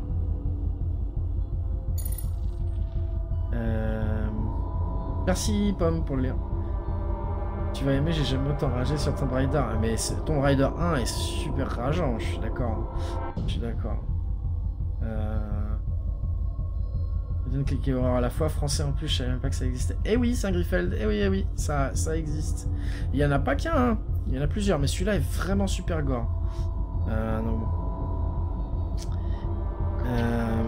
Euh... Merci Pomme pour le lien. Tu vas aimer, j'ai jamais autant ragé sur Tomb Raider. Mais Tomb Raider un est super rageant, je suis d'accord. Je suis d'accord. Euh... Donne cliquer horreur à la fois, français en plus, je savais même pas que ça existait. Eh oui, Saint-Griffeld, eh oui, eh oui, ça, ça existe. Il y en a pas qu'un, hein. Il y en a plusieurs, mais celui-là est vraiment super gore. Euh, non bon. Euh...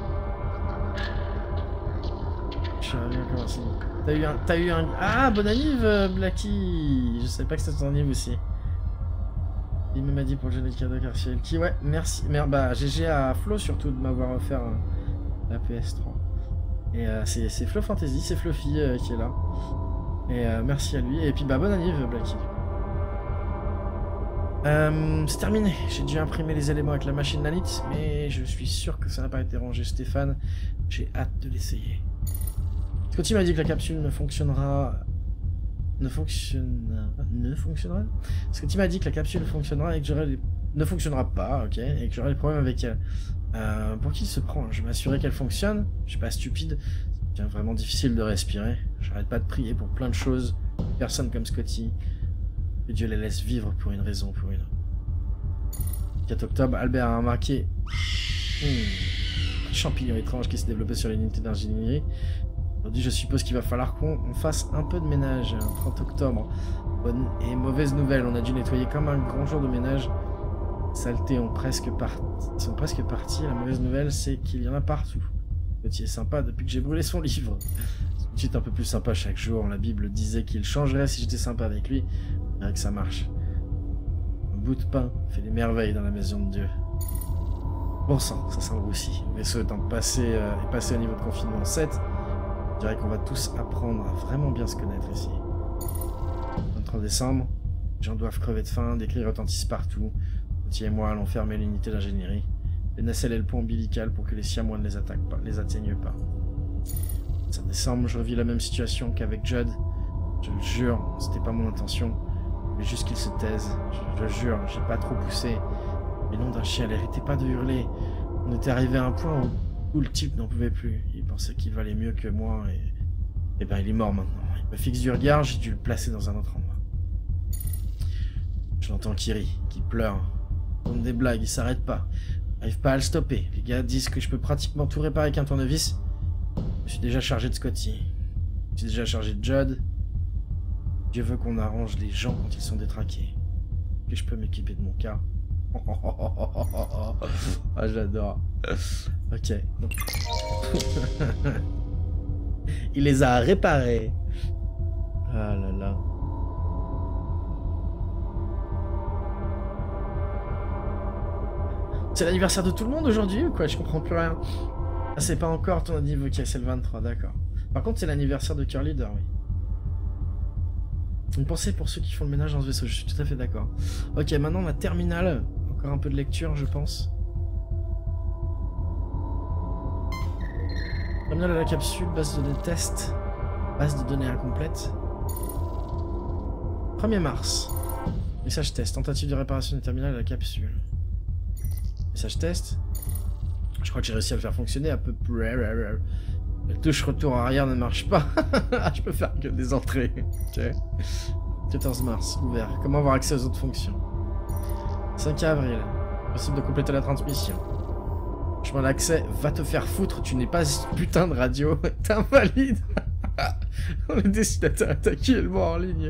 Je sais bien comment c'est. T'as eu un... T'as eu un... Ah, bonne anniv, Blacky. Je savais pas que c'était ton anniv aussi. Il m'a dit pour le jeu de cadeau Cartier. Qui, ouais, merci. Merde, bah, G G à Flo surtout de m'avoir offert euh, la P S trois. Et euh, c'est Flo Fantasy, c'est Fluffy euh, qui est là. Et euh, merci à lui. Et puis, bah, bonne anniv, Blacky. Euh, c'est terminé. J'ai dû imprimer les éléments avec la machine nanite, mais je suis sûr que ça n'a pas été rangé, Stéphane. J'ai hâte de l'essayer. Scotty m'a dit que la capsule ne fonctionnera... Ne fonctionnera... Ne fonctionnera Scotty m'a dit que la capsule fonctionnera et que j'aurai les... Ne fonctionnera pas, ok, et que j'aurai des problèmes avec elle. Euh, pour qui il se prend? Je vais m'assurer qu'elle fonctionne. Je suis pas stupide. C'est vraiment difficile de respirer. J'arrête pas de prier pour plein de choses. Personne comme Scotty. Que Dieu les laisse vivre pour une raison ou pour une autre. quatre octobre, Albert a remarqué hmm, un champignon étrange qui s'est développé sur l'unité d'ingénierie. Aujourd'hui, je suppose qu'il va falloir qu'on fasse un peu de ménage. trente octobre. Bonne et mauvaise nouvelle, on a dû nettoyer comme un grand jour de ménage. Les saletés ont presque part... sont presque parties. La mauvaise nouvelle, c'est qu'il y en a partout. Petit est sympa depuis que j'ai brûlé son livre. C'est un peu plus sympa chaque jour. La Bible disait qu'il changerait si j'étais sympa avec lui. Je dirais que ça marche. Un bout de pain fait des merveilles dans la maison de Dieu. Bon sang, ça sent le roussi. Le vaisseau étant passé, euh, est passé au niveau de confinement sept. Je dirais qu'on va tous apprendre à vraiment bien se connaître ici. vingt-trois décembre, les gens doivent crever de faim, des cris retentissent partout. Petit et moi allons fermer l'unité d'ingénierie. Les nacelles et le pont ombilical pour que les siamois ne les attaquent pas, les atteignent pas. cinq décembre, je revis la même situation qu'avec Judd. Je le jure, c'était pas mon intention. Mais juste qu'il se taise. Je le jure, j'ai pas trop poussé. Mais nom d'un chien, elle n'arrêtait pas de hurler. On était arrivé à un point où, où le type n'en pouvait plus. Il pensait qu'il valait mieux que moi et... Et ben il est mort maintenant. Il me fixe du regard, j'ai dû le placer dans un autre endroit. Je l'entends qui rit, qui pleure. Il donne des blagues, il s'arrête pas. J'arrive pas à le stopper. Les gars disent que je peux pratiquement tout réparer avec un tournevis. Je suis déjà chargé de Scotty. Je suis déjà chargé de Judd. Dieu veut qu'on arrange les gens quand ils sont détraqués. Que je peux m'équiper de mon cas. Ah, j'adore. Ok. Il les a réparés. Ah là là. C'est l'anniversaire de tout le monde aujourd'hui ou quoi? Je comprends plus rien. Ah, c'est pas encore ton anniversaire, ok, c'est le vingt-trois, d'accord. Par contre, c'est l'anniversaire de Curly Leader, oui. Une pensée pour ceux qui font le ménage dans ce vaisseau, je suis tout à fait d'accord. Ok, maintenant la terminale. Encore un peu de lecture, je pense. Terminale de la capsule, base de données test. Base de données incomplète. premier mars. Message test. Tentative de réparation du terminal de la capsule. Message test. Je crois que j'ai réussi à le faire fonctionner à peu près. La touche retour arrière ne marche pas. Je peux faire que des entrées. Ok. quatorze mars, ouvert. Comment avoir accès aux autres fonctions? cinq avril. Possible de compléter la transmission. Chemin d'accès, va te faire foutre, tu n'es pas une putain de radio. T'es invalide. On est destinateur attaqué le mort en ligne.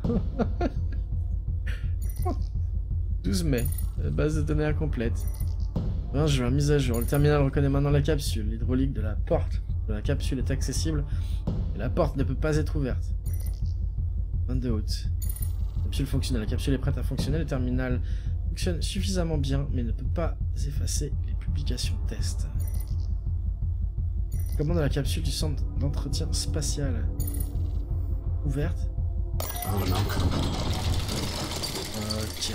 douze mai. Base de données incomplète. vingt juin, mise à jour. Le terminal reconnaît maintenant la capsule. L'hydraulique de la porte de la capsule est accessible. Et la porte ne peut pas être ouverte. vingt-deux août. La capsule fonctionne. La capsule est prête à fonctionner. Le terminal fonctionne suffisamment bien, mais ne peut pas effacer les publications test. Commande de la capsule du centre d'entretien spatial. Ouverte. Ok.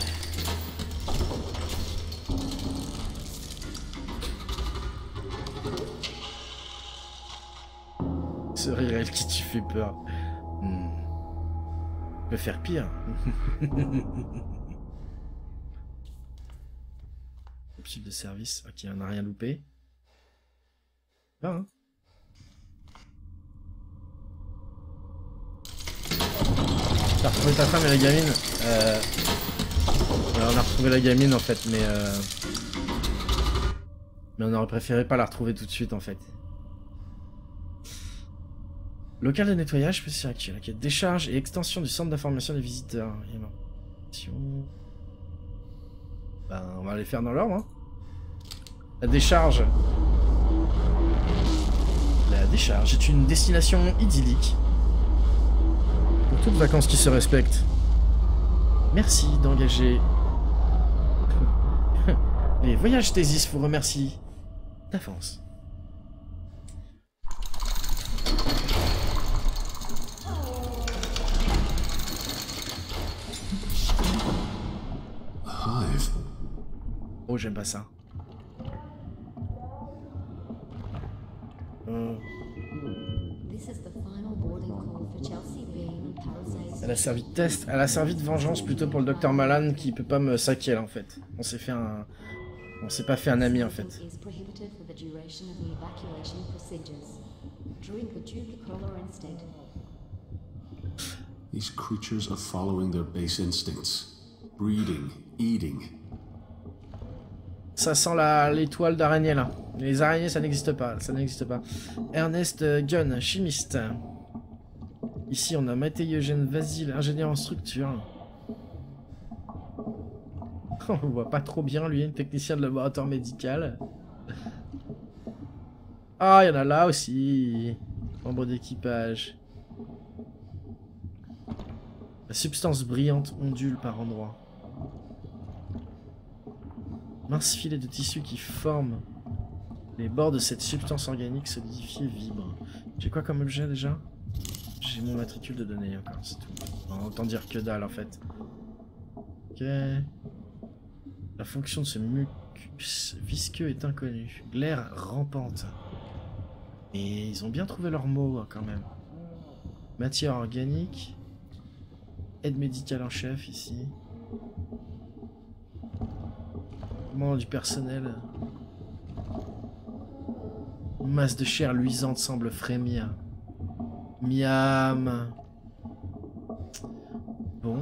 Ce rire qui tu fait peur. Hmm. Peut faire pire. Capsule de service. Ok, on n'a rien loupé. Ah, hein. T'as retrouvé ta femme et la gamine. Euh... Alors, on a retrouvé la gamine en fait, mais euh... mais on aurait préféré pas la retrouver tout de suite en fait. Local de nettoyage, petit actuel. Ok, décharge et extension du centre d'information des visiteurs. Et non. Ben, on va les faire dans l'ordre. Hein. La décharge. La décharge est une destination idyllique. Pour toutes vacances qui se respectent. Merci d'engager. Les voyages Thésis vous remercient d'avance. Oh, j'aime pas ça. Euh... Elle a servi de test, elle a servi de vengeance plutôt pour le docteur Malan qui peut pas me saquer là en fait. On s'est fait un... On s'est pas fait un ami en fait. These creatures are following their base instincts. Breeding, eating. Ça sent la l'étoile d'araignée là. Les araignées ça n'existe pas, ça n'existe pas. Ernest Gunn, chimiste. Ici on a Mathieu Eugène Vasile, ingénieur en structure. On le voit pas trop bien lui, technicien de laboratoire médical. Ah, il y en a là aussi. Membre d'équipage. La substance brillante ondule par endroits. Mince filet de tissu qui forme les bords de cette substance organique solidifiée vibre. J'ai quoi comme objet déjà? J'ai mon matricule de données encore, c'est tout. Non, autant dire que dalle en fait. Ok. La fonction de ce mucus visqueux est inconnue. Glaire rampante. Et ils ont bien trouvé leur mot hein, quand même. Matière organique. Aide médicale en chef ici. Membre du personnel. Masse de chair luisante semble frémir. Miam. Bon.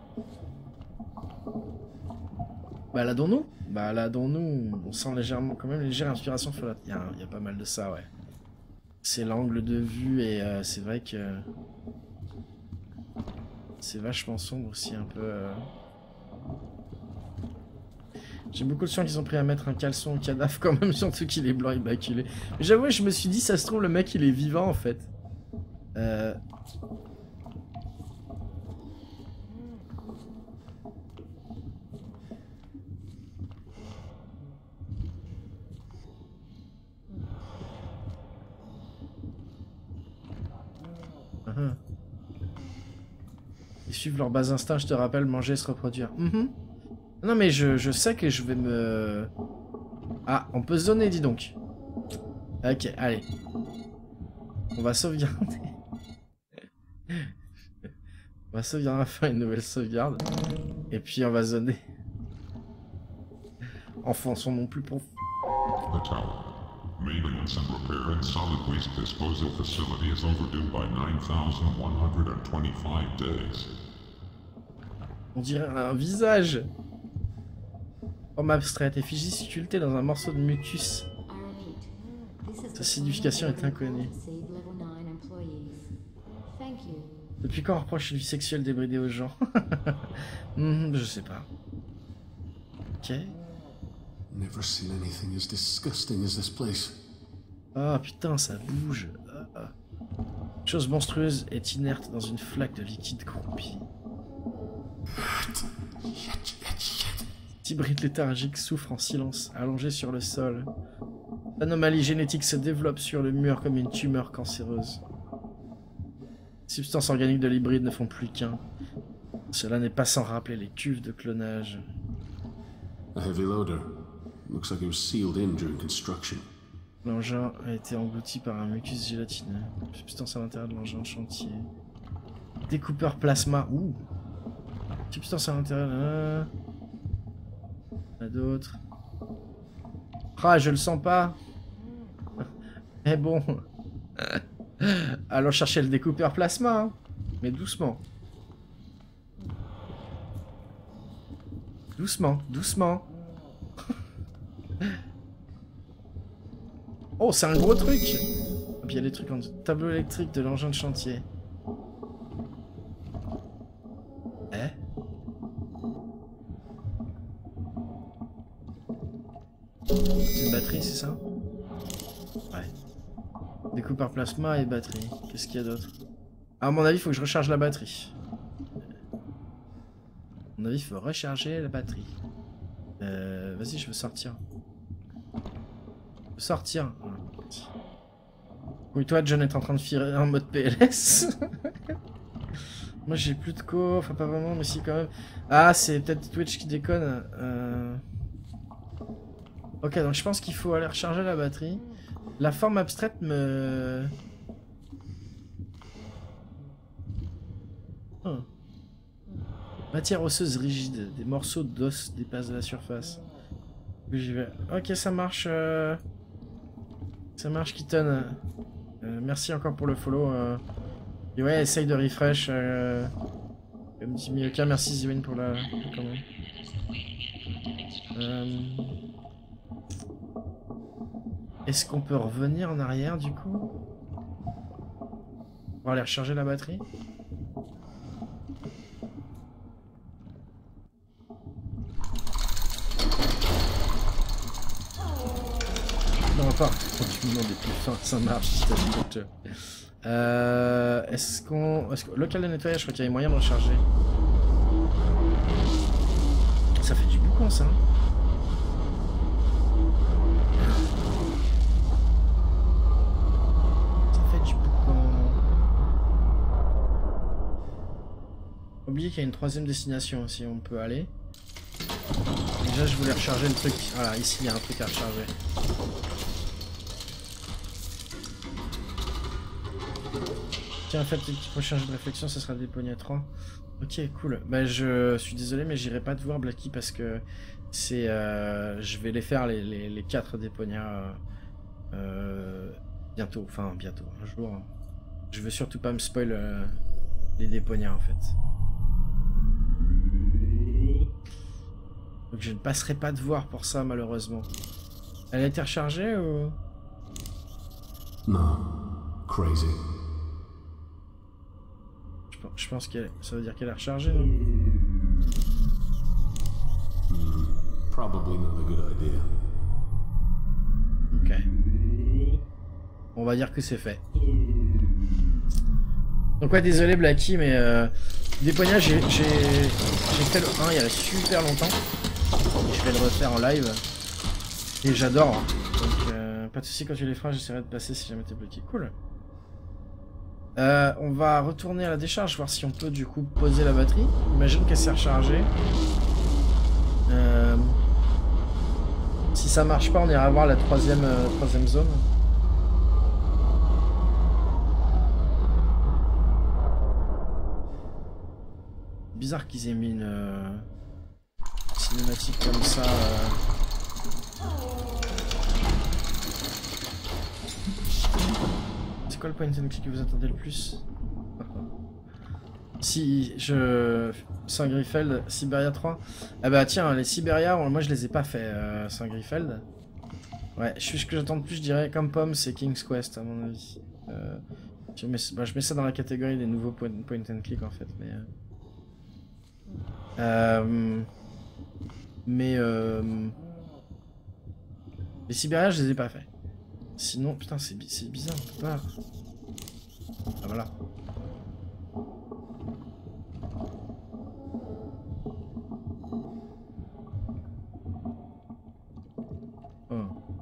Baladons-nous. Baladons-nous. On sent légèrement, quand même, légère inspiration folate. Il y, a, il y a pas mal de ça, ouais. C'est l'angle de vue et euh, c'est vrai que c'est vachement sombre aussi un peu. Euh... J'ai beaucoup de chance qu'ils ont pris à mettre un caleçon au cadavre quand même, surtout qu'il est blanc immaculé. Mais j'avoue, je me suis dit, ça se trouve, le mec il est vivant en fait. Euh... Uh-huh. Ils suivent leur bas instinct, je te rappelle, manger, se reproduire. Mm-hmm. Non mais je, je sais que je vais me... Ah, on peut se donner, dis donc. Ok, allez. On va sauvegarder. On va sauvegarder, on va faire une nouvelle sauvegarde. Et puis on va zoner. Enfonçons non plus pour... The tower. Maintenance and repair and solid waste disposal facility is overdue by nine thousand one hundred twenty-five days. On dirait un visage. Forme abstraite, effigie sculptée dans un morceau de mucus. Sa signification est inconnue. Depuis quand on reproche une vie sexuelle débridée aux gens? hmm, Je sais pas. Ok. Never seen anything as disgusting as this place. Ah putain, ça bouge. Ah, ah. Chose monstrueuse est inerte dans une flaque de liquide corrompu. Hybride léthargique souffre en silence, allongé sur le sol. L'anomalie génétique se développe sur le mur comme une tumeur cancéreuse. Les substances organiques de l'hybride ne font plus qu'un. Cela n'est pas sans rappeler les cuves de clonage. A heavy loader. Looks like it was sealed in during construction. L'engin a été englouti par un mucus gélatineux. Substance à l'intérieur de l'engin en chantier. Découpeur plasma. Ouh. Substance à l'intérieur. Là. Là d'autres. Ah, je le sens pas. Mais bon. Allons chercher le découpeur plasma, hein. Mais doucement. Doucement, doucement. Oh, c'est un gros truc. Et puis il y a des trucs en tableau électrique de l'engin de chantier. Eh? C'est une batterie, c'est ça? Ouais. Découpeur plasma et batterie. Qu'est-ce qu'il y a d'autre? Ah, à mon avis, il faut que je recharge la batterie. À mon avis, il faut recharger la batterie. Euh, Vas-y, je veux sortir. Je veux sortir. Oui, toi, John est en train de filer en mode P L S. Moi, j'ai plus de co. Enfin, pas vraiment, mais si, quand même. Ah, c'est peut-être Twitch qui déconne. Euh... Ok, donc je pense qu'il faut aller recharger la batterie. La forme abstraite me... Oh. Matière osseuse rigide. Des morceaux d'os dépassent de la surface. J'y vais. Ok, ça marche. Euh... Ça marche, Keaton. Euh, merci encore pour le follow. Euh... Et ouais, essaye de refresh. Euh... Comme dit Mioka, merci Ziwin pour la... Quand même. Euh... Est-ce qu'on peut revenir en arrière du coup? Pour aller recharger la batterie? Non, pas. Tu me demandes des plus fins, ça marche. Euh, Est-ce qu'on... Est que... Local de nettoyage, je crois qu'il y avait moyen de recharger. Ça fait du boucan, ça. Oubliez qu'il y a une troisième destination si on peut aller. Déjà je voulais recharger le truc. Voilà, ici il y a un truc à recharger. Tiens, en fait, le petit prochain jeu de réflexion, ça sera Deponia trois. Ok, cool. Bah je suis désolé mais j'irai pas te voir Blacky parce que c'est... Euh, je vais les faire les, les, les quatre Deponia euh, euh, bientôt. Enfin bientôt, un jour. Je veux surtout pas me spoil euh, les Deponia en fait. Donc je ne passerai pas de voir pour ça malheureusement. Elle a été rechargée ou... No. Crazy. Je pense, je pense que ça veut dire qu'elle est rechargée, non? Mm, probably not a good idea. Ok. On va dire que c'est fait. Donc ouais, désolé Blacky, mais euh, Deponia, j'ai fait le un il y a super longtemps. Et je vais le refaire en live. Et j'adore. Donc euh, pas de soucis, quand tu les feras, j'essaierai de passer si jamais t'es bloqué. Cool. Euh, on va retourner à la décharge, voir si on peut du coup poser la batterie. Imagine qu'elle s'est rechargée. Euh, si ça marche pas, on ira voir la troisième, euh, troisième zone. Bizarre qu'ils aient mis une euh, cinématique comme ça. Euh... C'est quoi le point and click que vous attendez le plus? Si je... Saint-Griffeld, Siberia trois. Ah bah tiens, les Siberia, moi je les ai pas fait, euh, Saint-Griffeld. Ouais, je, ce que j'attends de plus, je dirais, comme pomme, c'est King's Quest à mon avis. Euh, je, mets, bah, je mets ça dans la catégorie des nouveaux point, point and click en fait, mais... Euh... Euh, mais euh, les Siberia je les ai pas fait. Sinon putain c'est bizarre, on peut pas. Ah voilà. Oh.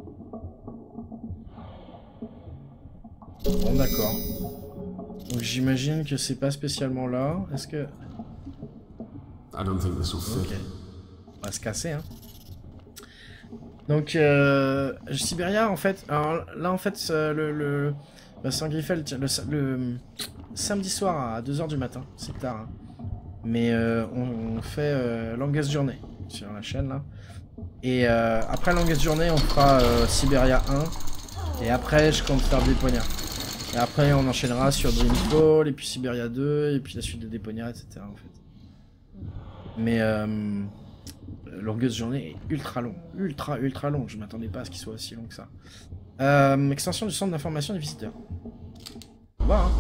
Bon d'accord. Donc j'imagine que c'est pas spécialement là. Est-ce que... I don't think this will fit. Ok. On va se casser, hein. Donc, euh, Siberia, en fait, alors là, en fait, euh, le, le bah, Saint-Griffeld, le, le samedi soir à deux heures du matin, c'est tard, hein. Mais euh, on, on fait euh, Longest Journey sur la chaîne, là. Et euh, après longueste journée, on fera euh, Siberia un. Et après, je compte faire Deponia. Et après, on enchaînera sur Dreamfall, et puis Siberia deux, et puis la suite de Deponia, et cetera. En fait. Mais euh, longueste journée est ultra long. Ultra, ultra long. Je m'attendais pas à ce qu'il soit aussi long que ça. Euh, extension du centre d'information des visiteurs. Bon, hein.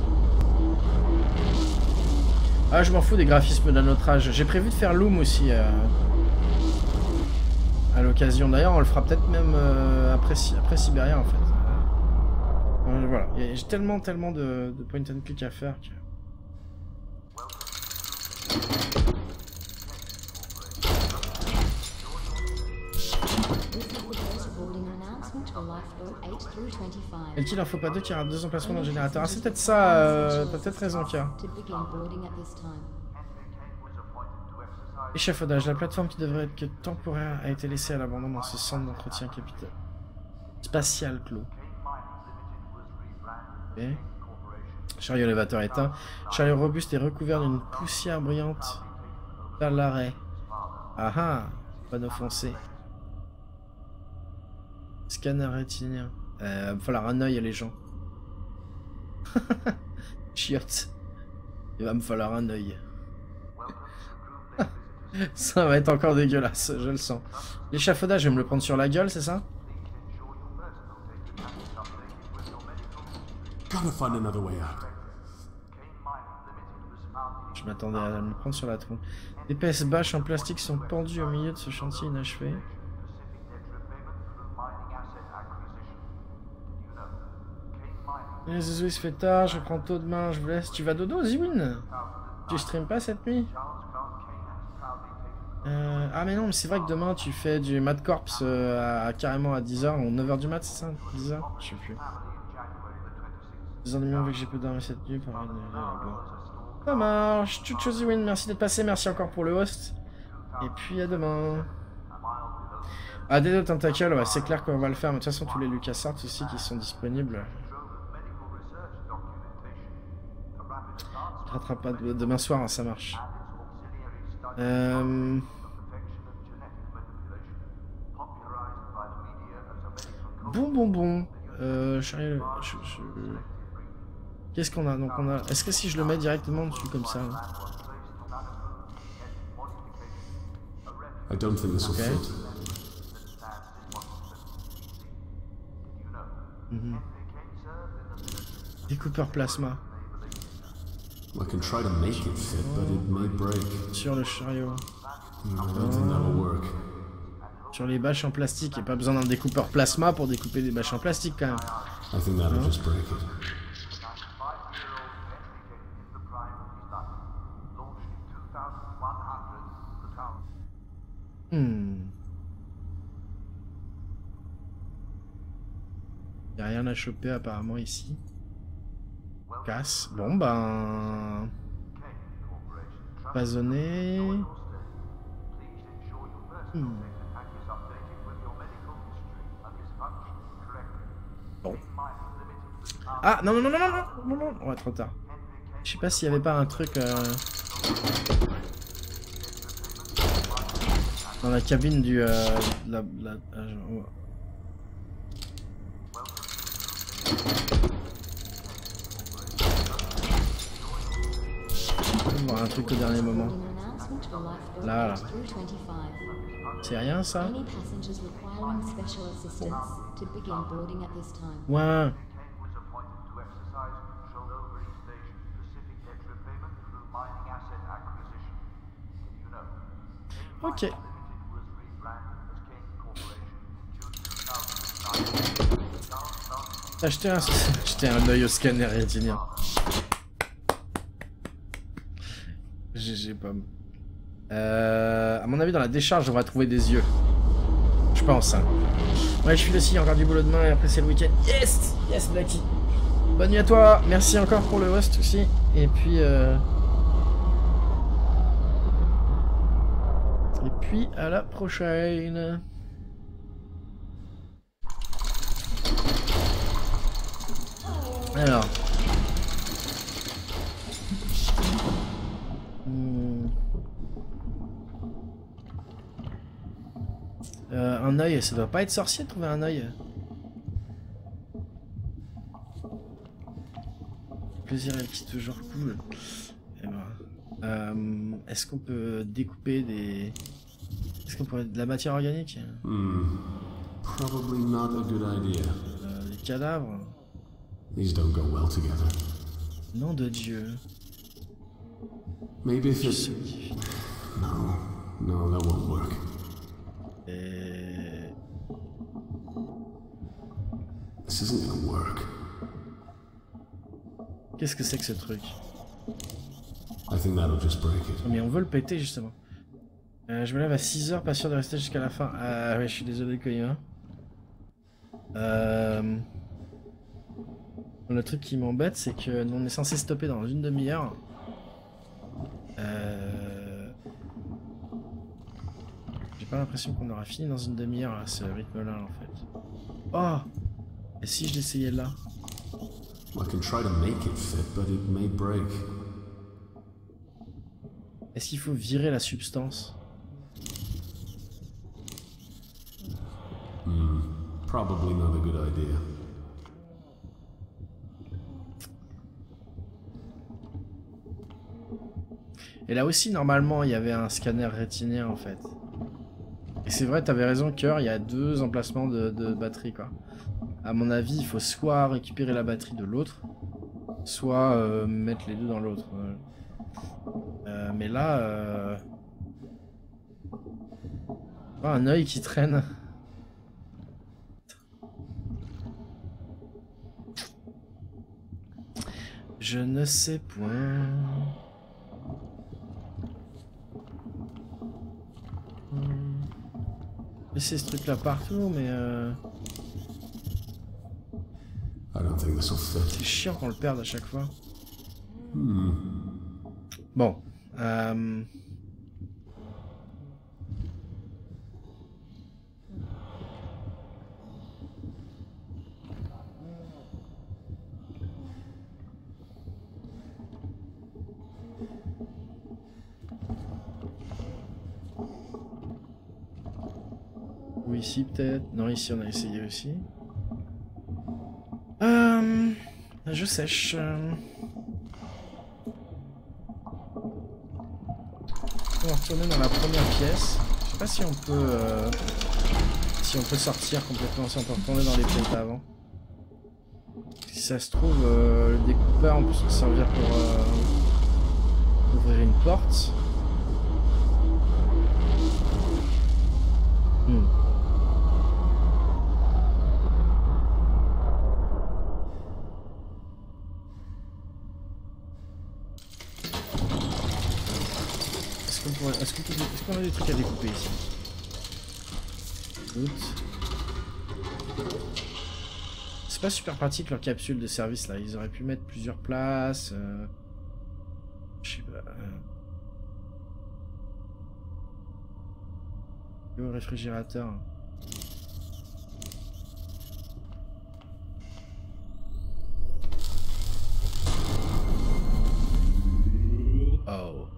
Ah, je m'en fous des graphismes d'un autre âge. J'ai prévu de faire Loom aussi. Euh... À l'occasion, d'ailleurs, on le fera peut-être même euh, après, après Siberia en fait. Euh, voilà, j'ai tellement, tellement de, de point and click à faire que... Et qu'il en faut pas deux qui a deux emplacements dans le générateur. Ah, c'est peut-être ça, euh, t'as peut-être raison, Kia. Échafaudage, la plateforme qui devrait être que temporaire a été laissée à l'abandon dans ce centre d'entretien capital. Spatial clos. Okay. Chariot élévateur éteint. Chariot robuste est recouvert d'une poussière brillante. Vers l'arrêt. Ah ah, panneau foncé. Scanner rétinien. Euh, va me falloir un œil, les gens. Chiotte. Il va me falloir un œil. Ça va être encore dégueulasse, je le sens. L'échafaudage, je vais me le prendre sur la gueule, c'est ça? Je m'attendais à me le prendre sur la tronche. D'épaisses bâches en plastique sont pendues au milieu de ce chantier inachevé. Les zizou, il se fait tard, je prends tôt demain, je vous laisse. Tu vas dodo, Ziwin? Tu stream pas cette nuit? Euh, ah mais non, mais c'est vrai que demain tu fais du Mad Corps euh, à, carrément à dix heures ou neuf heures du mat, c'est ça? dix heures? Je sais plus. dix heures de mieux vu que j'ai peu dormi cette nuit. Par... Ça marche. Toute chose win, merci d'être passé, merci encore pour le host. Et puis à demain. Ah, Dedo Tentacle, ouais, c'est clair qu'on va le faire, mais de toute façon tous les LucasArts aussi qui sont disponibles. Je rattrape pas demain soir, hein, ça marche. Euh... Bon, bon, bon. Euh, je, je, je... Qu'est-ce qu'on a? Donc on a. Est-ce que si je le mets directement dessus comme ça? Okay. Mm-hmm. Découpeur plasma. I can try to make it fit, but it may break. Sur le chariot. No, I don't think that'll work. Sur les bâches en plastique, il n'y a pas besoin d'un découpeur plasma pour découper des bâches en plastique quand même. I think that'll just break it. Hmm. Il n'y a rien à choper apparemment ici. Casse. Bon ben... Pasonné. Hmm. Bon. Ah non non non non non non non non. Ouais, trop tard. Je sais pas s'il y avait pas un truc euh... dans la cabine du euh, la, la, euh, ouais. Voir un truc au dernier moment. Là, là. C'est rien ça? Ouais. Ok. Acheter un, acheter un œil au scanner rétinien. G G pomme. Euh, à mon avis, dans la décharge, on va trouver des yeux. Je pense. Hein. Ouais, je suis le aussi, encore du boulot demain et après c'est le week-end. Yes! Yes, Blacky! Bonne nuit à toi! Merci encore pour le host aussi. Et puis. Euh... Et puis, à la prochaine! Alors. Hmm. Euh, un œil, ça doit pas être sorcier de trouver un œil. Plaisir est qui toujours cool. Et ben, euh, est-ce qu'on peut découper des... Est-ce qu'on pourrait de la matière organique? Hmm. Probably not a good idea. euh, Des cadavres? These don't go well together. Nom de Dieu. Maybe if it's... No. No, that won't work. Et... This isn't gonna work. Qu'est-ce que c'est que ce truc? I think that'll just break it. Mais on veut le péter justement. Euh, je me lève à six heures, pas sûr de rester jusqu'à la fin. Ah ouais, je suis désolé Koima. Euh... Le truc qui m'embête, c'est que nous on est censé stopper dans une demi-heure. Euh... J'ai pas l'impression qu'on aura fini dans une demi-heure à ce rythme-là en fait. Oh! Et si je l'essayais là? I can try to make it fit, but it may break. Est-ce qu'il faut virer la substance? Hmm. Probably not a good idea. Et là aussi, normalement, il y avait un scanner rétinien en fait. Et c'est vrai, t'avais raison, Cœur, il y a deux emplacements de, de batterie quoi. À mon avis, il faut soit récupérer la batterie de l'autre, soit euh, mettre les deux dans l'autre. Euh, mais là... Euh... Oh, un œil qui traîne. Je ne sais point... Laisser ce truc là partout, mais euh... I don't think this will fit. c'est chiant qu'on le perde à chaque fois. Hmm. Bon. Euh... Ou ici peut-être. Non, ici on a essayé aussi. Euh... Je sèche. euh. On va retourner dans la première pièce. Je sais pas si on peut... euh, si on peut sortir complètement, si on peut retourner dans les pièces d'avant. Si ça se trouve, euh, le découpeur, on peut s'en servir pour euh, ouvrir une porte. Hmm. Est-ce qu'on pourrait... Est-ce qu'on peut... Est-ce qu'on a des trucs à découper ici? Doute. C'est pas super pratique leur capsule de service là, ils auraient pu mettre plusieurs places. Euh... Je sais pas. Le réfrigérateur. Oh.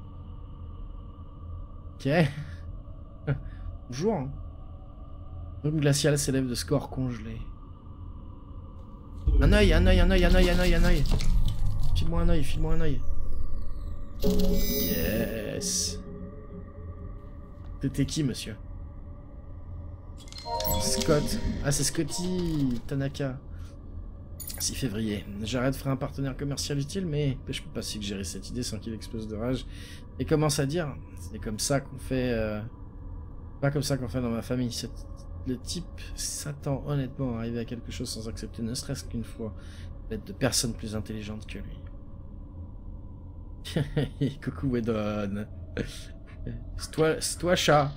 Ok. Bonjour. Hein. Brume glaciale s'élève de score congelé. Un œil, un œil, un œil, un œil, un œil, un œil. File-moi un œil, file-moi un œil. Yes. T'étais qui, monsieur? Scott. Ah, c'est Scotty Tanaka. six février. J'arrête ferait un partenaire commercial utile, mais je peux pas suggérer cette idée sans qu'il explose de rage. Et commence à dire, c'est comme ça qu'on fait... Euh... Pas comme ça qu'on fait dans ma famille. Cette... Le type s'attend honnêtement à arriver à quelque chose sans accepter ne serait-ce qu'une fois l'aide de personnes plus intelligentes que lui. Coucou Wedon. C'est toi, c'est toi chat.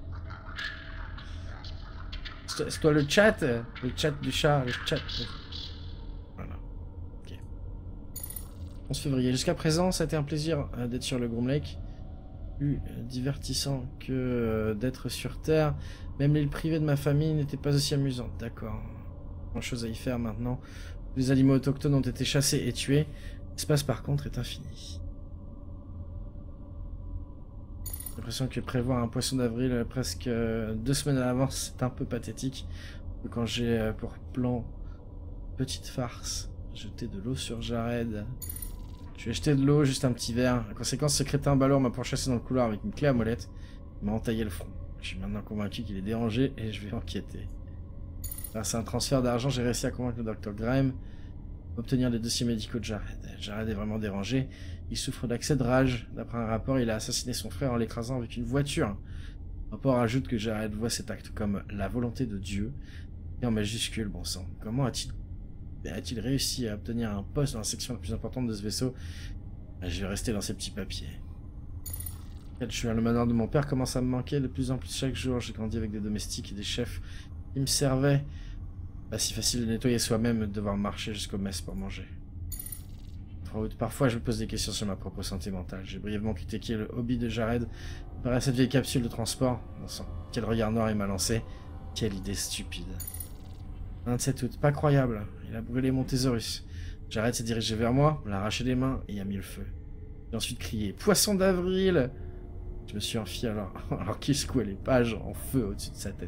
C'est toi le chat, le chat du chat, le chat. Voilà. Ok. onze février. Jusqu'à présent, ça a été un plaisir euh, d'être sur le Groom Lake. Plus euh, divertissant que euh, d'être sur Terre. Même l'île privée de ma famille n'était pas aussi amusante. D'accord. Grand chose à y faire maintenant. Les animaux autochtones ont été chassés et tués. L'espace par contre est infini. J'ai l'impression que prévoir un poisson d'avril presque deux semaines à l'avance, c'est un peu pathétique. Quand j'ai pour plan petite farce, jeter de l'eau sur Jared. Je vais jeter de l'eau, juste un petit verre. La conséquence, ce crétin balourd m'a pourchassé dans le couloir avec une clé à molette. Il m'a entaillé le front. Je suis maintenant convaincu qu'il est dérangé et je vais enquêter. Grâce à un transfert d'argent, j'ai réussi à convaincre le docteur Graham d'obtenir les dossiers médicaux de Jared. Jared est vraiment dérangé. Il souffre d'accès de rage. D'après un rapport, il a assassiné son frère en l'écrasant avec une voiture. Le rapport ajoute que Jared voit cet acte comme la volonté de Dieu. Et en majuscule, bon sang. Comment a-t-il a-t-il réussi à obtenir un poste dans la section la plus importante de ce vaisseau? Je vais rester dans ces petits papiers. Je suis le manoir de mon père commence à me manquer de plus en plus chaque jour. J'ai grandi avec des domestiques et des chefs qui me servaient. Pas si facile de nettoyer soi-même et de devoir marcher jusqu'au mess pour manger. Parfois, je me pose des questions sur ma propre santé mentale. J'ai brièvement critiqué le hobby de Jared par cette vieille capsule de transport. Bon sang, quel regard noir il m'a lancé. Quelle idée stupide. vingt-sept août, pas croyable. Il a brûlé mon thésaurus. Jared s'est dirigé vers moi, l'a arraché des mains et a mis le feu. J'ai ensuite crié « Poisson d'avril !» Je me suis enfui alors, alors qu'il secouait les pages en feu au-dessus de sa tête.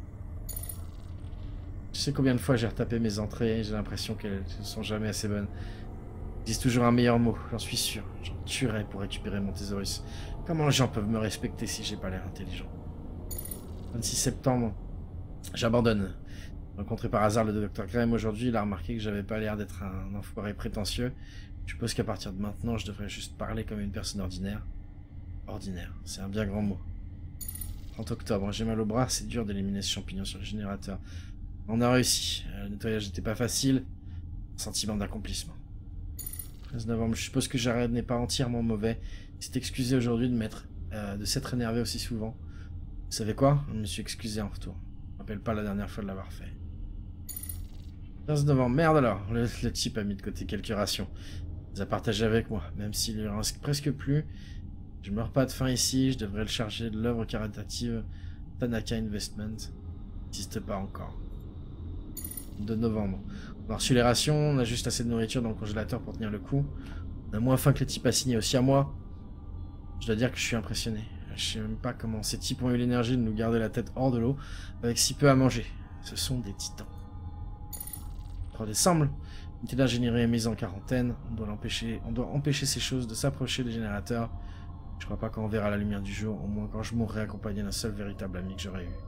Je sais combien de fois j'ai retapé mes entrées et j'ai l'impression qu'elles ne sont jamais assez bonnes. Il existe toujours un meilleur mot, j'en suis sûr. J'en tuerais pour récupérer mon thésaurus. Comment les gens peuvent me respecter si j'ai pas l'air intelligent? vingt-six septembre, j'abandonne. Rencontré par hasard le docteur Graham aujourd'hui, il a remarqué que j'avais pas l'air d'être un enfoiré prétentieux. Je suppose qu'à partir de maintenant, je devrais juste parler comme une personne ordinaire. Ordinaire, c'est un bien grand mot. trente octobre, j'ai mal au bras, c'est dur d'éliminer ce champignon sur le générateur. On a réussi, le nettoyage n'était pas facile. Un sentiment d'accomplissement. treize novembre, je suppose que Jared n'est pas entièrement mauvais. Il s'est excusé aujourd'hui de m'être, euh, de s'être énervé aussi souvent. Vous savez quoi? Je me suis excusé en retour. Je me rappelle pas la dernière fois de l'avoir fait. quinze novembre, merde alors, le, le type a mis de côté quelques rations. Il les a partagées avec moi, même s'il lui en reste presque plus. Je meurs pas de faim ici, je devrais le charger de l'œuvre caritative Tanaka Investment. N'existe pas encore. deux novembre. On a reçu les rations, on a juste assez de nourriture dans le congélateur pour tenir le coup. On a moins faim que les types assignés aussi à moi. Je dois dire que je suis impressionné. Je sais même pas comment ces types ont eu l'énergie de nous garder la tête hors de l'eau avec si peu à manger. Ce sont des titans. trois décembre. L'unité d'ingénierie est mise en quarantaine. On doit l'empêcher, on doit empêcher ces choses de s'approcher des générateurs. Je crois pas qu'on verra la lumière du jour, au moins quand je mourrai accompagné d'un seul véritable ami que j'aurais eu.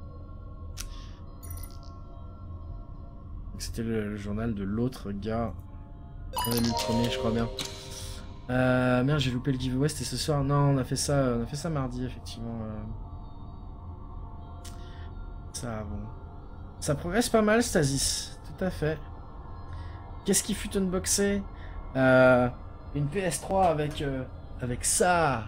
C'était le, le journal de l'autre gars. On a mis le premier, je crois bien. Euh, merde, j'ai loupé le giveaway, c'était ce soir. Non, on a fait ça, on a fait ça mardi, effectivement. Euh... Ça, bon. Ça progresse pas mal, Stasis. Tout à fait. Qu'est-ce qui fut unboxé? euh, Une P S trois avec, euh, avec ça.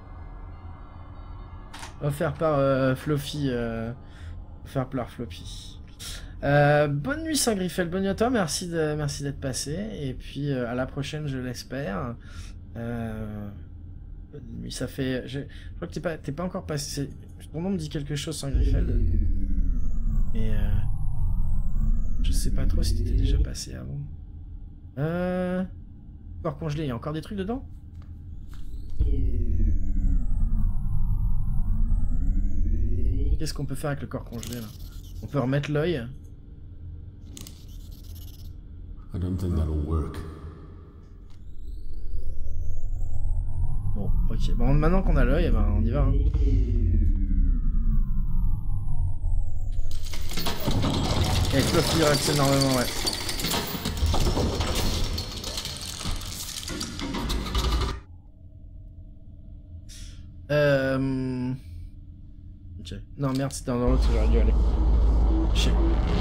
Offert par euh, Fluffy. Euh, offert par Floppy. Euh, bonne nuit Saint-Griffel, bonne nuit à toi, merci de, merci d'être passé, et puis euh, à la prochaine je l'espère. Euh, bonne nuit, ça fait... Je, je crois que t'es pas, t'es pas encore passé... Ton nom me dit quelque chose Saint-Griffel. Mais... Euh, je sais pas trop si t'étais déjà passé avant. Euh... Corps congelé, il y a encore des trucs dedans? Qu'est-ce qu'on peut faire avec le corps congelé là? On peut remettre l'œil. I don't think that'll work. Bon, ok. Bon, maintenant qu'on a l'œil, eh ben, on y va. Hein. Avec Fluffy, il relaxe énormément, ouais. Euh... Ok. Non, merde, c'était dans l'autre, j'aurais dû aller. Chier.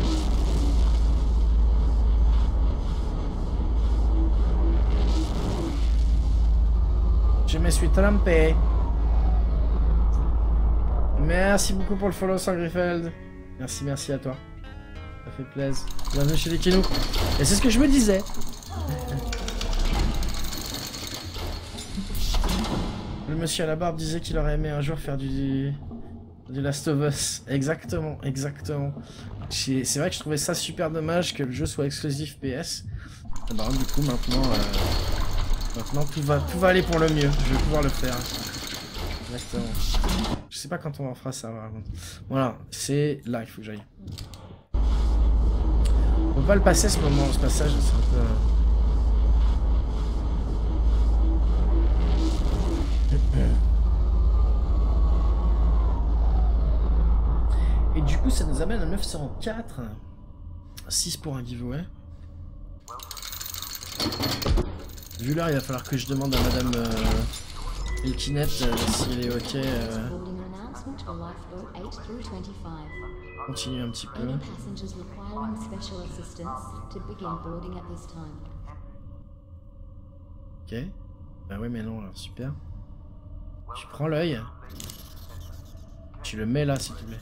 Je me suis trompé. Merci beaucoup pour le follow, Saint-Griffeld. Merci, merci à toi. Ça fait plaisir. Bienvenue chez les Kinous. Et c'est ce que je me disais. Le monsieur à la barbe disait qu'il aurait aimé un jour faire du... du Last of Us. Exactement, exactement. C'est vrai que je trouvais ça super dommage que le jeu soit exclusif P S. Et bah, du coup, maintenant... Euh... Maintenant, tout va, tout va aller pour le mieux. Je vais pouvoir le faire. exactement. Je sais pas quand on en fera ça, par contre. Voilà, c'est là qu'il faut que j'aille. On peut pas le passer ce moment, ce passage, c'est un peu... Et du coup, ça nous amène à neuf cent quatre. six pour un giveaway. Vu l'heure, il va falloir que je demande à Madame euh, Elkinette euh, si elle est ok. Euh, continue un petit peu. Ok. Bah ouais, mais non, alors super. Tu prends l'œil. Tu le mets là, s'il te plaît.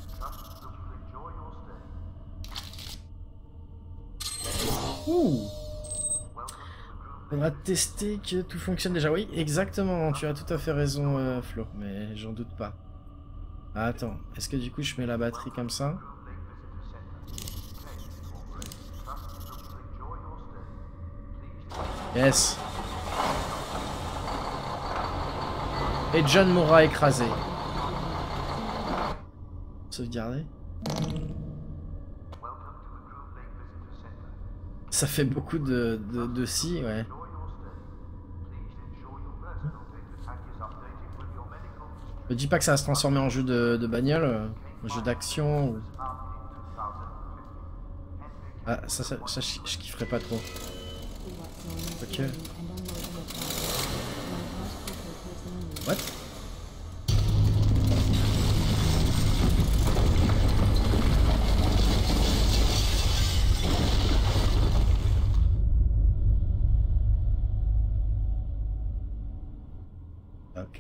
Ouh! On va tester que tout fonctionne déjà. Oui, exactement. Tu as tout à fait raison, euh, Flo. Mais j'en doute pas. Ah, attends. Est-ce que du coup je mets la batterie comme ça? Yes. Et John mourra écrasé. Sauvegarder. Ça fait beaucoup de, de, de si, ouais. Me dis pas que ça va se transformer en jeu de, de bagnole, un jeu d'action ou... Ah, ça, ça, ça je, je kifferais pas trop. Ok. What? Ok.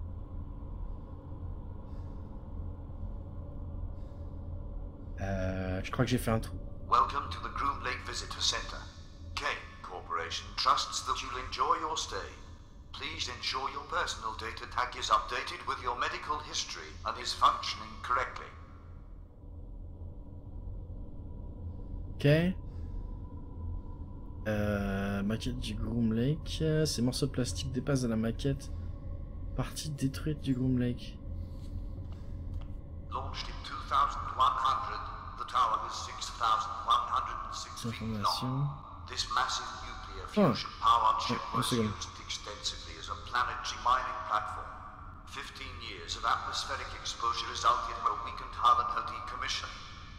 Euh, je crois que j'ai fait un trou. Welcome to the Groom Lake Visitor Center. Kane Corporation trusts that you'll enjoy your stay. Please ensure your personal data tag is updated with your medical history and is functioning correctly. Ok. Euh, maquette du Groom Lake. Ces morceaux de plastique dépassent de la maquette. Partie détruite du Groom Lake. Launched in two thousand one hundred, the tower is six thousand one hundred six feet long. This massive nuclear fusion powered ship was used extensively as a planetary mining platform. Fifteen years of atmospheric exposure resulted in a weakened hull and her decommission.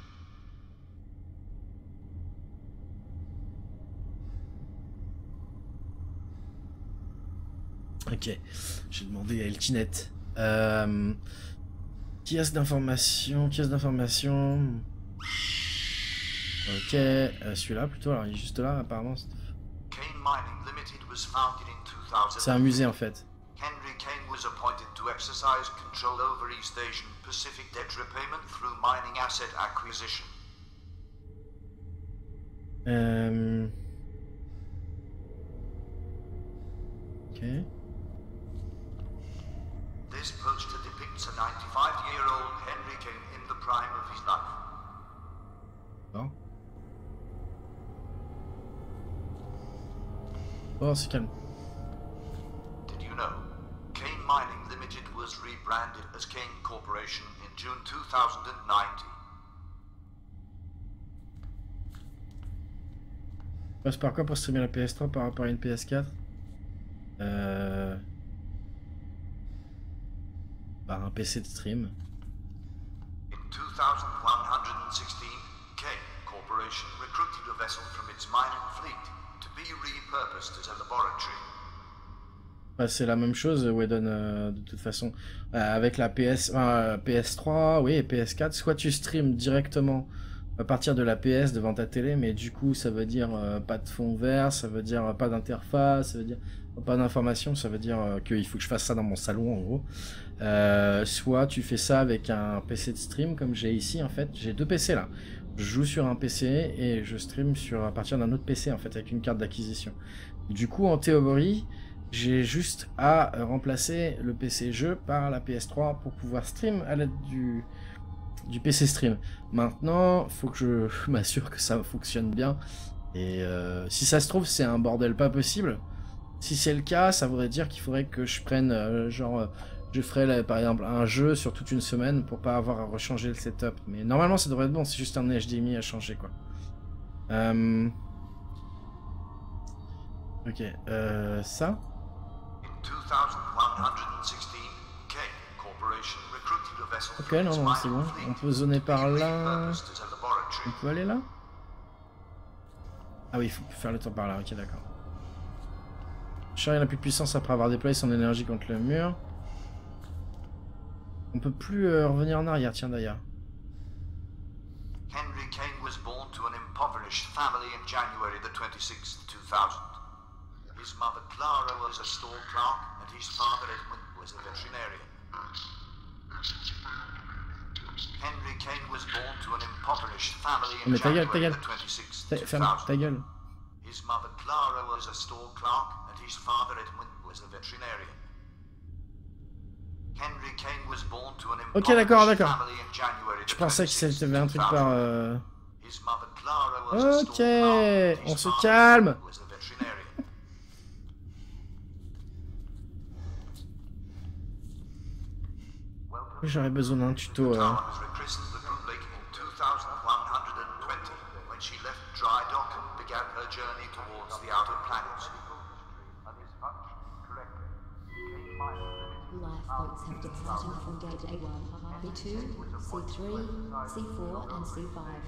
Ok, j'ai demandé à Elkinette. Euh, qui a d'informations Qui a d'informations Ok, euh, celui-là plutôt, alors il est juste là apparemment. C'est un musée en fait. Henry Kane was appointed to exercise control over East Asian Pacific debt repayment through mining asset acquisition. Euh... Ok. This poster depicts a ninety-five-year-old Henry Kane in the prime of his life. Bon. Oh, c'est calme. Did you know? Kane Mining Limited was rebranded as Kane Corporation in June two thousand ninety. Passe par quoi pour streamer la P S trois par rapport à une P S quatre? Euh... Par un P C de stream. In two thousand one hundred sixteen, Kane Corporation recruited a vessel from its mining fleet to be repurposed as a laboratory. Bah, c'est la même chose, Whedon, euh, de toute façon. Euh, avec la P S, euh, P S trois, oui, et P S quatre, soit tu streams directement à partir de la P S devant ta télé, mais du coup, ça veut dire euh, pas de fond vert, ça veut dire euh, pas d'interface, ça veut dire pas d'information, ça veut dire euh, qu'il faut que je fasse ça dans mon salon, en gros. Euh, soit tu fais ça avec un P C de stream, comme j'ai ici, en fait. J'ai deux P C, là. Je joue sur un P C et je stream sur, à partir d'un autre P C, en fait, avec une carte d'acquisition. Du coup, en théorie, j'ai juste à remplacer le P C jeu par la P S trois pour pouvoir stream à l'aide du, du P C stream. Maintenant, faut que je m'assure que ça fonctionne bien. Et euh, si ça se trouve, c'est un bordel pas possible. Si c'est le cas, ça voudrait dire qu'il faudrait que je prenne, euh, genre, euh, je ferai là, par exemple un jeu sur toute une semaine pour pas avoir à rechanger le setup. Mais normalement ça devrait être bon, c'est juste un H D M I à changer quoi. Euh... Ok, euh, ça. Ok, non, non, c'est bon. On peut zoner par là. On peut aller là? Ah oui, il faut faire le tour par là, ok, d'accord. Charlie n'a plus de puissance après avoir déployé son énergie contre le mur. On peut plus euh, revenir en arrière, tiens d'ailleurs. Henry Kane was born to an impoverished family in January the twenty-sixth, two thousand. His mother Clara was a store clerk and his father Edmund was a veterinarian. Henry Kane was born to an impoverished family in Mais ta gueule, ta January gueule. the twenty-sixth, Ta, two ferme ta thousand. gueule. His mother Clara was a store clerk and his father Edmund was a veterinarian. Henry Kane was born to an Ok, d'accord, impoverished d'accord. family in January the Je pensais que twenty-sixth, c'était un truc two thousand. par... Euh... His mother Clara was a store Ok, clerk and on his se father calme. Edmund was a veterinarian. J'aurais besoin d'un tuto. Euh... Clara was rechristened the Groom Lake in two thousand one hundred twenty when she left dry dock and began her journey towards the outer planets. Lifeboats have departed from Gate A one, B two, C three, C four and C five.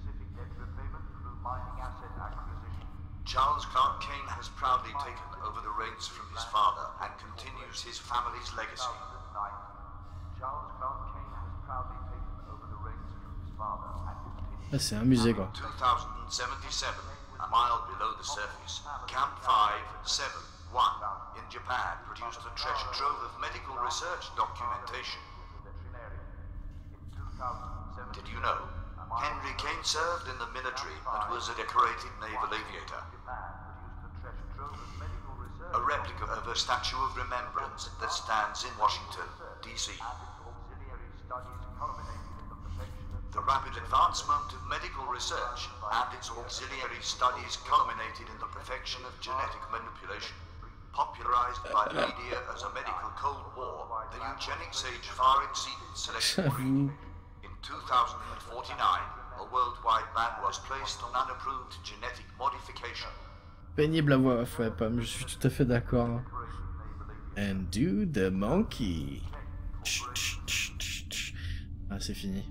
Charles Clark Kane has proudly taken over the reins from his father and continues his family's legacy. Charles Clark Kane has proudly taken over the reins from his father and continues. C'est un musée quoi. two thousand seventy-seven, a mile below the surface, Camp five seven one in Japan produced a treasure trove of medical research documentation. Did you know? Henry Kane served in the military and was a decorated naval aviator. A replica of a statue of remembrance that stands in Washington, D C The rapid advancement of medical research and its auxiliary studies culminated in the perfection of genetic manipulation. Popularized by the media as a medical Cold War, the eugenics age far exceeded selection. In two thousand forty-nine, a worldwide ban was placed on unapproved genetic modification. Pénible à voix off, ouais, Pomme, je suis tout à fait d'accord. And do the monkey. Chut, chut, chut, chut, chut. Ah, c'est fini.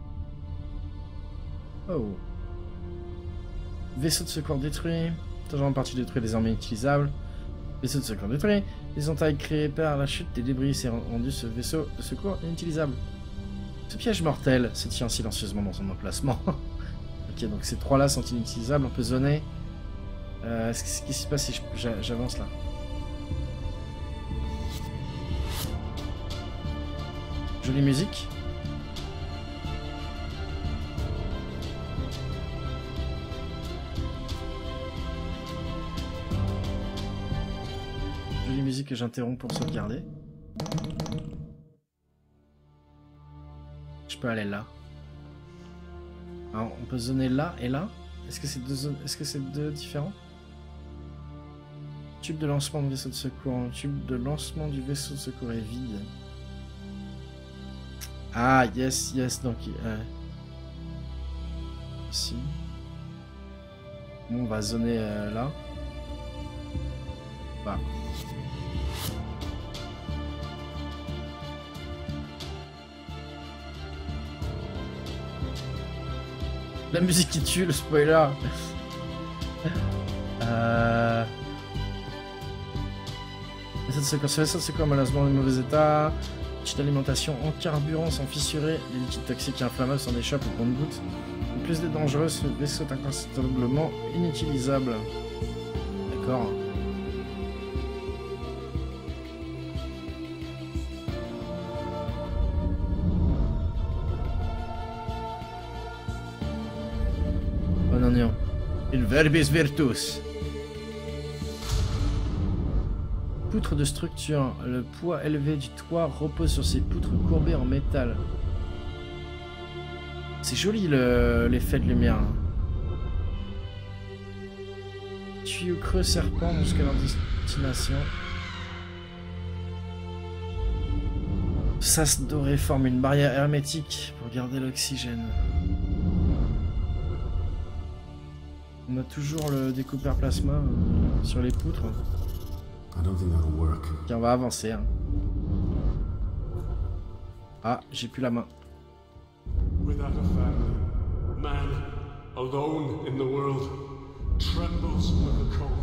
Oh. Vaisseau de secours détruit. Toujours en partie détruit, désormais utilisable. Vaisseau de secours détruit. Les entailles créées par la chute des débris s'est rendu ce vaisseau de secours inutilisable. Ce piège mortel se tient silencieusement dans son emplacement. Ok, donc ces trois-là sont inutilisables, on peut zoner. Euh, Qu'est-ce qui se passe si j'avance là? Jolie musique. Jolie musique que j'interromps pour sauvegarder. Je peux aller là. Alors, on peut zoner là et là. Est-ce que c'est deux zones... Est-ce que c'est deux différents? Tube de lancement de vaisseau de secours. Le tube de lancement du vaisseau de secours est vide. Ah, yes, yes, donc... Euh... Ici. Bon, on va zoner euh, là. Bah. La musique qui tue, le spoiler. euh... Vaisseau de secours, ce vaisseau de secours malheureusement en mauvais état. Petite alimentation en carburant sont fissurés. Les liquides toxiques et inflammables s'en échappent au compte-gouttes. En plus d'être dangereux, ce vaisseau est incontestablement inutilisable. D'accord. Il verbis virtus. Poutre de structure. Le poids élevé du toit repose sur ces poutres courbées en métal. C'est joli l'effet de lumière. Tuyau creux serpent jusqu'à leur destination. sas doré forme une barrière hermétique pour garder l'oxygène. On a toujours le découpeur plasma euh, sur les poutres. Tiens, on va avancer. Hein. Ah, j'ai plus la main. Without a family, man, alone in the world, trembles with the cold.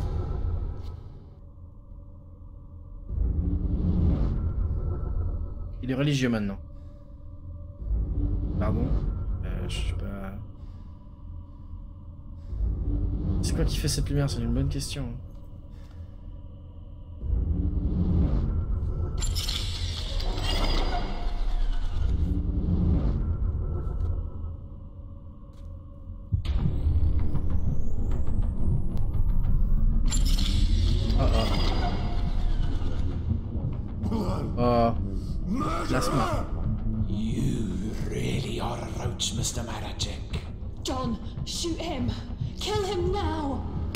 Il est religieux maintenant. Pardon euh, je sais pas... C'est quoi qui fait cette lumière? C'est une bonne question. Oh oh. Oh. Plasma. You really are a roach, Mister Maracek. John, shoot him! Kill him now!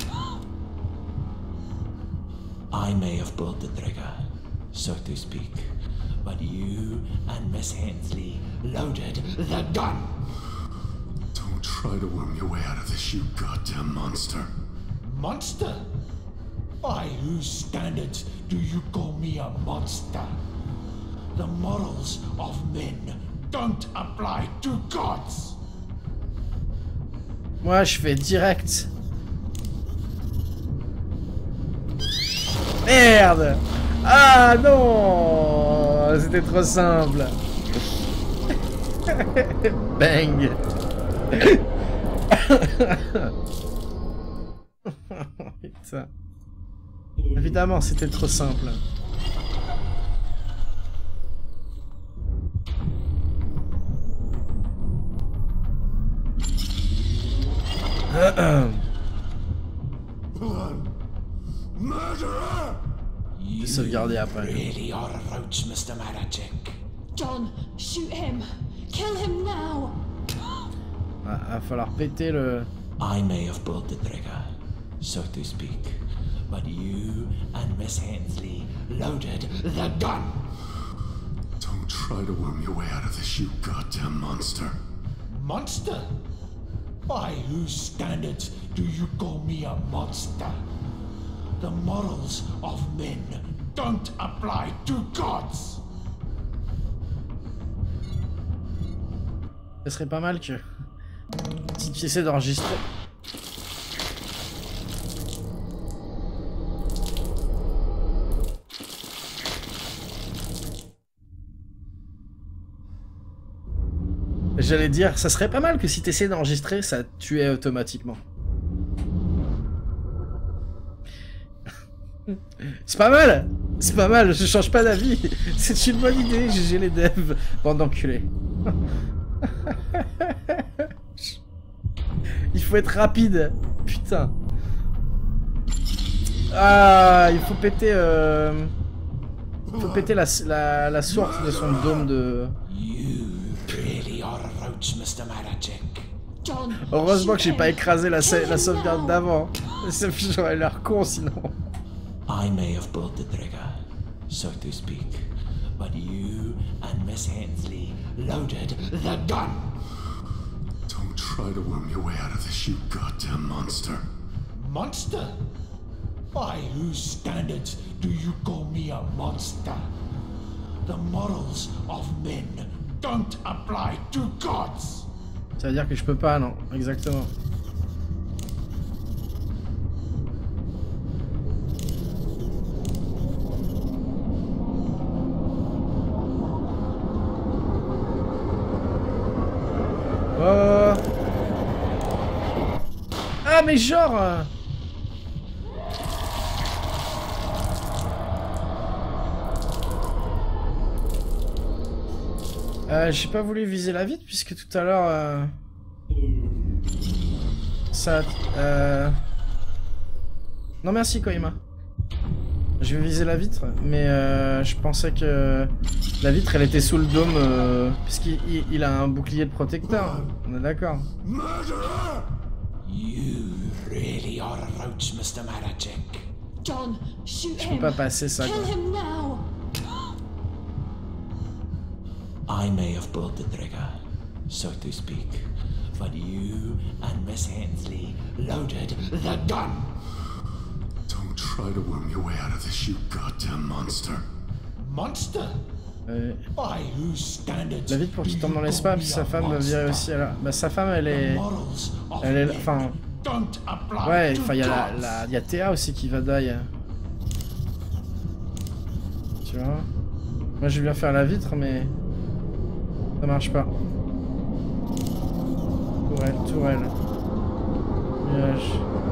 I may have pulled the trigger, so to speak, but you and Miss Hensley loaded the gun. Don't try to worm your way out of this, you goddamn monster. Monster? By whose standards do you call me a monster? The morals of men don't apply to gods. Moi, je fais direct. Merde! Ah non! C'était trop simple. Bang! Putain. Évidemment, c'était trop simple. You sauvegarder après. really are a roach, Mister Maracek. John, shoot him! Kill him now! Ah, va falloir péter le... I may have pulled the trigger, so to speak, but you and Miss Hensley loaded the gun. Don't try to worm your way out of this, you goddamn monster. Monster? By whose standards do you call me a monster? The morals of men don't apply to gods. Ce serait pas mal que... Si tu essaies d'enregistrer... J'allais dire, ça serait pas mal que si tu essaies d'enregistrer, ça tuait automatiquement. C'est pas mal! C'est pas mal, je change pas d'avis. C'est une bonne idée, G G les devs. Bande d'enculés. Il faut être rapide. Putain. Ah, il faut péter... Euh... Il faut péter la, la, la source de son dôme de... Heureusement que j'ai pas écrasé la, la sauvegarde d'avant. J'aurais l'air con sinon. I may have pulled the trigger, so to speak, but you and Miss Hensley loaded the gun. Don't try to worm your way out of this, you goddamn monster. Monster? By whose standards do you call me a monster? The morals of men don't apply to gods. Ça veut dire que je peux pas, non, exactement. Oh. Ah mais genre euh... Euh, j'ai pas voulu viser la vitre puisque tout à l'heure euh... ça euh... non merci Koima. Je vais viser la vitre mais euh, je pensais que la vitre elle était sous le dôme euh... puisqu'il il, il a un bouclier de protecteur. On est d'accord. You really are a roach, Mister Maracek. John, shoot Je peux pas passer ça. Kill him now. I may have pulled the trigger, so to speak, but you and Miss Hensley loaded the gun. Don't try to worm your way out of this, you goddamn monster. Monster? Euh... By whose standards La vite pour qu'il tombe dans l'espace, puis sa femme va virer aussi à la... Bah sa femme elle est... Elle est... Enfin... Ouais, enfin il y a la... la... Il y a Théa aussi qui va die. Tu vois? Moi je vais bien faire la vitre mais... Ça marche pas. Tourelle, tourelle. Nuage.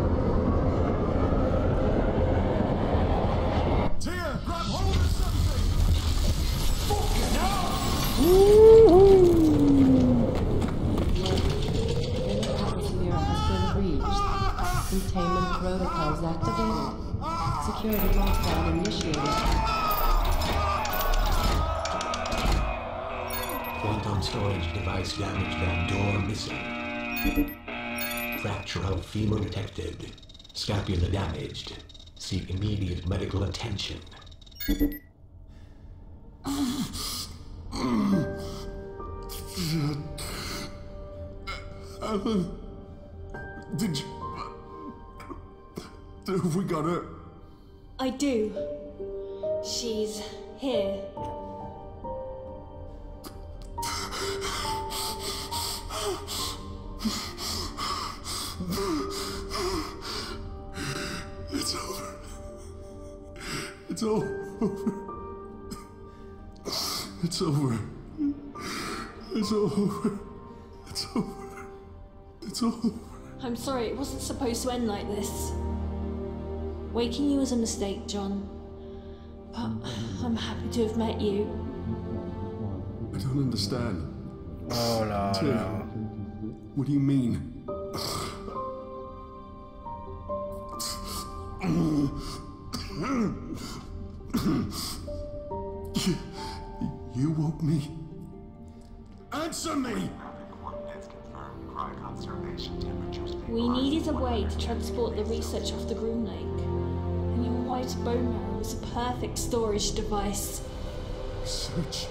Containment protocols activated. Security lockdown initiated. Quantum storage device damaged and door missing. Fracture of femur detected. Scapula damaged. Seek immediate medical attention. Alan, did you... Have we got her? I do. She's here. It's over. It's all over. It's over. It's over. It's over. It's over. I'm sorry, it wasn't supposed to end like this. Waking you was a mistake, John. But I'm happy to have met you. I don't understand. Oh là là. What do you mean? you, you woke me. Answer me! We needed a way to transport the research off the Groom Lake. And your wife's bone marrow was a perfect storage device. Research?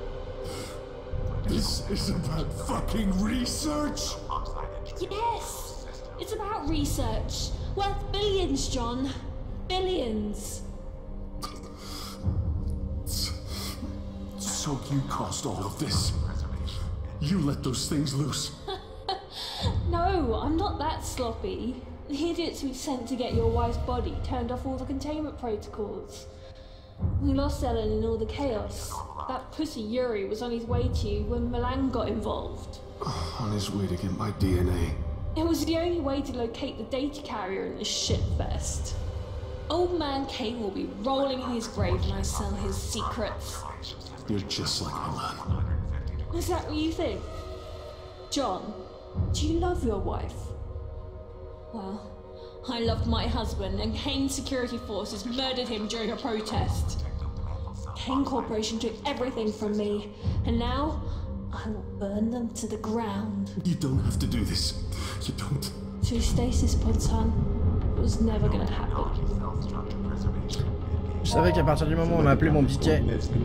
This is about fucking research? Yes! It's about research. Worth billions, John. Billions. So you caused all of this? You let those things loose? No, I'm not that sloppy. The idiots we sent to get your wife's body turned off all the containment protocols. We lost Ellen in all the chaos. That pussy Yuri was on his way to you when Milan got involved. On his way to get my D N A. It was the only way to locate the data carrier in this shitfest. Old man Kane will be rolling in his grave when I sell his secrets. You're just like Milan. Is that what you think? John, do you love your wife? Well, I loved my husband, and Kane's security forces murdered him during a protest. Kane Corporation took everything from me, and now I will burn them to the ground. You don't have to do this. You don't. To stasis pod, son. It was never gonna happen. Je savais qu'à partir du moment où on a appelé mon biquet.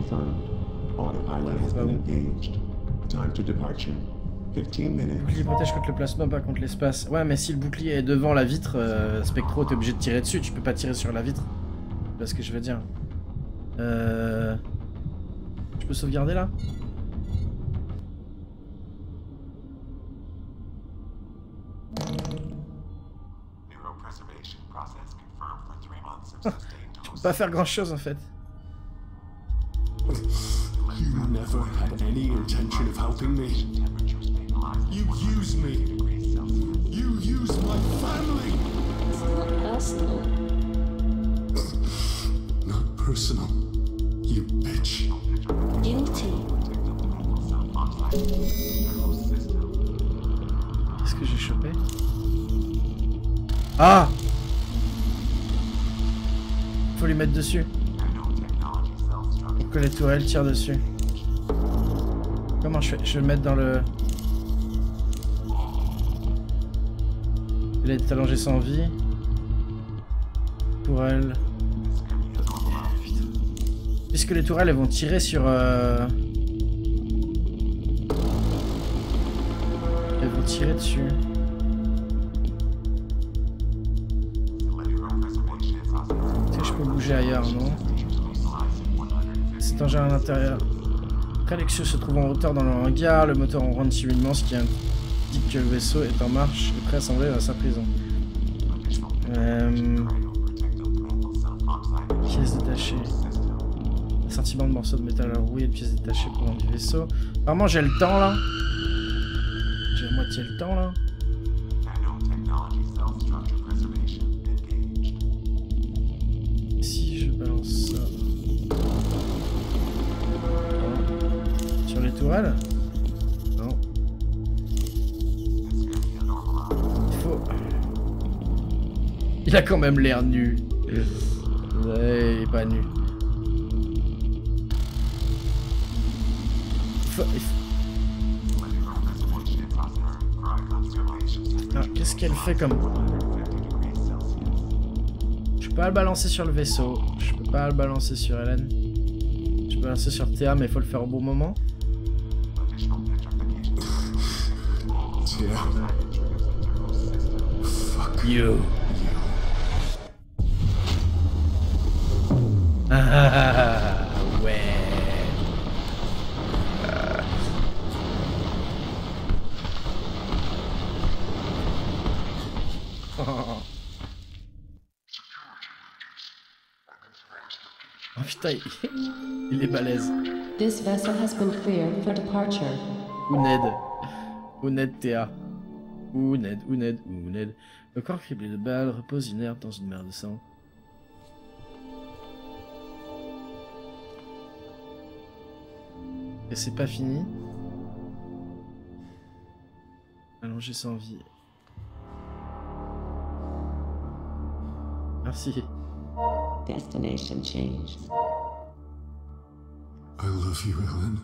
Bouclier protège contre le plasma, pas contre l'espace. Ouais, mais si le bouclier est devant la vitre, euh, Spectro, t'es obligé de tirer dessus. Tu peux pas tirer sur la vitre. Tu vois ce que je veux dire. Euh... Je peux sauvegarder là? Je peux pas faire grand chose en fait. You never had any intention of helping me. You used me. You used my family. It's not personal. Not personal. You bitch. Guilty. Qu'est-ce que j'ai chopé? Ah! Faut lui mettre dessus. Pour que les tourelles tirent dessus. Comment je fais? Je vais le mettre dans le... Il est allongé sans vie. Tourelle. Puisque les tourelles elles vont tirer sur... Euh... tirer dessus. Est-ce que je peux bouger ailleurs, non? Cet engin à l'intérieur. Calexio se trouve en hauteur dans le hangar, le moteur en ronde timidement, ce qui indique que le vaisseau est en marche et prêt à s'envoler vers sa prison. Euh... Pièces détachées. Assortiment de morceaux de métal rouillé et de pièces détachées pour du vaisseau. Apparemment j'ai le temps là. J'ai à moitié le temps là. Si je balance ça. Sur les tourelles? Non. Il faut... Il a quand même l'air nu. Ouais, il est pas nu. Il faut... Il faut... Ah, qu'est-ce qu'elle fait comme... Je peux pas le balancer sur le vaisseau. Je peux pas le balancer sur Hélène. Je peux le balancer sur Théa, mais il faut le faire au bon moment. Théa. Fuck you. Ah ouais. Oh. Oh putain, il, il est balèze. This vessel has been cleared for departure. Ou Ned. Ou Ned Théa. Ou Ned, ou Ned, ou Ned. Le corps criblé de balles repose inerte dans une mer de sang. Et c'est pas fini. Allongé sans vie. Merci. Destination changed. I love you, Ellen.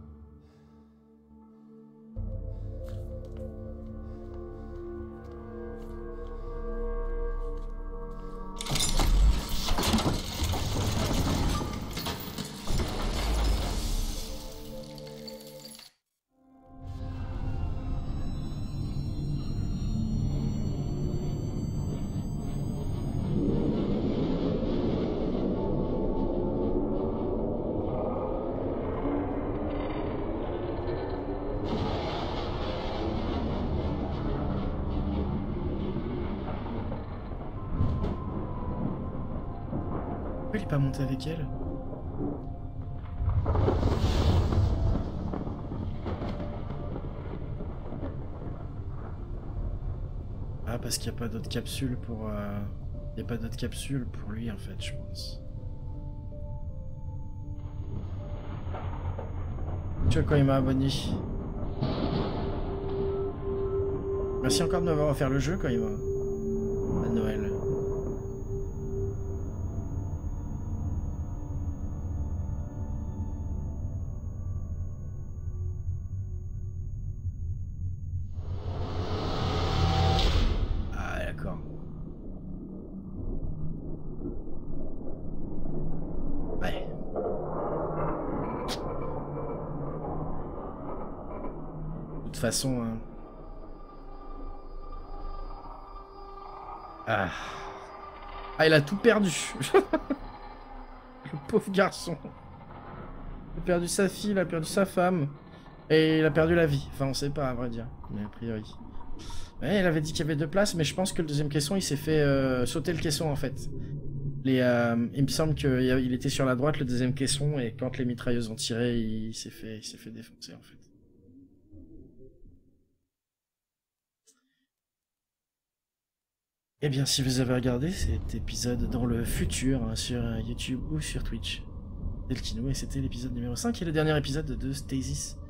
Il est pas monté avec elle. Ah, parce qu'il n'y a pas d'autres capsules pour... Euh... Il n'y a pas d'autres capsules pour lui en fait, je pense. Tu vois quand il m'a abonné. Merci encore de m'avoir offert le jeu quand il m'a... à Noël. De toute façon... Hein. Ah. Ah, il a tout perdu. Le pauvre garçon. Il a perdu sa fille, il a perdu sa femme. Et il a perdu la vie. Enfin, on sait pas, à vrai dire. Mais a priori. Ouais, il avait dit qu'il y avait deux places, mais je pense que le deuxième caisson, il s'est fait euh, sauter le caisson, en fait. Les, euh, il me semble qu'il était sur la droite, le deuxième caisson, et quand les mitrailleuses ont tiré, il s'est fait, il s'est fait défoncer, en fait. Eh bien, si vous avez regardé cet épisode dans le futur, hein, sur YouTube ou sur Twitch, Deltino, et c'était l'épisode numéro cinq et le dernier épisode de Stasis.